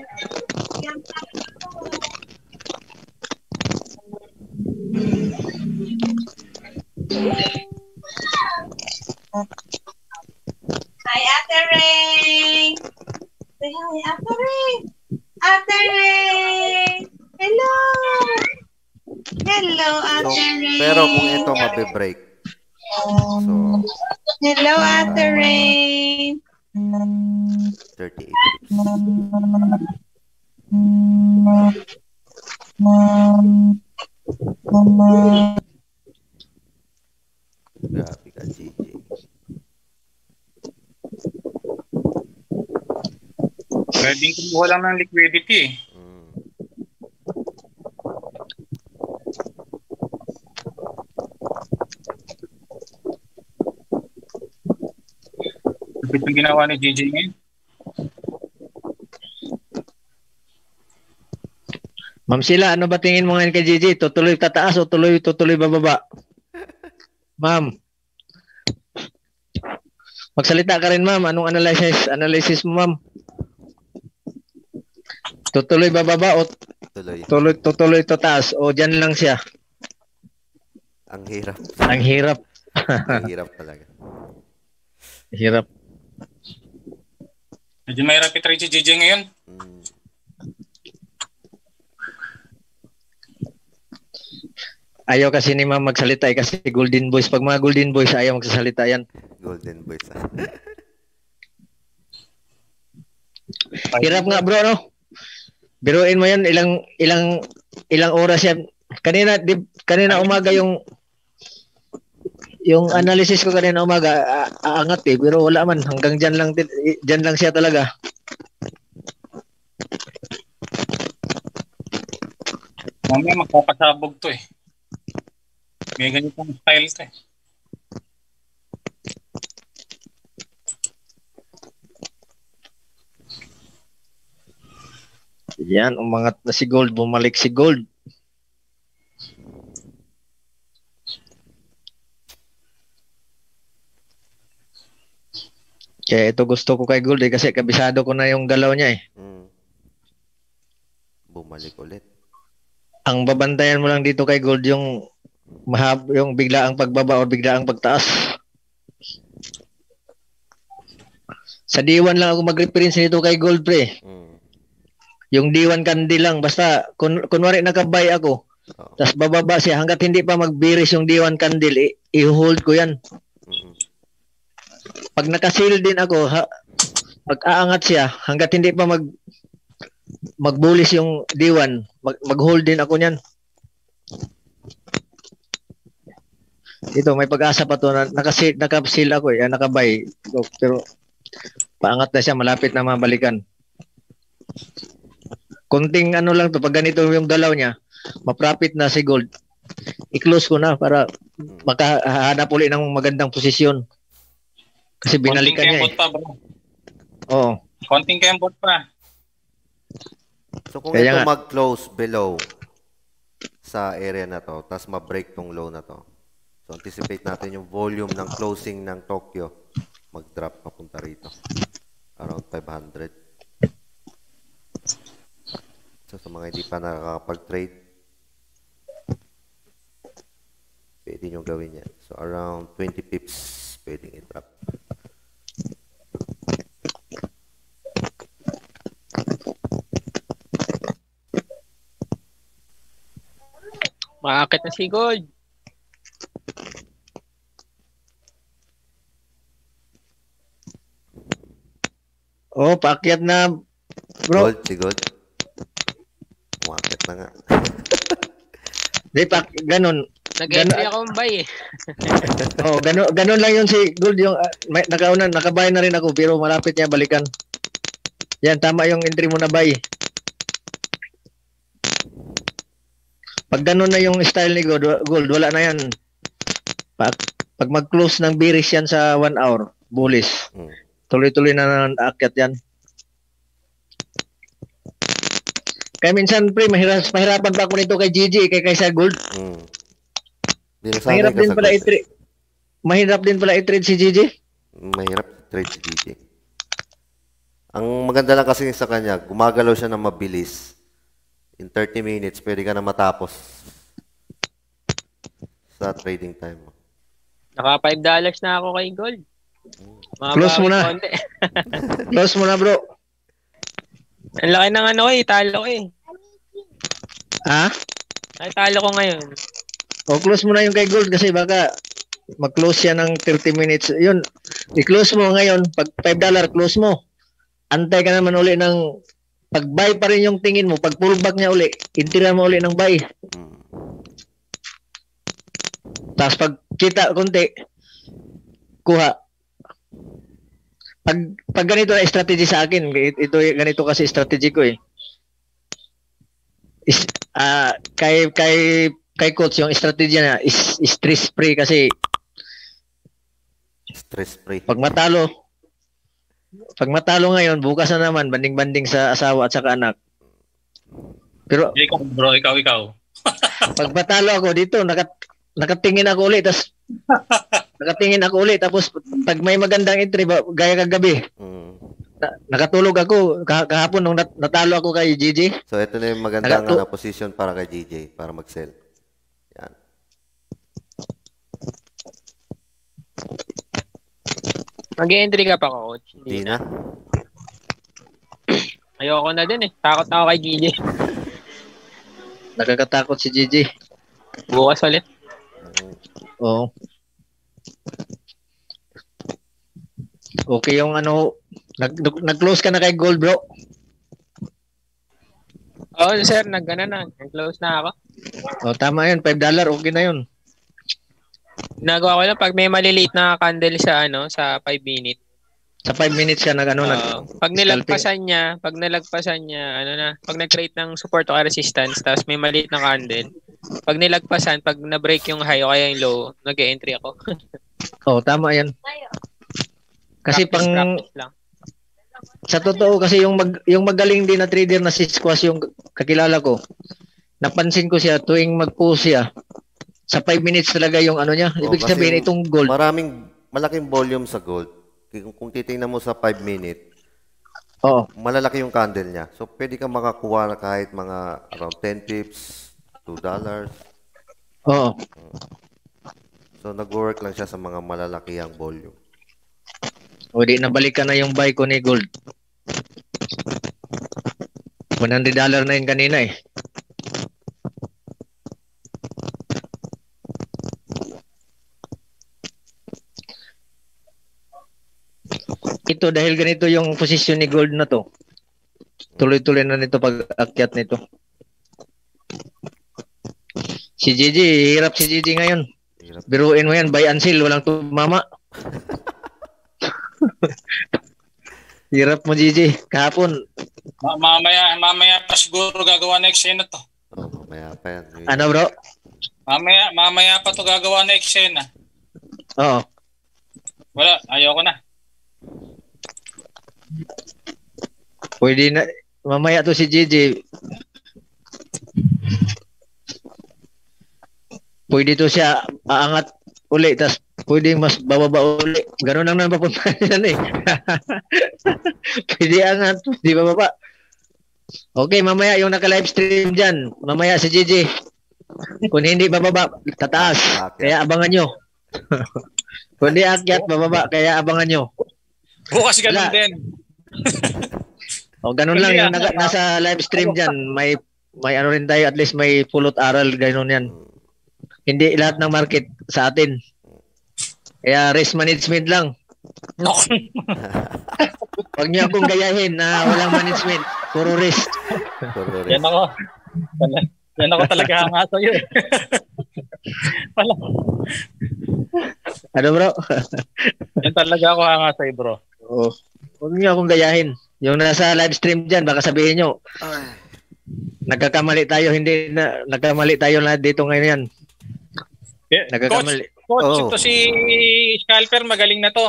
Hi, Ate Ray! Say hi, Ate Ray! Ate Ray! Hello! Hello, Ate Ray! Pero kung ito mabe-break. So, hello, Ate Ray! 38 Grabe ka, Gigi. Pwedeng kumuha lang ng liquidity eh. Kapit yung ginawa ni JJ ngayon. Ma'am Sheila, ano ba tingin mo ngayon kay Gigi? Tutuloy tataas o tutuloy bababa? Ma'am. Magsalita ka rin, ma'am. Anong analysis mo, ma'am? Tutuloy bababa o tutuloy tataas o dyan lang siya? Ang hirap. Ang hirap. Ang hirap talaga. Hirap. Medyo mahirap i-try si JJ ngayon. Ayaw kasi ni ma'am magsalita kasi Golden Boys. Pag mga Golden Boys, ayaw magsasalita yan. Golden Boys. Hirap nga bro, no? Biruin mo yan, ilang oras yan. Kanina umaga yung analysis ko kanina umaga, aangat pero wala man. Hanggang dyan lang siya talaga. Mamaya magpapasabog to May ganitong style to Yan, umangat na si Gold, bumalik si Gold. Kaya ito gusto ko kay Gold kasi kabisado ko na yung galaw niya Bumalik ulit. Ang babantayan mo lang dito kay Gold yung biglaang pagbaba o biglaang pagtaas. Sa D1 lang ako mag-reference nito kay Gold pre. Yung D1 candle lang basta kunwari nakabay ako. Tapos bababa siya hangga't hindi pa magbiris yung D1 candle, i-hold ko yan. Pag nakasil din ako, pag-aangat siya hangga't hindi pa magbulis yung D1, mag-hold din ako niyan. Ito, may pag-asa pa to na nakasil ako nakabay. Pero paangat na siya, malapit na mabalikan. Konting ano lang to, pag ganito yung galaw niya, ma-profit na si Gold. I-close ko na para makahanap ulit ng magandang posisyon. Kasi binalikan niya pa, bro. Oo. Konting kembot pa. So kung ito mag-close below sa area na to, tapos ma-break tong low na to. So anticipate natin yung volume ng closing ng Tokyo mag-drop papunta rito. Around 500. So sa mga hindi pa nakakapag-trade, pwede nyo gawin yan. So around 20 pips pwedeng i-drop. Maakit na si Gold. Oh, paakyat na, bro. Si Gold. Umakit na nga. Di, ganun. Nag-entry akong buy Oh, ganun lang yun si Gold. Yung, nakabay na rin ako, pero malapit niya balikan. Yan, tama yung entry mo na buy. Pag ganun na yung style ni Gold, wala na yan. Pag mag-close ng biris yan sa 1 hour, bullish. Tuloy-tuloy na naakyat yan. Kaya minsan, pre, mahirapan pa ako nito kay GG, kaysa Gold. Mahirap din pala i-trade si GG. Mahirap i-trade si GG. Ang maganda lang kasi sa kanya, gumagalaw siya ng mabilis. In 30 minutes, pwede ka na matapos sa trading time mo. Naka $5 na ako kay Gold. Close mo na. Close mo na, bro. Ang laki ng talo ko Ha? Ay, talo ko ngayon. O, close mo na yung kay Gold kasi baka mag-close siya ng 30 minutes. Yun, i-close mo ngayon. Pag $5, close mo. Antay ka naman uli ng pag-buy pa rin yung tingin mo. Pag pullback niya uli, intira mo uli ng buy. Tapos pag kita konti, kuha. Pag ganito na strategy sa akin, ganito kasi strategy ko kay coach yung strategy niya is stress free kasi stress free. Pag matalo ngayon, bukas na naman banding-banding sa asawa at saka anak. Pero ikaw. Pag matalo ako dito, nakatingin ako ulit tapos pag may magandang entry gaya kagabi. Nakatulog ako kahapon nung natalo ako kay GJ. So ito na yung magandang position para kay GJ para mag-sell. Yan. Mag-entry ka pa, coach? Hindi na. Ayoko na din Takot na ako kay GJ. Nakakatakot si GJ. Bukas ulit. Oo. Okay yung ano, nag-close ka na kay gold, bro? Oo, sir, nag-close na ako. Tama yun, $5, okay na yun. Nagawa ko lang pag may maliliit na candle sa sa 5 minutes. Sa 5 minutes ka pag nilagpasan niya, pag nag-create ng support o resistance, tapos may maliit na candle, pag nilagpasan, pag na-break yung high o kaya yung low, nag-e-entry ako. Tama yan. Kasi practice lang. Sa totoo kasi yung magaling din na trader na si Squash yung kakilala ko. Napansin ko siya tuwing mag-push siya. Sa 5 minutes talaga yung ano niya. Ibig sabihin itong gold. Malaking volume sa gold. Kung titingnan mo sa 5 minute, malalaki yung candle niya. So, pwede kang makakuha na kahit mga around 10 pips, $2. Oo. So, nag-work lang siya sa mga malalaki ang volume. Di nabalikan na yung buy ko ni gold. $100 na yun kanina eh. Ito dahil ganito yung posisyon ni gold na to. Tuloy-tuloy na nito pag-akyat nito. Si Gigi, hirap si Gigi ngayon. Biruin mo yan, buy and sell, walang tumama. Hirap mo, Gigi. Kahapon. Mamaya pa siguro gagawa na eksena to. Mamaya pa yan. Ano, bro? Mamaya pa to gagawa na eksena. Oo. Wala, ayoko na. Pwede na. Mamaya to si Gigi. Pwede to siya aangat uli, tas pwede mas bababa uli. Ganun lang naman papunta yan eh. Pwede angat, pwede bababa. Okay, mamaya yung naka-live stream dyan. Mamaya si Gigi. Kung hindi bababa, tataas. Kaya abangan nyo. Kung hindi akyat, bababa. Kaya abangan nyo. Bukas ganun din. Ganun lang yung nasa live stream dyan. May ano rin tayo, at least may pulot aral, ganun yan. Hindi lahat ng market sa atin. Kaya risk management lang. No. Huwag niyo akong gayahin na walang management. Puro risk. Yan ako talaga hanga sa'yo. Ano, bro? Yan talaga ako hanga sa'yo, bro. Oo. Huwag niyo akong gayahin. Yung nasa live stream dyan, baka sabihin nyo, nagkakamali tayo, nagkamali tayo lahat dito ngayon yan. Coach, ito si Scalper, magaling na to.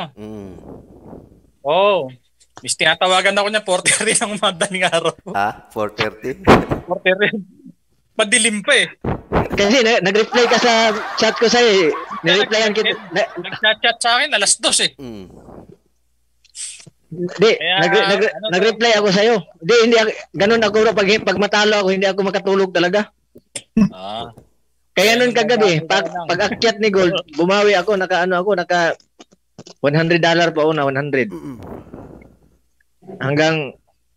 Miss, tinatawagan ako niya, 4:30 ng madaling araw. 4:30? 4:30. Madilim pa eh. Kasi nag-reply ka sa chat ko sa'yo eh. Nag-replyan kita. Nag-chat sa akin, 2:00 eh. Hindi, nag-reply ako sa'yo. Hindi, ganun ako, pag matalo ako, hindi ako makatulog talaga. Kaya nun kagabi, pag akyat ni gold, bumawi ako, naka $100 pa una, 100. Hanggang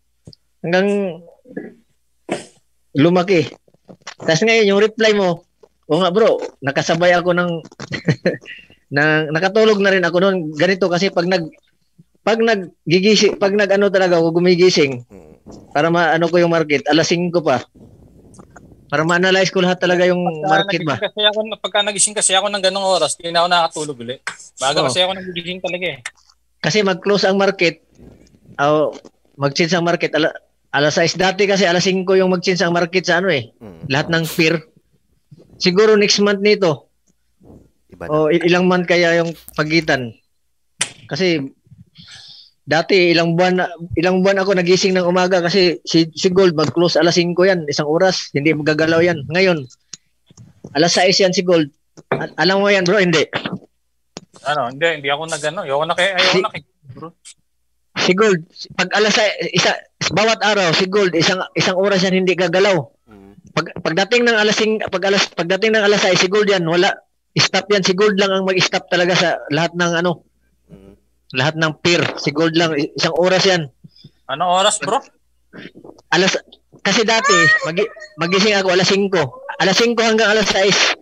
lumaki. Tapos ngayon, yung reply mo, nga bro, nakasabay ako nakatulog na rin ako noon. Ganito kasi pag nagigising, pag talaga ako gumigising, para maano ko yung market, 5:00 pa. Para ma-analyze ko lahat talaga yung market ba. Pagka nagising kasi ako ng ganong oras, hindi na ako nakatulog ulit. Baga kasi ako nagigising talaga eh. Kasi mag-close ang market, mag-change ang market, alas 6 dati kasi, 5:00 yung mag-change ang market sa lahat ng peer. Siguro next month nito, ilang month kaya yung pagitan. Kasi, dati ilang buwan ako nagising ng umaga kasi si gold mag-close 5:00 yan, 1 oras, hindi magagalaw yan. Ngayon, 6:00 yan si gold. Alam mo yan, bro, hindi. Hindi ako ayoko na kay bro. Si gold, pag bawat araw si gold isang oras yan hindi gagalaw. Pagdating ng pagdating ng 6:00 si gold yan, wala, stop yan, si gold lang ang mag-stop talaga sa lahat ng lahat ng peer, si gold lang, 1 oras yan. Anong oras, bro? Kasi dati, magising ako 5:00. 5:00 hanggang 6:00.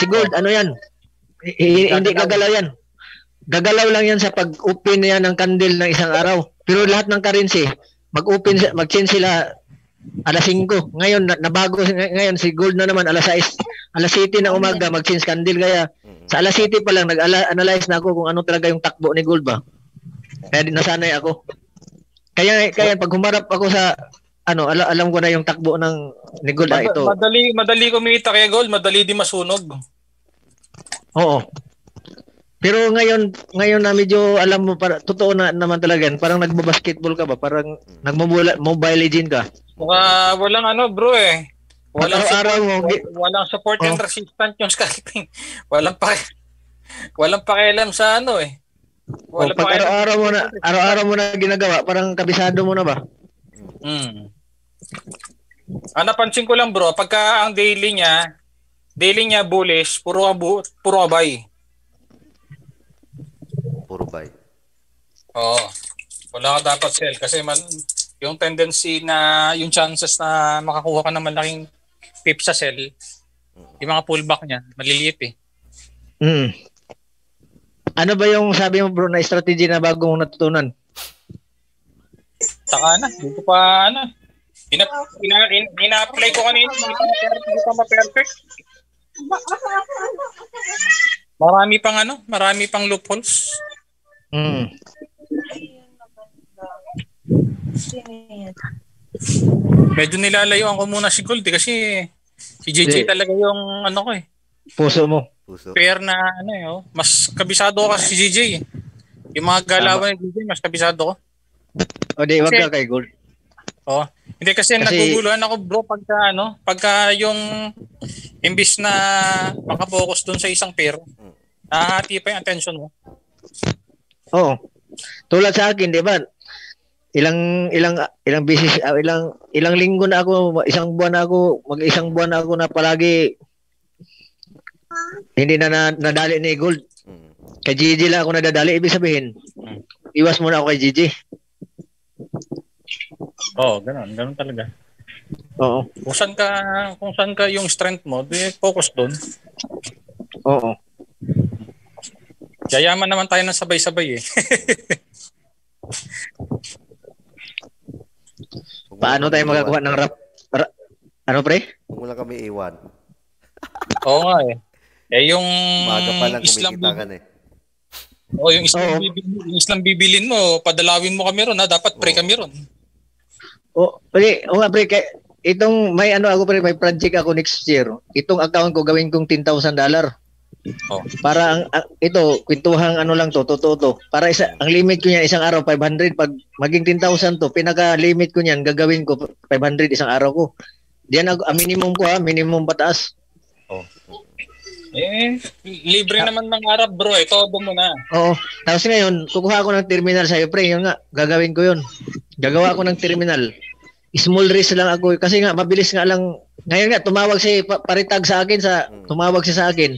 Si Gold, ano yan? Hindi gagalaw yan. Gagalaw lang yan sa pag-open niya ng candle ng isang araw. Pero lahat ng currency, mag-change sila alas 5. Ngayon, nabago ngayon, si Gold na naman, alas 6. Alas 7 ng umaga, mag-change candle. Kaya sa alas 7 pa lang, nag-analyze na ako kung ano talaga yung takbo ni Gold ba. Kaya nasanay ako. Kaya pag humarap ako sa alam ko na yung takbo ni Gold ito. Madali kumita kaya Gold, madali din masunog. Oo. Pero ngayon na medyo alam mo, totoo na naman talaga yan. Parang nagbabasketball ka ba? Parang nagmobile legend ka. Walang bro eh. Walang support and Oh. resistance yung scalping. Walang pakialam sa eh. Pag araw-araw mo na ginagawa, parang kabisado mo na ba? Napansin ko lang bro, pagka ang daily niya bullish, puro buy. Puro buy. Oo. Wala ka dapat sell kasi yung tendency na yung chances na makakuha ka ng malaking pip sa sell, yung mga pullback niya, maliliit eh. Ano ba yung sabi mo bro na strategy na bago mong natutunan? Saka na, dito pa ina-apply ko kanina, hindi pa ma-perfect. Marami pang loopholes. Medyo nilalayuan ko muna si Gold kasi si JJ talaga yung ko eh. Puso mo. Fair na mas kabisado ko kasi si JJ eh. Yung mga galawan ni JJ mas kabisado ko. O di, wag ka kay Gold. Hindi kasi naguguluhan ako bro pagka yung imbis na makapokus dun sa isang pair, nahati pa yung attention mo. Oo. Tulad sa akin, di ba? Ilang business, ilang linggo na ako, isang buwan na ako na palagi hindi na nadali ni Gold. Kay Gigi lang ako nadadali, ibig sabihin, iwas muna ako kay Gigi. Ganun talaga. Oo. Kung saan ka yung strength mo, focus doon. Oo. Yayaman naman tayo ng sabay-sabay eh. Paano tayo magagawa ng rap? Ano pre? Huwag mo lang kami iwan. Oo nga eh. Yung Maga pa lang kumikita ka na eh. Yung Islam bibilin mo, padalawin mo kami ron dapat pre kami ron. Pre, itong may ako pre, may project ako next year. Itong account ko gawin kong $10,000. Para ito kwentuhang lang to, totoo to. Para ang limit ko niyan isang araw 500, pag maging 10,000 to, pinaka limit ko niyan gagawin ko 500 isang araw ko. Diyan ang minimum ko minimum pataas. Libre naman ng Arab bro, todo mo na. Oo. Tapos ngayon, kukuha ako ng terminal sa'yo, pre. Yun nga, gagawin ko yun. Gagawa ako ng terminal. Small risk lang ako. Kasi nga, mabilis nga lang. Ngayon nga, tumawag si Paritag sa akin. Tumawag siya sa akin.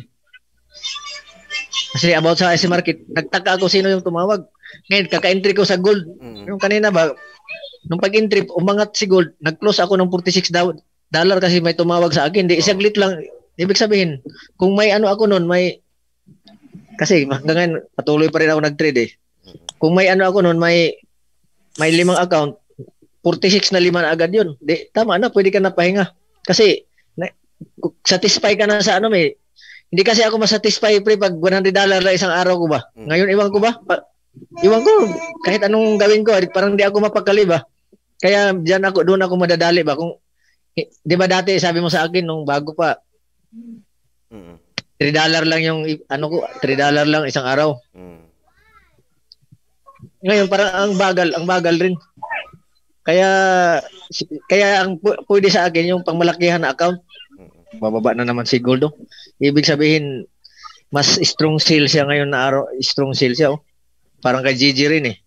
Kasi about sa IC Market, nagtaka ako sino yung tumawag. Ngayon, kaka-entry ko sa Gold. Yung kanina ba, nung pag-entry, umangat si Gold. Nag-close ako ng $46 kasi may tumawag sa akin. Di, isaglit lang. Ibig sabihin, kung may ako noon, kasi hanggang ngayon, patuloy pa rin ako nag-trade eh. Kung may ako noon, may 5 account, 46 na 5 na agad yun. Di, tama na, pwede ka na pahinga. Kasi, satisfy ka na sa Hindi kasi ako masatisfy pre pag $100 na isang araw ko ba. Ngayon, iwan ko ba? Iwan ko, kahit anong gawin ko, parang di ako mapakali ba. Kaya doon ako madadali ba. Kung, di ba dati, sabi mo sa akin, nung bago pa, $3 lang yung ko, $3 lang isang araw. Ngayon parang ang bagal rin. Kaya ang pwede sa akin yung pangmalakihan na account. Bababa na naman si Gold. Ibig sabihin mas strong sale siya ngayon na araw, strong sale siya Parang kay Gigi rin eh.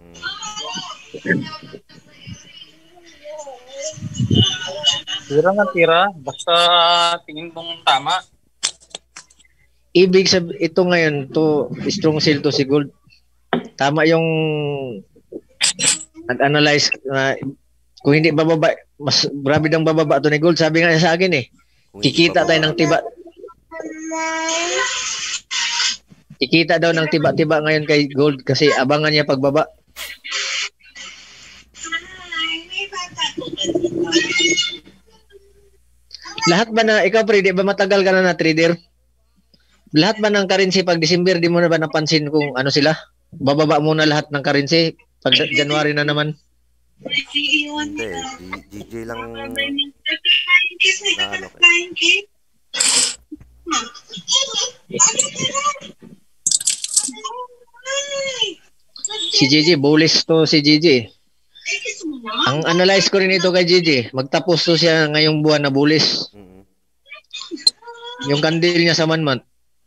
Tira basta tingin mong tama. Ibig sabihin, ito ngayon, strong sale to si Gold. Tama yung nag-analyze na kung hindi bababa, mas grabe ng bababa to ni Gold. Sabi nga sa akin kikita tayo ng tiba. Ikita daw ng tiba-tiba ngayon kay Gold kasi abangan niya pagbaba. Lahat ba na, ikaw pre, di ba matagal ka na trader? Lahat ba ng currency pag December, di mo na ba napansin kung ano sila? Bababa muna lahat ng currency pag January na naman. Hindi, GJ lang na ano Si GJ, bullish to si GJ. Ang analyze ko rin ito kay GJ, magtapos to siya ngayong buwan na bullish. Yung candle niya sa month.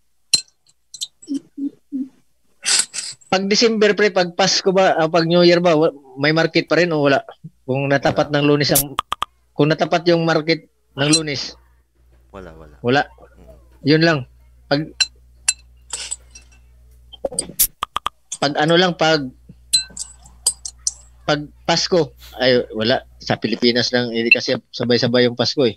Pag December pre, pag Pasko ba, pag New Year ba, may market pa rin o wala? Kung natapat ng Lunes kung natapat yung market ng Lunes. Wala. Yun lang. Pag ano lang, pag Pasko, ay wala. Sa Pilipinas lang, hindi kasi sabay-sabay yung Pasko eh.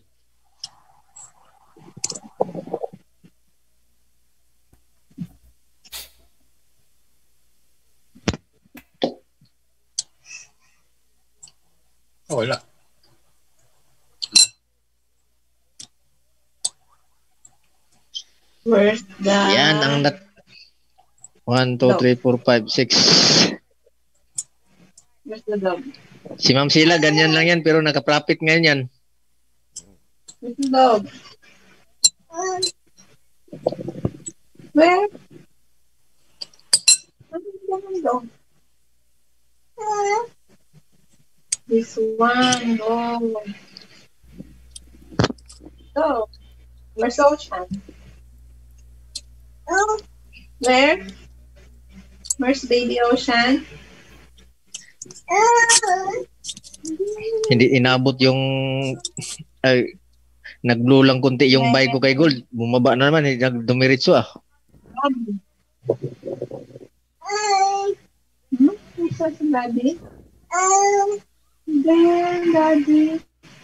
Wala. Where's the... Yan ang 1, 2, 3, 4, 5, 6. Where's the dog? Si Ma'am Sheila, ganyan lang yan, pero naka-profit ngayon yan. Where's the dog? Where? Where's the dog? This one, dog. Dog. Where's Ocean? Oh, where? Where's baby Ocean? Hindi inabot yung nag-blue lang konti yung buy ko kay Gold. Bumaba na naman, dumiritso ah. Where's daddy? There, daddy.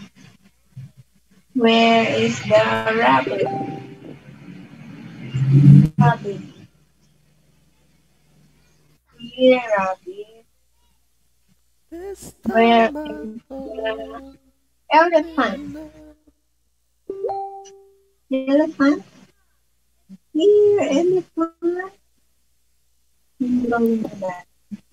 Where is the rabbit? Rabbit. Here, rabbit. Where is the elephant? Elephant? Here, elephant. Elephant.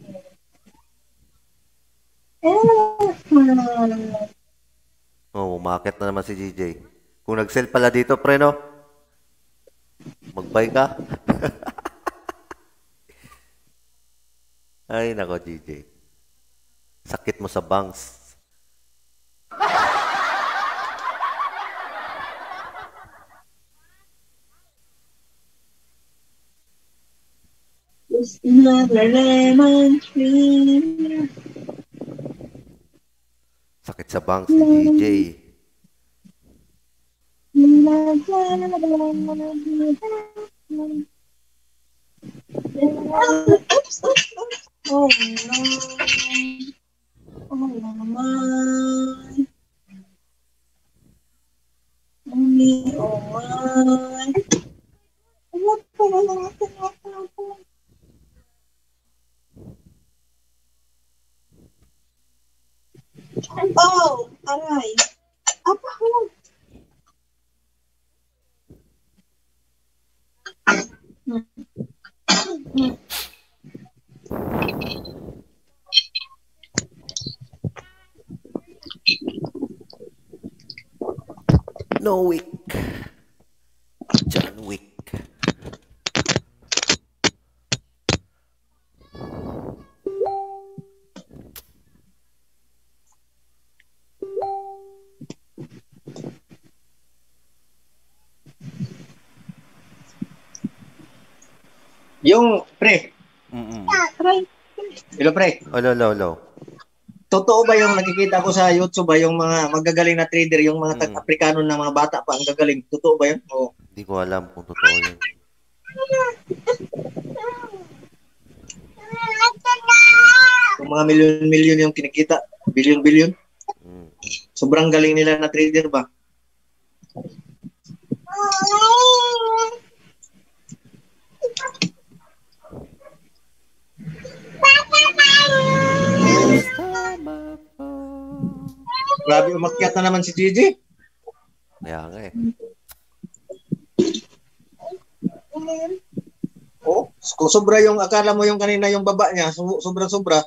Oh, umakit na naman si GJ. Kung nag-sell pala dito, pre, no? Mag-buy ka? Ay, nako, GJ. Sakit mo sa bangs. There's another lemon tree. Sakit sa bangs ni GJ. Oh no. Oh my. Oh my. Oh, aray. Apa ko? No Wick. John Wick. Yung pre. Hello pre. Hello. Totoo ba yung nakikita ko sa YouTube ba yung mga magagaling na trader, yung mga Afrikano na mga bata pa ang gagaling? Totoo ba yun? O Hindi ko alam kung totoo yun. yung mga milyon-milyon yung kinikita, bilyon-bilyon. Sobrang galing nila na trader ba? Grabe, umakyat na naman si Gigi. Kaya nga eh. Oh, kung sobra yung akala mo yung kanina yung baba niya, sobra-sobra.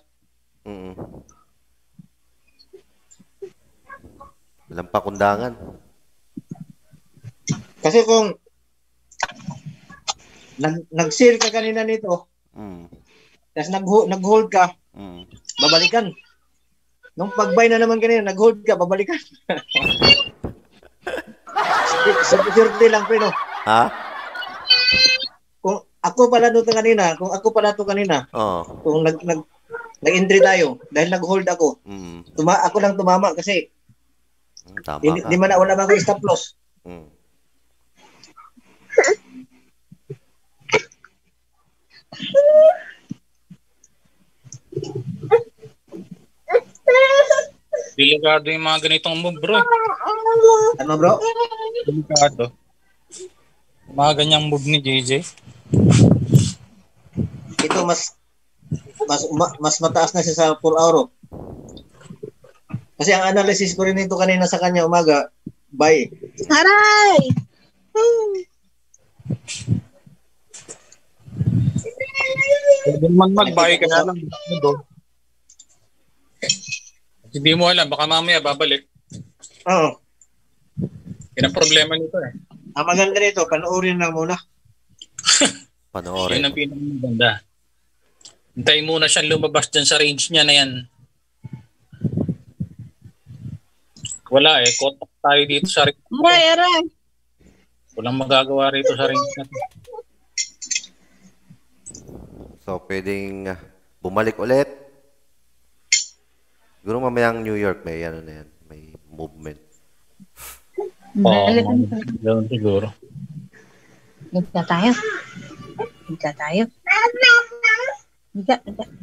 Walang pakundangan. Kasi kung nag-sale ka kanina nito, tapos nag-hold ka, babalikan. Nung pag-buy na naman kanina, nag-hold ka, babalikan. Sure lang, pero. Ha? Kung ako pala to kanina, kung nag-entry tayo, dahil nag-hold ako, ako lang tumama kasi di man wala ba ako stop loss. Delikado yung mga ganitong move, bro. Ano, bro? Delikado. Mga ganyang move ni JJ. Ito mas mataas na siya sa 4 hour. Kasi ang analysis ko rin ito kanina sa kanya umaga, buy. Aray! Pwede man mag-buy ka na lang. Hindi mo alam, baka mamaya babalik. Oo. Yan ang problema nito eh. Ang maganda nito, panoorin lang muna. Panoorin. Yan ang pinamaganda. Hintayin muna siyang lumabas dyan sa range niya na yan. Wala eh, caught up tayo dito sa range. Aray! Walang magagawa rito sa range natin. So, pwedeng bumalik ulit. Siguro mamayang New York may ano na yan, may movement. Ganun siguro. Higa tayo. Higa.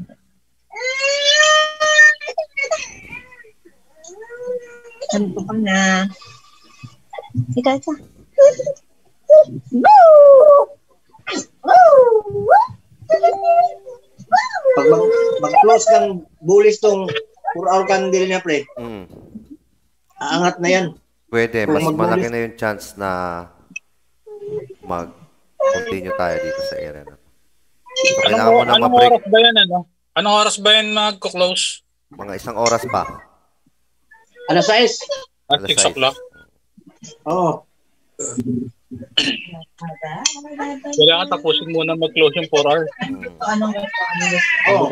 Ganito ka na. Higa. Pag mag-close kang bullish tong 4-hour candle niya, pre. Aangat na yan. Pwede, mas malaki na yung chance na mag-continue tayo dito sa area na. So, kailangan mo na ma-break. Oras ba yan, ano? Anong oras ba yan mag-close? Mga 1 oras pa. Alas 6. At 6 o'clock? Oo. Kailangan tapusin muna mag-close yung 4 hours. Oo.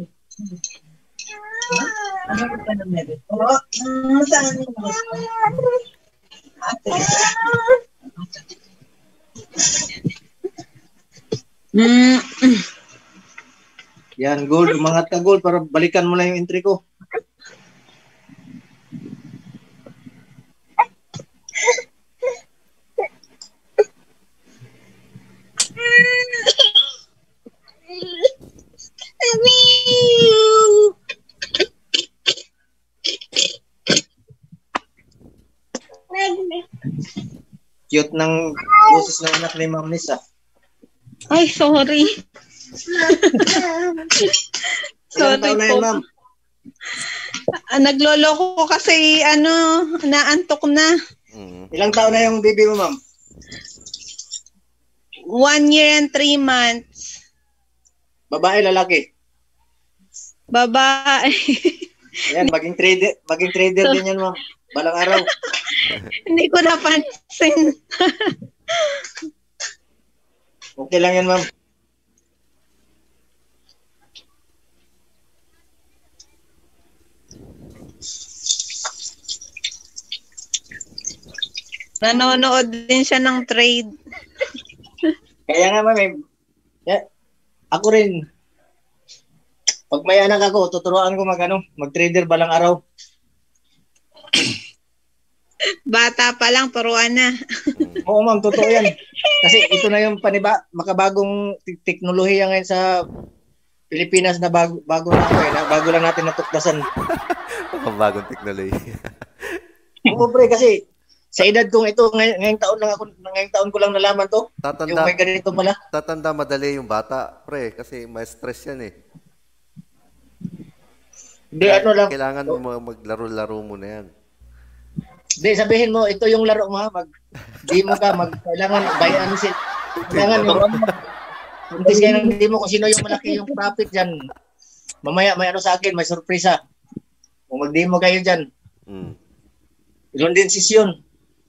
Yan, gold. Umangat ka, gold, para balikan mo lang yung entry ko. Cute ng boses ng anak ni Ma'am Nisa. Ay, sorry. Ilang taon na yan, Ma'am? Nagloloko ko kasi naantok na. Ilang taon na yung baby mo, Ma'am? 1 year and 3 months. Babae, lalaki? Babae. Ayan, maging trader din yan, Ma'am. Balang araw. Hindi ko napansin. Okay lang yan, Ma'am. Nanonood din siya ng trade. Kaya nga, Ma'am, ako rin. Pag may anak ako, tuturuan ko mag-trader balang araw. Bata pa lang, turuan na. Oo, Ma'am, totoo yan. Kasi ito na yung makabagong teknolohiya ngayon sa Pilipinas na bago lang natin natuklasan. Makabagong teknolohiya. Oo, pre, kasi Sa edad kong ito, ngayong taon ko lang nalaman to. Yung may ganito pala. Tatanda madali yung bata, pre, kasi may stress yan eh. Hindi, ano lang. Kailangan mo maglaro-laro mo na yan. Hindi, sabihin mo, ito yung laro mo ha. Di mo ka, kailangan, bayaan si, kailangan yung, kuntis kayo ng di mo kung sino yung malaki yung profit dyan. Mamaya, may ano sa akin, may sorpresa. Kung mag-demo kayo dyan. London session.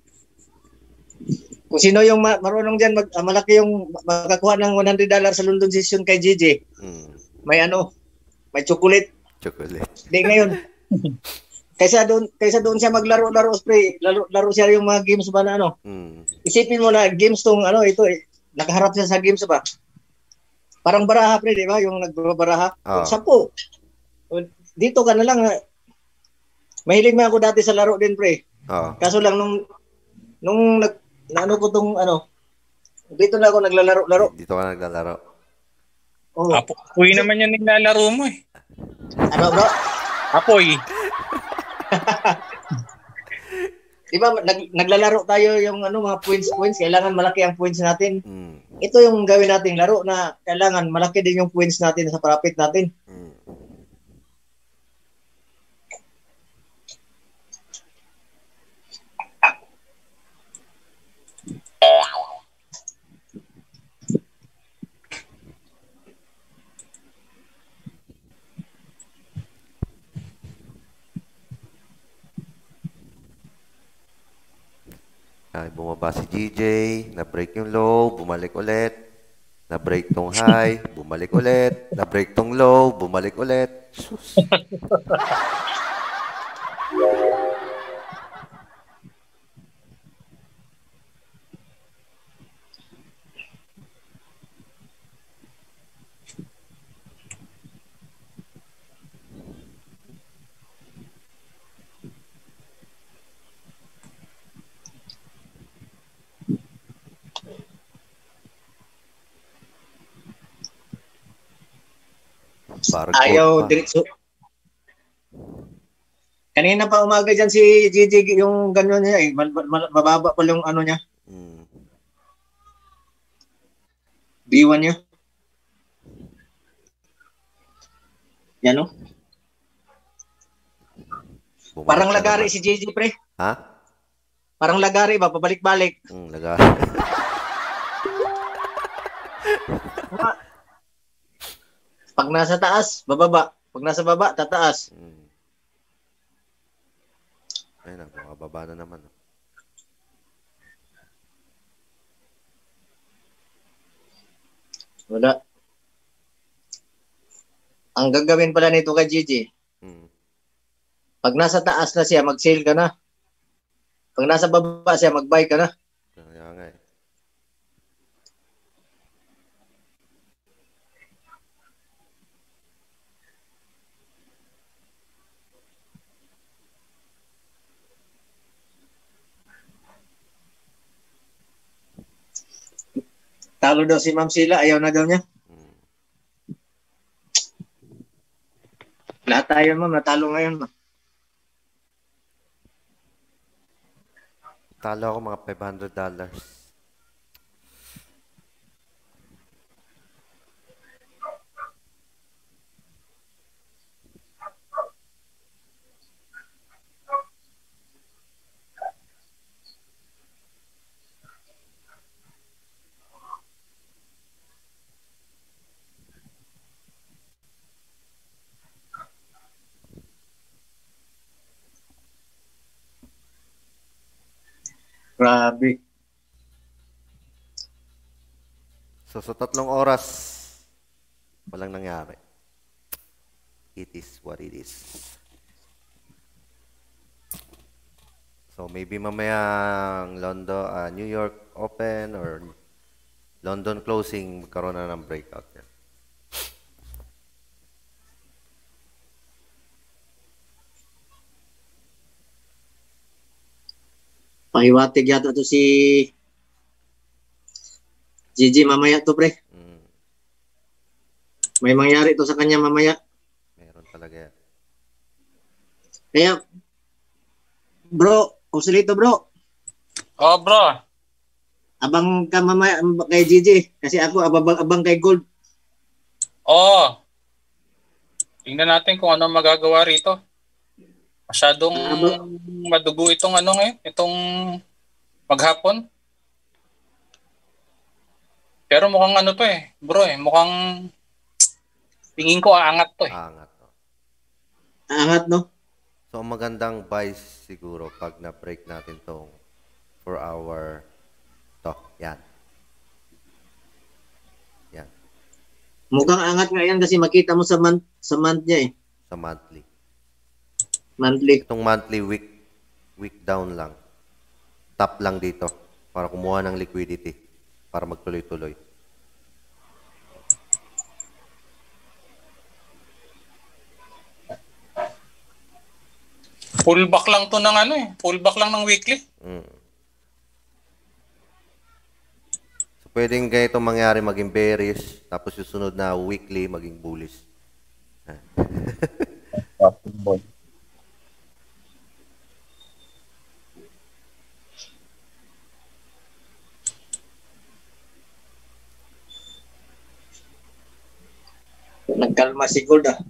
Kung sino yung marunong dyan, malaki yung makakuha ng $100 sa London session kay Gigi. May ano, may chocolate. Hindi ngayon. Kaysa doon siya maglaro-laro, spray. Laro siya yung mga games ba na ano. Isipin mo na games tong ano, ito eh. Nakaharap siya sa games ba? Parang baraha, pre, di ba? Yung nagbabaraha. Sampo. Dito ka na lang. Mahilig na ako dati sa laro din, pre. Kaso lang nung ano ko tong ano, dito na ako naglalaro-laro. Dito ka naglalaro. Apoy naman yan naglalaro mo eh. Ano, bro? Apoy. Di ba naglalaro tayo yung ano mga points, kailangan malaki ang points natin. Ito yung gawin nating laro na kailangan malaki din yung points natin sa profit natin. Ay, bumaba si GJ, na-break yung low, bumalik ulit. Na-break tong high, bumalik ulit. Na-break tong low, bumalik ulit. Sus. Ayaw diretso. Kanina pa umaga dyan si Gigi yung ganyan niya eh. Mababa pa yung ano niya. B1 niya. Yan o. Parang lagari si Gigi, pre. Ha? Parang lagari ba? Pabalik-balik. Lagari. Pag nasa taas, bababa. Pag nasa baba, tataas. Ayun na, makababa na naman. Wala. Ang gagawin pala nito kay Gigi, pag nasa taas na siya, mag-sale ka na. Pag nasa baba siya, mag-buy ka na. Kaya nga eh. Talo daw si Ma'am Sheila, ayaw na daw niya. Lahat tayo, ma'am, natalo ngayon. Talo ako mga $500. Grabe. So, sa 3 oras, walang nangyari. It is what it is. So, maybe mamaya ang New York Open or London closing, magkaroon na ng breakout yan. Pahiwatig yata to si Gigi mamaya to, pre. May mangyari to sa kanya mamaya. Meron talaga yan. Kaya, bro, Joselito bro, Oh, bro. Abang ka mamaya kay Gigi. Kasi ako abang kay Gold. Oh. Tingnan natin kung ano magagawa rito. Masyadong madugo itong ano ngayon. Itong maghapon. Pero mukhang ano to eh. Bro eh. Mukhang tingin ko aangat to eh. Aangat, no? So, magandang buy siguro pag na-break natin tong 4-hour to. Yan. Yan. Mukhang angat nga yan kasi makita mo sa month niya eh. Sa monthly. Monthly. Itong monthly week down lang. Top lang dito para kumuha ng liquidity para magtuloy-tuloy. Pullback lang to ng ano eh. Pullback lang ng weekly. So, pwedeng ganito mangyari maging bearish, tapos yung sunod na weekly maging bullish. Nagkalma si Gold ah.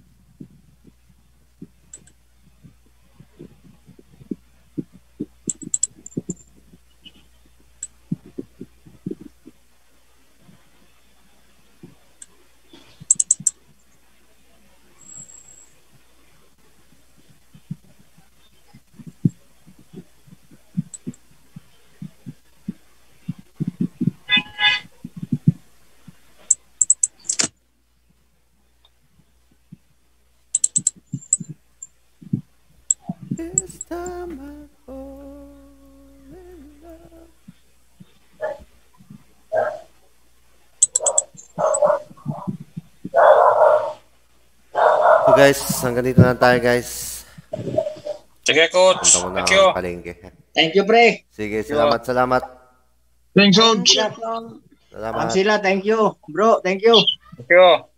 This time I fall in love. So guys, hanggang dito na tayo guys. Sige coach. Thank you. Palengke. Thank you pre. Sige, salamat. Thanks, Salamat. Sila, thank you. Bro, thank you. Thank you.